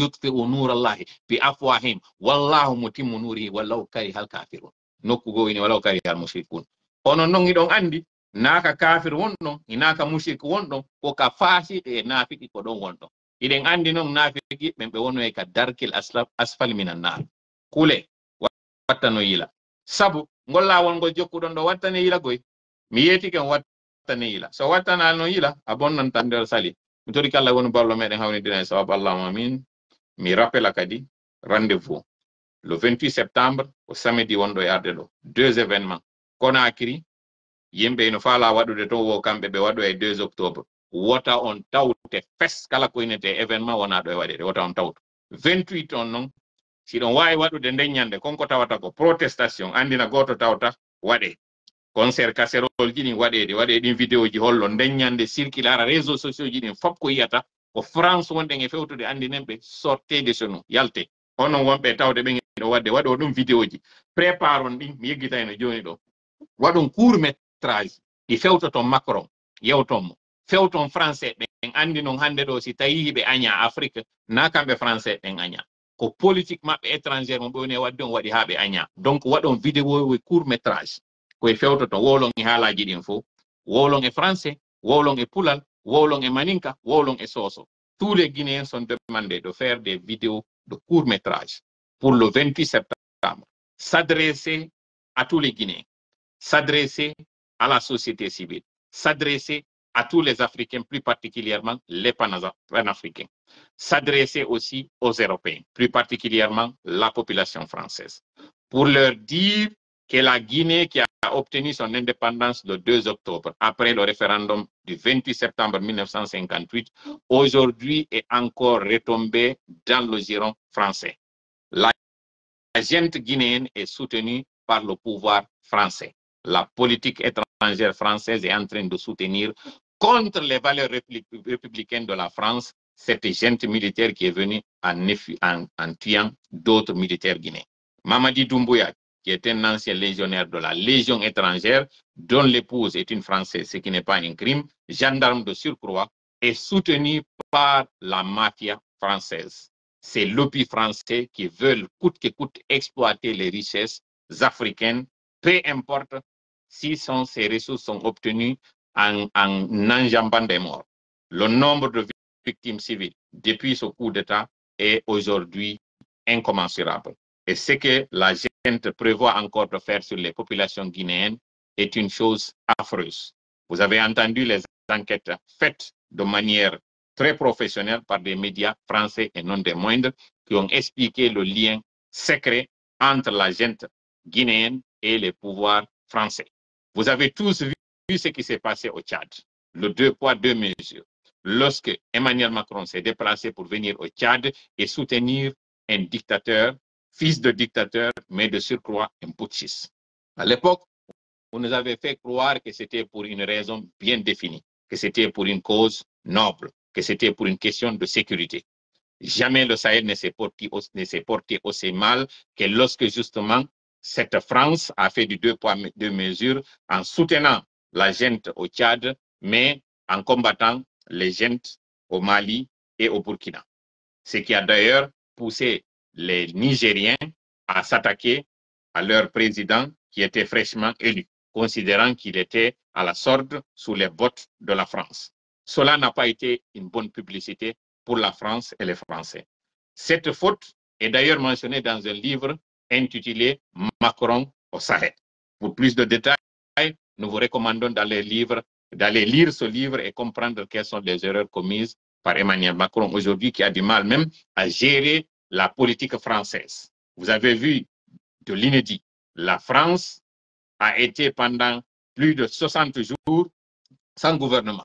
yutfi'u nurallahi bi afwahim wallahu mutimmu nurihi wallahu karihal kafirun nokku go ini wallahu karihal mushrikun onon non idon andi naka kafir wonɗon inaka mushrik wonɗon ko ka fasik e nafiki ko ɗon wonɗon iɗen andi noon nafiki ɓen ɓe wono e ka darkil asfal minan nar kule wattano yila sabu ngol lawol ngol jokkuɗon ɗo wattane yila goy mi yetike on wattane yila so wattanal no yila a bonnan tan nder sali mi tori kala woni ballo meɗen hawnidina e sababu allahuma min mi rappela kadi rendez-vous le vingt-huit septembre au samedi wonɗo e arde ɗo deux événements Conakry yimɓe ino faala waɗude to wo kamɓe ɓe waɗo e deux octobre wota on tawte fes kala ko inete événement wona ɗo e waɗede wota on tawto vingt-huit on noon siɗon wawi waɗude nden ñande konko tawata ko protestation andina goto tawta waɗe concert casserole ji ɗin waɗede waɗe ɗin vidéo ji hollo nden ñande circule ara réseaux sociaux ji ɗin fop ko yiyata ko France wonɗen e fewtude andinen ɓe sortez de chez nous yalte onon wonɓe tawde ɓen ɗo wadde waɗo ɗum vidéo ji prépare on ɗin mi yeggitayno joni ɗo waɗon court métrage ɗi fewtoton Macron yewtonmo fewton français ɓen andi noon hande ɗo si tawi ɓe aña Afrique na kamɓe français ɓen aña ko politique maɓɓe étrangère mo ɓe woni wadde on waɗi ha ɓe aña donc waɗon vidéo e court métrage koye fewtoton wowlon e haalaji ɗin fo wowlon e français wowlon e pulal wowlon e maninka wowlon e soso tous les Guinéens sont demandés de faire des vidéos de court métrage pour le vingt-huit septembre s'adresser à tous les Guinéens s'adresser à la société civile, s'adresser à tous les Africains, plus particulièrement les panafricains, s'adresser aussi aux Européens, plus particulièrement la population française, pour leur dire que la Guinée qui a obtenu son indépendance le deux octobre, après le référendum du vingt-huit septembre mille neuf cent cinquante-huit, aujourd'hui est encore retombée dans le giron français. La gente guinéenne est soutenue par le pouvoir français. La politique étrangère française est en train de soutenir contre les valeurs républicaines de la France cette junte militaire qui est venue en, en, en tuant d'autres militaires guinéens. Mamadi Doumbouya, qui est un ancien légionnaire de la Légion étrangère, dont l'épouse est une Française, ce qui n'est pas un crime, gendarme de surcroît, est soutenu par la mafia française. C'est l'O P I français qui veulent coûte que coûte exploiter les richesses africaines, peu importe si sont, ces ressources sont obtenues en, en enjambant des morts. Le nombre de victimes civiles depuis ce coup d'État est aujourd'hui incommensurable. Et ce que la gente prévoit encore de faire sur les populations guinéennes est une chose affreuse. Vous avez entendu les enquêtes faites de manière très professionnelle par des médias français et non des moindres qui ont expliqué le lien secret entre la gente guinéenne et les pouvoirs français. Vous avez tous vu, vu ce qui s'est passé au Tchad, le deux poids, deux mesures. Lorsque Emmanuel Macron s'est déplacé pour venir au Tchad et soutenir un dictateur, fils de dictateur, mais de surcroît un putschiste. À l'époque, on nous avait fait croire que c'était pour une raison bien définie, que c'était pour une cause noble, que c'était pour une question de sécurité. Jamais le Sahel ne s'est porté, porté aussi mal que lorsque justement cette France a fait du deux poids, deux mesures en soutenant la gente au Tchad, mais en combattant les gentes au Mali et au Burkina. Ce qui a d'ailleurs poussé les Nigériens à s'attaquer à leur président qui était fraîchement élu, considérant qu'il était à la sorde sous les bottes de la France. Cela n'a pas été une bonne publicité pour la France et les Français. Cette faute est d'ailleurs mentionnée dans un livre intitulé Macron au Sahel. Pour plus de détails, nous vous recommandons d'aller lire, d'aller lire ce livre et comprendre quelles sont les erreurs commises par Emmanuel Macron aujourd'hui, qui a du mal même à gérer la politique française. Vous avez vu de l'inédit. La France a été pendant plus de soixante jours sans gouvernement.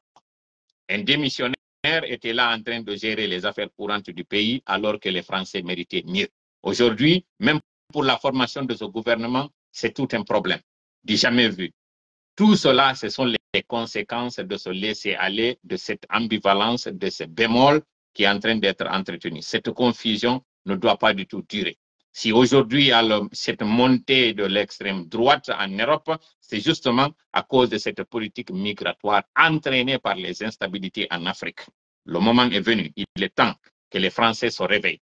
Un démissionnaire était là en train de gérer les affaires courantes du pays alors que les Français méritaient mieux. Aujourd'hui, même pour la formation de ce gouvernement, c'est tout un problème, du jamais vu. Tout cela, ce sont les conséquences de se laisser aller, de cette ambivalence, de ce bémol qui est en train d'être entretenu. Cette confusion ne doit pas du tout durer. Si aujourd'hui il y a le, cette montée de l'extrême droite en Europe, c'est justement à cause de cette politique migratoire entraînée par les instabilités en Afrique. Le moment est venu, il est temps que les Français se réveillent.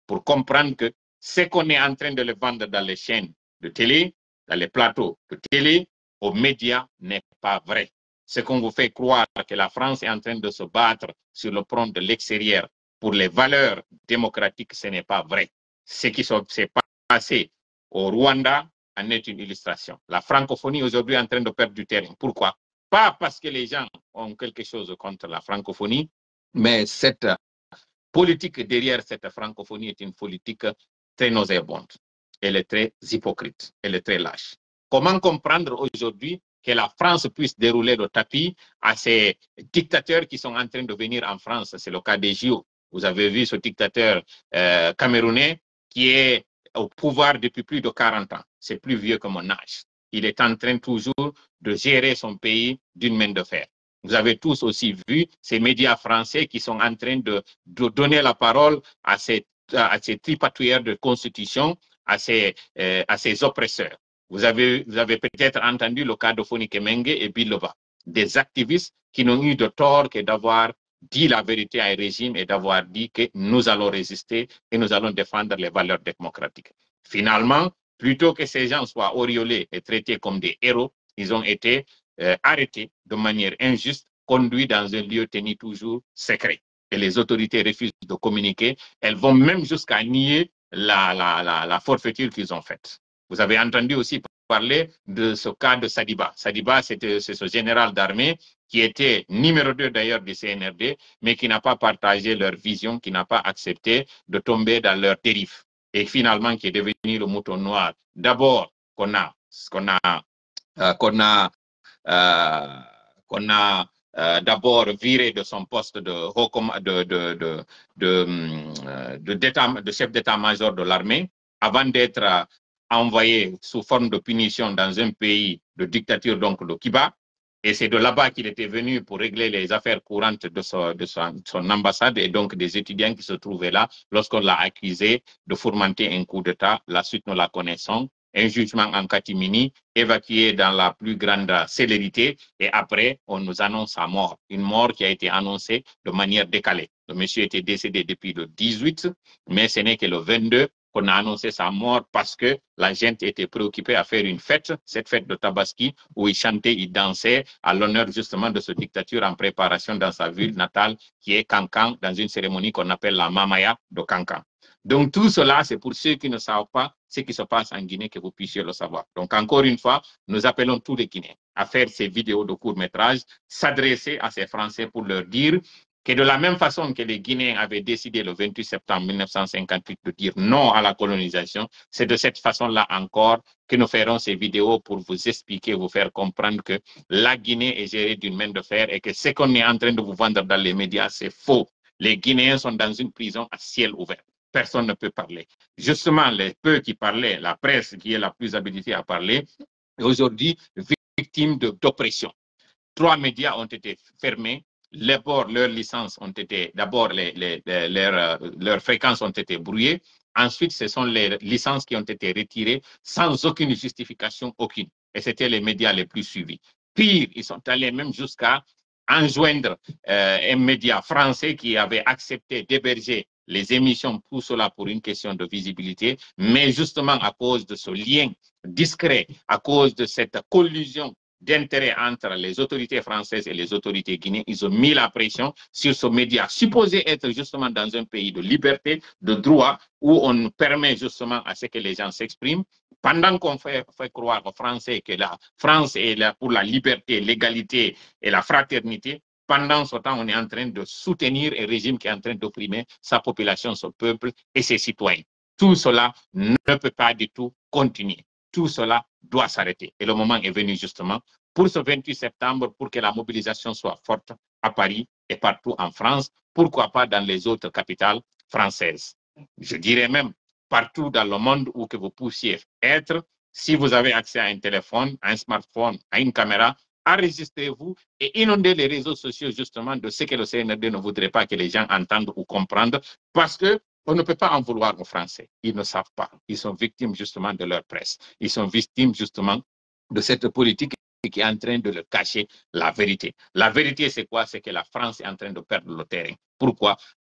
pour comprendre que ce qu'on est en train de le vendre dans les chaînes de télé, dans les plateaux de télé, aux médias n'est pas vrai. Ce qu'on vous fait croire que la France est en train de se battre sur le front de l'extérieur pour les valeurs démocratiques, ce n'est pas vrai. Ce qui s'est passé au Rwanda en est une illustration. La francophonie aujourd'hui est en train de perdre du terrain. Pourquoi? Pas parce que les gens ont quelque chose contre la francophonie, mais cette politique derrière cette francophonie est une politique très nauséabonde. Elle est très hypocrite, elle est très lâche. Comment comprendre aujourd'hui que la France puisse dérouler le tapis à ces dictateurs qui sont en train de venir en France? C'est le cas des J O. Vous avez vu ce dictateur euh, camerounais qui est au pouvoir depuis plus de quarante ans. C'est plus vieux que mon âge. Il est en train toujours de gérer son pays d'une main de fer. Vous avez tous aussi vu ces médias français qui sont en train de, de donner la parole à ces, à ces tripatouilleurs de constitution, à ces, euh, à ces oppresseurs. Vous avez, vous avez peut-être entendu le cas de Foni Kemenge et Biloba, des activistes qui n'ont eu de tort que d'avoir dit la vérité à un régime et d'avoir dit que nous allons résister et nous allons défendre les valeurs démocratiques. Finalement, plutôt que ces gens soient auréolés et traités comme des héros, ils ont été euh, arrêtés de manière injuste, conduits dans un lieu tenu toujours secret. Et les autorités refusent de communiquer. Elles vont même jusqu'à nier la, la, la, la forfaiture qu'ils ont faite. Vous avez entendu aussi parler de ce cas de Sadiba. Sadiba, c'est ce général d'armée qui était numéro deux d'ailleurs du C N R D, mais qui n'a pas partagé leur vision, qui n'a pas accepté de tomber dans leur dérive. Et finalement, qui est devenu le mouton noir. D'abord, qu'on a, qu'on a, euh, qu'on a, euh, qu'on a euh, d'abord viré de son poste de, de, de, de, de, de, de, de chef d'état-major de l'armée, avant d'être envoyé sous forme de punition dans un pays de dictature, donc le Kiba. Et c'est de là-bas qu'il était venu pour régler les affaires courantes de son, de son, son ambassade et donc des étudiants qui se trouvaient là lorsqu'on l'a accusé de fourmenter un coup d'État. La suite, nous la connaissons. Un jugement en catimini, évacué dans la plus grande célérité et après, on nous annonce sa mort. Une mort qui a été annoncée de manière décalée. Le monsieur était décédé depuis le dix-huit, mais ce n'est que le vingt-deux qu'on a annoncé sa mort parce que la gente était préoccupée à faire une fête, cette fête de Tabaski, où il chantait, il dansait à l'honneur justement de cette dictature en préparation dans sa ville natale qui est Kankan, dans une cérémonie qu'on appelle la Mamaya de Kankan. Donc tout cela, c'est pour ceux qui ne savent pas ce qui se passe en Guinée que vous puissiez le savoir. Donc encore une fois, nous appelons tous les Guinéens à faire ces vidéos de court-métrage, s'adresser à ces Français pour leur dire que de la même façon que les Guinéens avaient décidé le vingt-huit septembre mille neuf cent cinquante-huit de dire non à la colonisation, c'est de cette façon-là encore que nous ferons ces vidéos pour vous expliquer, vous faire comprendre que la Guinée est gérée d'une main de fer et que ce qu'on est en train de vous vendre dans les médias, c'est faux. Les Guinéens sont dans une prison à ciel ouvert. Personne ne peut parler. Justement, les peu qui parlaient, la presse qui est la plus habilitée à parler, est aujourd'hui victime d'oppression. Trois médias ont été fermés. D'abord, leurs licences ont été, d'abord, les, les, les, leurs, leurs fréquences ont été brouillées. Ensuite, ce sont les licences qui ont été retirées sans aucune justification, aucune. Et c'était les médias les plus suivis. Pire, ils sont allés même jusqu'à enjoindre euh, un média français qui avait accepté d'héberger les émissions, tout cela pour une question de visibilité, mais justement à cause de ce lien discret, à cause de cette collusion d'intérêts entre les autorités françaises et les autorités guinéennes, ils ont mis la pression sur ce média supposé être justement dans un pays de liberté, de droit, où on permet justement à ce que les gens s'expriment. Pendant qu'on fait, fait croire aux Français que la France est là pour la liberté, l'égalité et la fraternité, pendant ce temps, on est en train de soutenir un régime qui est en train d'opprimer sa population, son peuple et ses citoyens. Tout cela ne peut pas du tout continuer. Tout cela doit s'arrêter. Et le moment est venu justement pour ce vingt-huit septembre, pour que la mobilisation soit forte à Paris et partout en France, pourquoi pas dans les autres capitales françaises. Je dirais même partout dans le monde où que vous puissiez être, si vous avez accès à un téléphone, à un smartphone, à une caméra, enregistrez-vous et inondez les réseaux sociaux justement de ce que le C N R D ne voudrait pas que les gens entendent ou comprennent, parce que on ne peut pas en vouloir aux Français. Ils ne savent pas. Ils sont victimes justement de leur presse. Ils sont victimes justement de cette politique qui est en train de leur cacher la vérité. La vérité, c'est quoi? C'est que la France est en train de perdre le terrain. Pourquoi?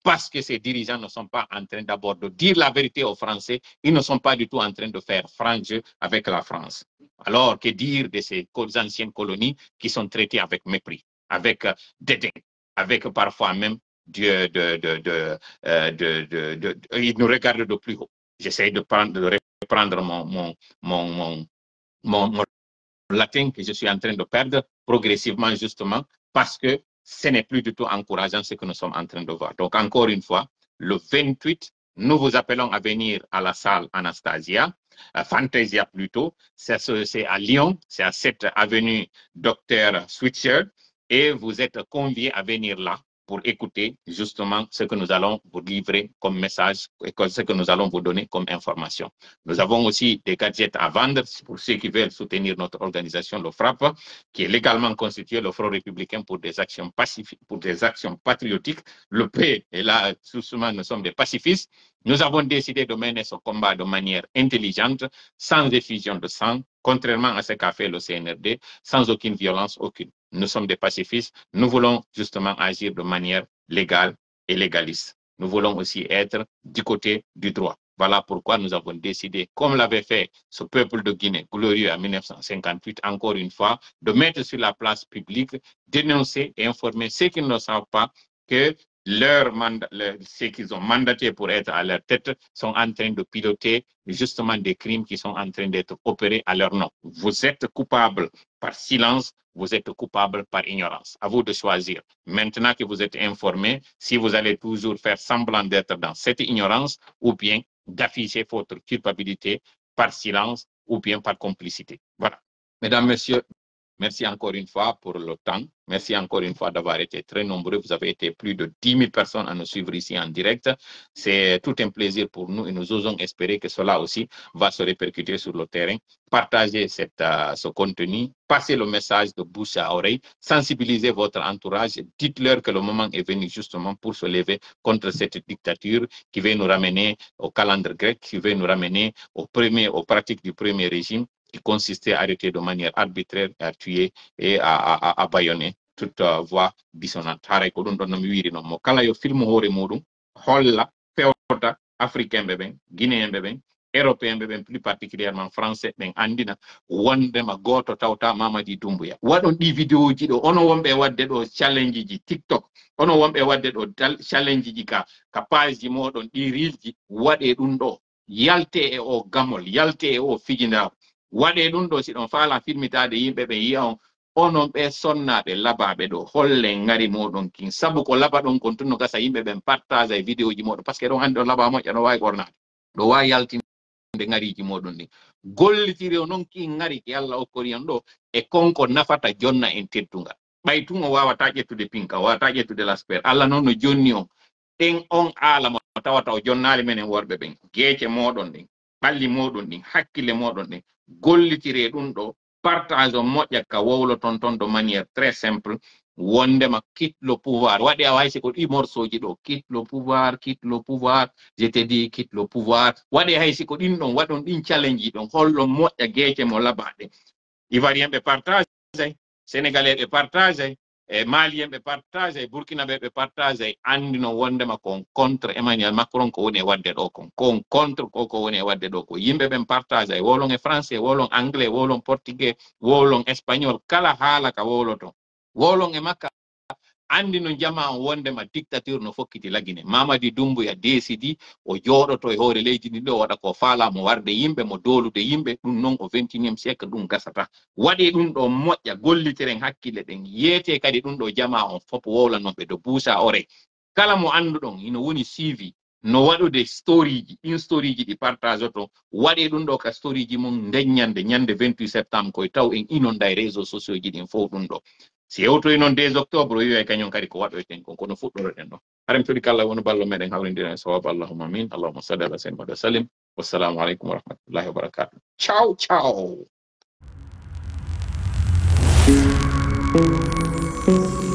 parce que ces dirigeants ne sont pas en train d'abord de dire la vérité aux Français, ils ne sont pas du tout en train de faire franc jeu avec la France. Alors, que dire de ces anciennes colonies qui sont traitées avec mépris, avec euh, dédain, avec parfois même de, de, de, de, euh, de, de, de, de, ils nous regardent de plus haut. J'essaie de, prendre, de reprendre mon, mon, mon, mon, mon, mon latin que je suis en train de perdre progressivement, justement, parce que ce n'est plus du tout encourageant ce que nous sommes en train de voir. Donc, encore une fois, le vingt-huit, nous vous appelons à venir à la salle Anastasia, à Fantasia plutôt. C'est à Lyon, c'est à cette avenue Docteur Switzer, et vous êtes conviés à venir là pour écouter justement ce que nous allons vous livrer comme message et ce que nous allons vous donner comme information. Nous avons aussi des gadgets à vendre pour ceux qui veulent soutenir notre organisation, le FRAPP, qui est légalement constitué, le Front républicain, pour des actions pacifiques, pour des actions patriotiques. Le P est là, souvent nous sommes des pacifistes. Nous avons décidé de mener ce combat de manière intelligente, sans effusion de sang, contrairement à ce qu'a fait le C N R D, sans aucune violence, aucune. Nous sommes des pacifistes. Nous voulons justement agir de manière légale et légaliste. Nous voulons aussi être du côté du droit. Voilà pourquoi nous avons décidé, comme l'avait fait ce peuple de Guinée, glorieux en mille neuf cent cinquante-huit, encore une fois, de mettre sur la place publique, dénoncer et informer ceux qui ne savent pas que leur mandat, leur, ceux qu'ils ont mandatés pour être à leur tête sont en train de piloter justement des crimes qui sont en train d'être opérés à leur nom. Vous êtes coupables par silence, vous êtes coupables par ignorance. À vous de choisir. Maintenant que vous êtes informés, si vous allez toujours faire semblant d'être dans cette ignorance, ou bien d'afficher votre culpabilité par silence ou bien par complicité. Voilà. Mesdames, Messieurs, merci encore une fois pour le temps. Merci encore une fois d'avoir été très nombreux. Vous avez été plus de dix mille personnes à nous suivre ici en direct. C'est tout un plaisir pour nous et nous osons espérer que cela aussi va se répercuter sur le terrain. Partagez cette, uh, ce contenu, passez le message de bouche à oreille, sensibilisez votre entourage, dites-leur que le moment est venu justement pour se lever contre cette dictature qui veut nous ramener au calendrier grec, qui veut nous ramener au premier, aux pratiques du premier régime, qui consistait à arrêter de manière arbitraire, à tuer et à, à, à bâillonner toute uh, voix dissonante. Haray ko ɗum ɗon no mi wiri noon mo kala yo film hoore muɗum holla fewta africain ɓe ɓen, guinéen ɓe ɓen, européen ɓe ɓen, plus particulièrement français ɓen andina wondema goto tawta Mamadi Doumbouya. Waɗon ɗi vidéo ji ɗo, ono wonɓe wadde ɗo challenge ji TikTok, ono wonɓe wadde ɗo challenge ji ka, ka page ji moɗon ɗi reels ji, waɗe ɗum ɗo, yalte e o gamol, yalte e o fijindaw. Waɗe ɗum ɗo si ɗon faala filmitade yimɓe ɓe yiya on, onon ɓe sonnaɓe labaɓe ɗo holle ngari moɗon kin, sabu ko laba ɗon kon tun no gasa yimɓe ɓen partage e vidéo ji moɗon, par ce que ɗon hande ɗo laba moƴƴa ɗo wawi ɓornade, ɗo wawi yaltinde ngariji moɗon ɗin. Gollitiri o noon kin ngari ki Allah okkori on ɗo e konko nafata jonna en teddungal. Ɓay tun o wawata ƴettude pinka, o wawata ƴettude l'asper. Allah noon no jonni on, ɗen on aala mo tawata o jonnali menen worɓe ɓen, geece moɗon ɗin, ɓalli moɗon ɗin, hakkille moɗon ɗin, gollitire ɗum ɗo, partage o moƴƴa ka wowlo ton ton de manière très simple, wondema quitte le pouvoir. Waɗi a way siko ɗi morceau ji ɗo, quitte le pouvoir, quitte le pouvoir, je te dis quitte le pouvoir. Waɗi hay siko ɗin ɗon, waɗon ɗin challenge ji ɗon, hollo moƴƴa geece mo labaɗe. Ivoirien ɓe partage, sénégalais ɓe partage, e malien ɓe partage, burkinabé ɓe partage, andino wondema kon contre Emmanuel Macron ko woni e wadde ɗo kon, kon contre ko ko woni e wadde ɗo ko. Yimɓe ɓen partage, wolon e français, wolon anglais, wolon portugais, wolon espagnol, kala haala ka woloton. Wolon e makka andi no jama on wondema dictature no fokkiti lagine. Mamadi Doumbouya décidi o jooɗoto e hoore leydi ndi ɗo waɗa ko faalamo warde yimɓe, mo dolude yimɓe. Ɗum noon o vingt et unième siècle ɗum gasata. Waɗi ɗum ɗo moƴƴa, gollitiren hakkille ɗen, yeete kadi ɗum ɗo jama on fop wowlanoɓe de bouche à oreille. Kala mo anduɗon ino woni suivi no waɗude story ji, ɗin story ji ɗi partage to, waɗi ɗum ɗo ka story ji mum ndeññande ñande vingt-huit septembre koye taw en inonda e réseaux sociaux ji ɗin fof ɗum ɗo. Si yewtoyi noon deux octobre o wiwa kañum kadi ko waɗoyten kon kono fuɗɗoroɗen ɗo. Haɗen toɗi kala woni ballo meɗen hawrindira e sawaba. Allahumma amin. Allahumma salli ala sayyidina Muhammad wa sallim. Wassalamu aleykum wa rahmatullahi wa barakatuh. Ciao, ciao.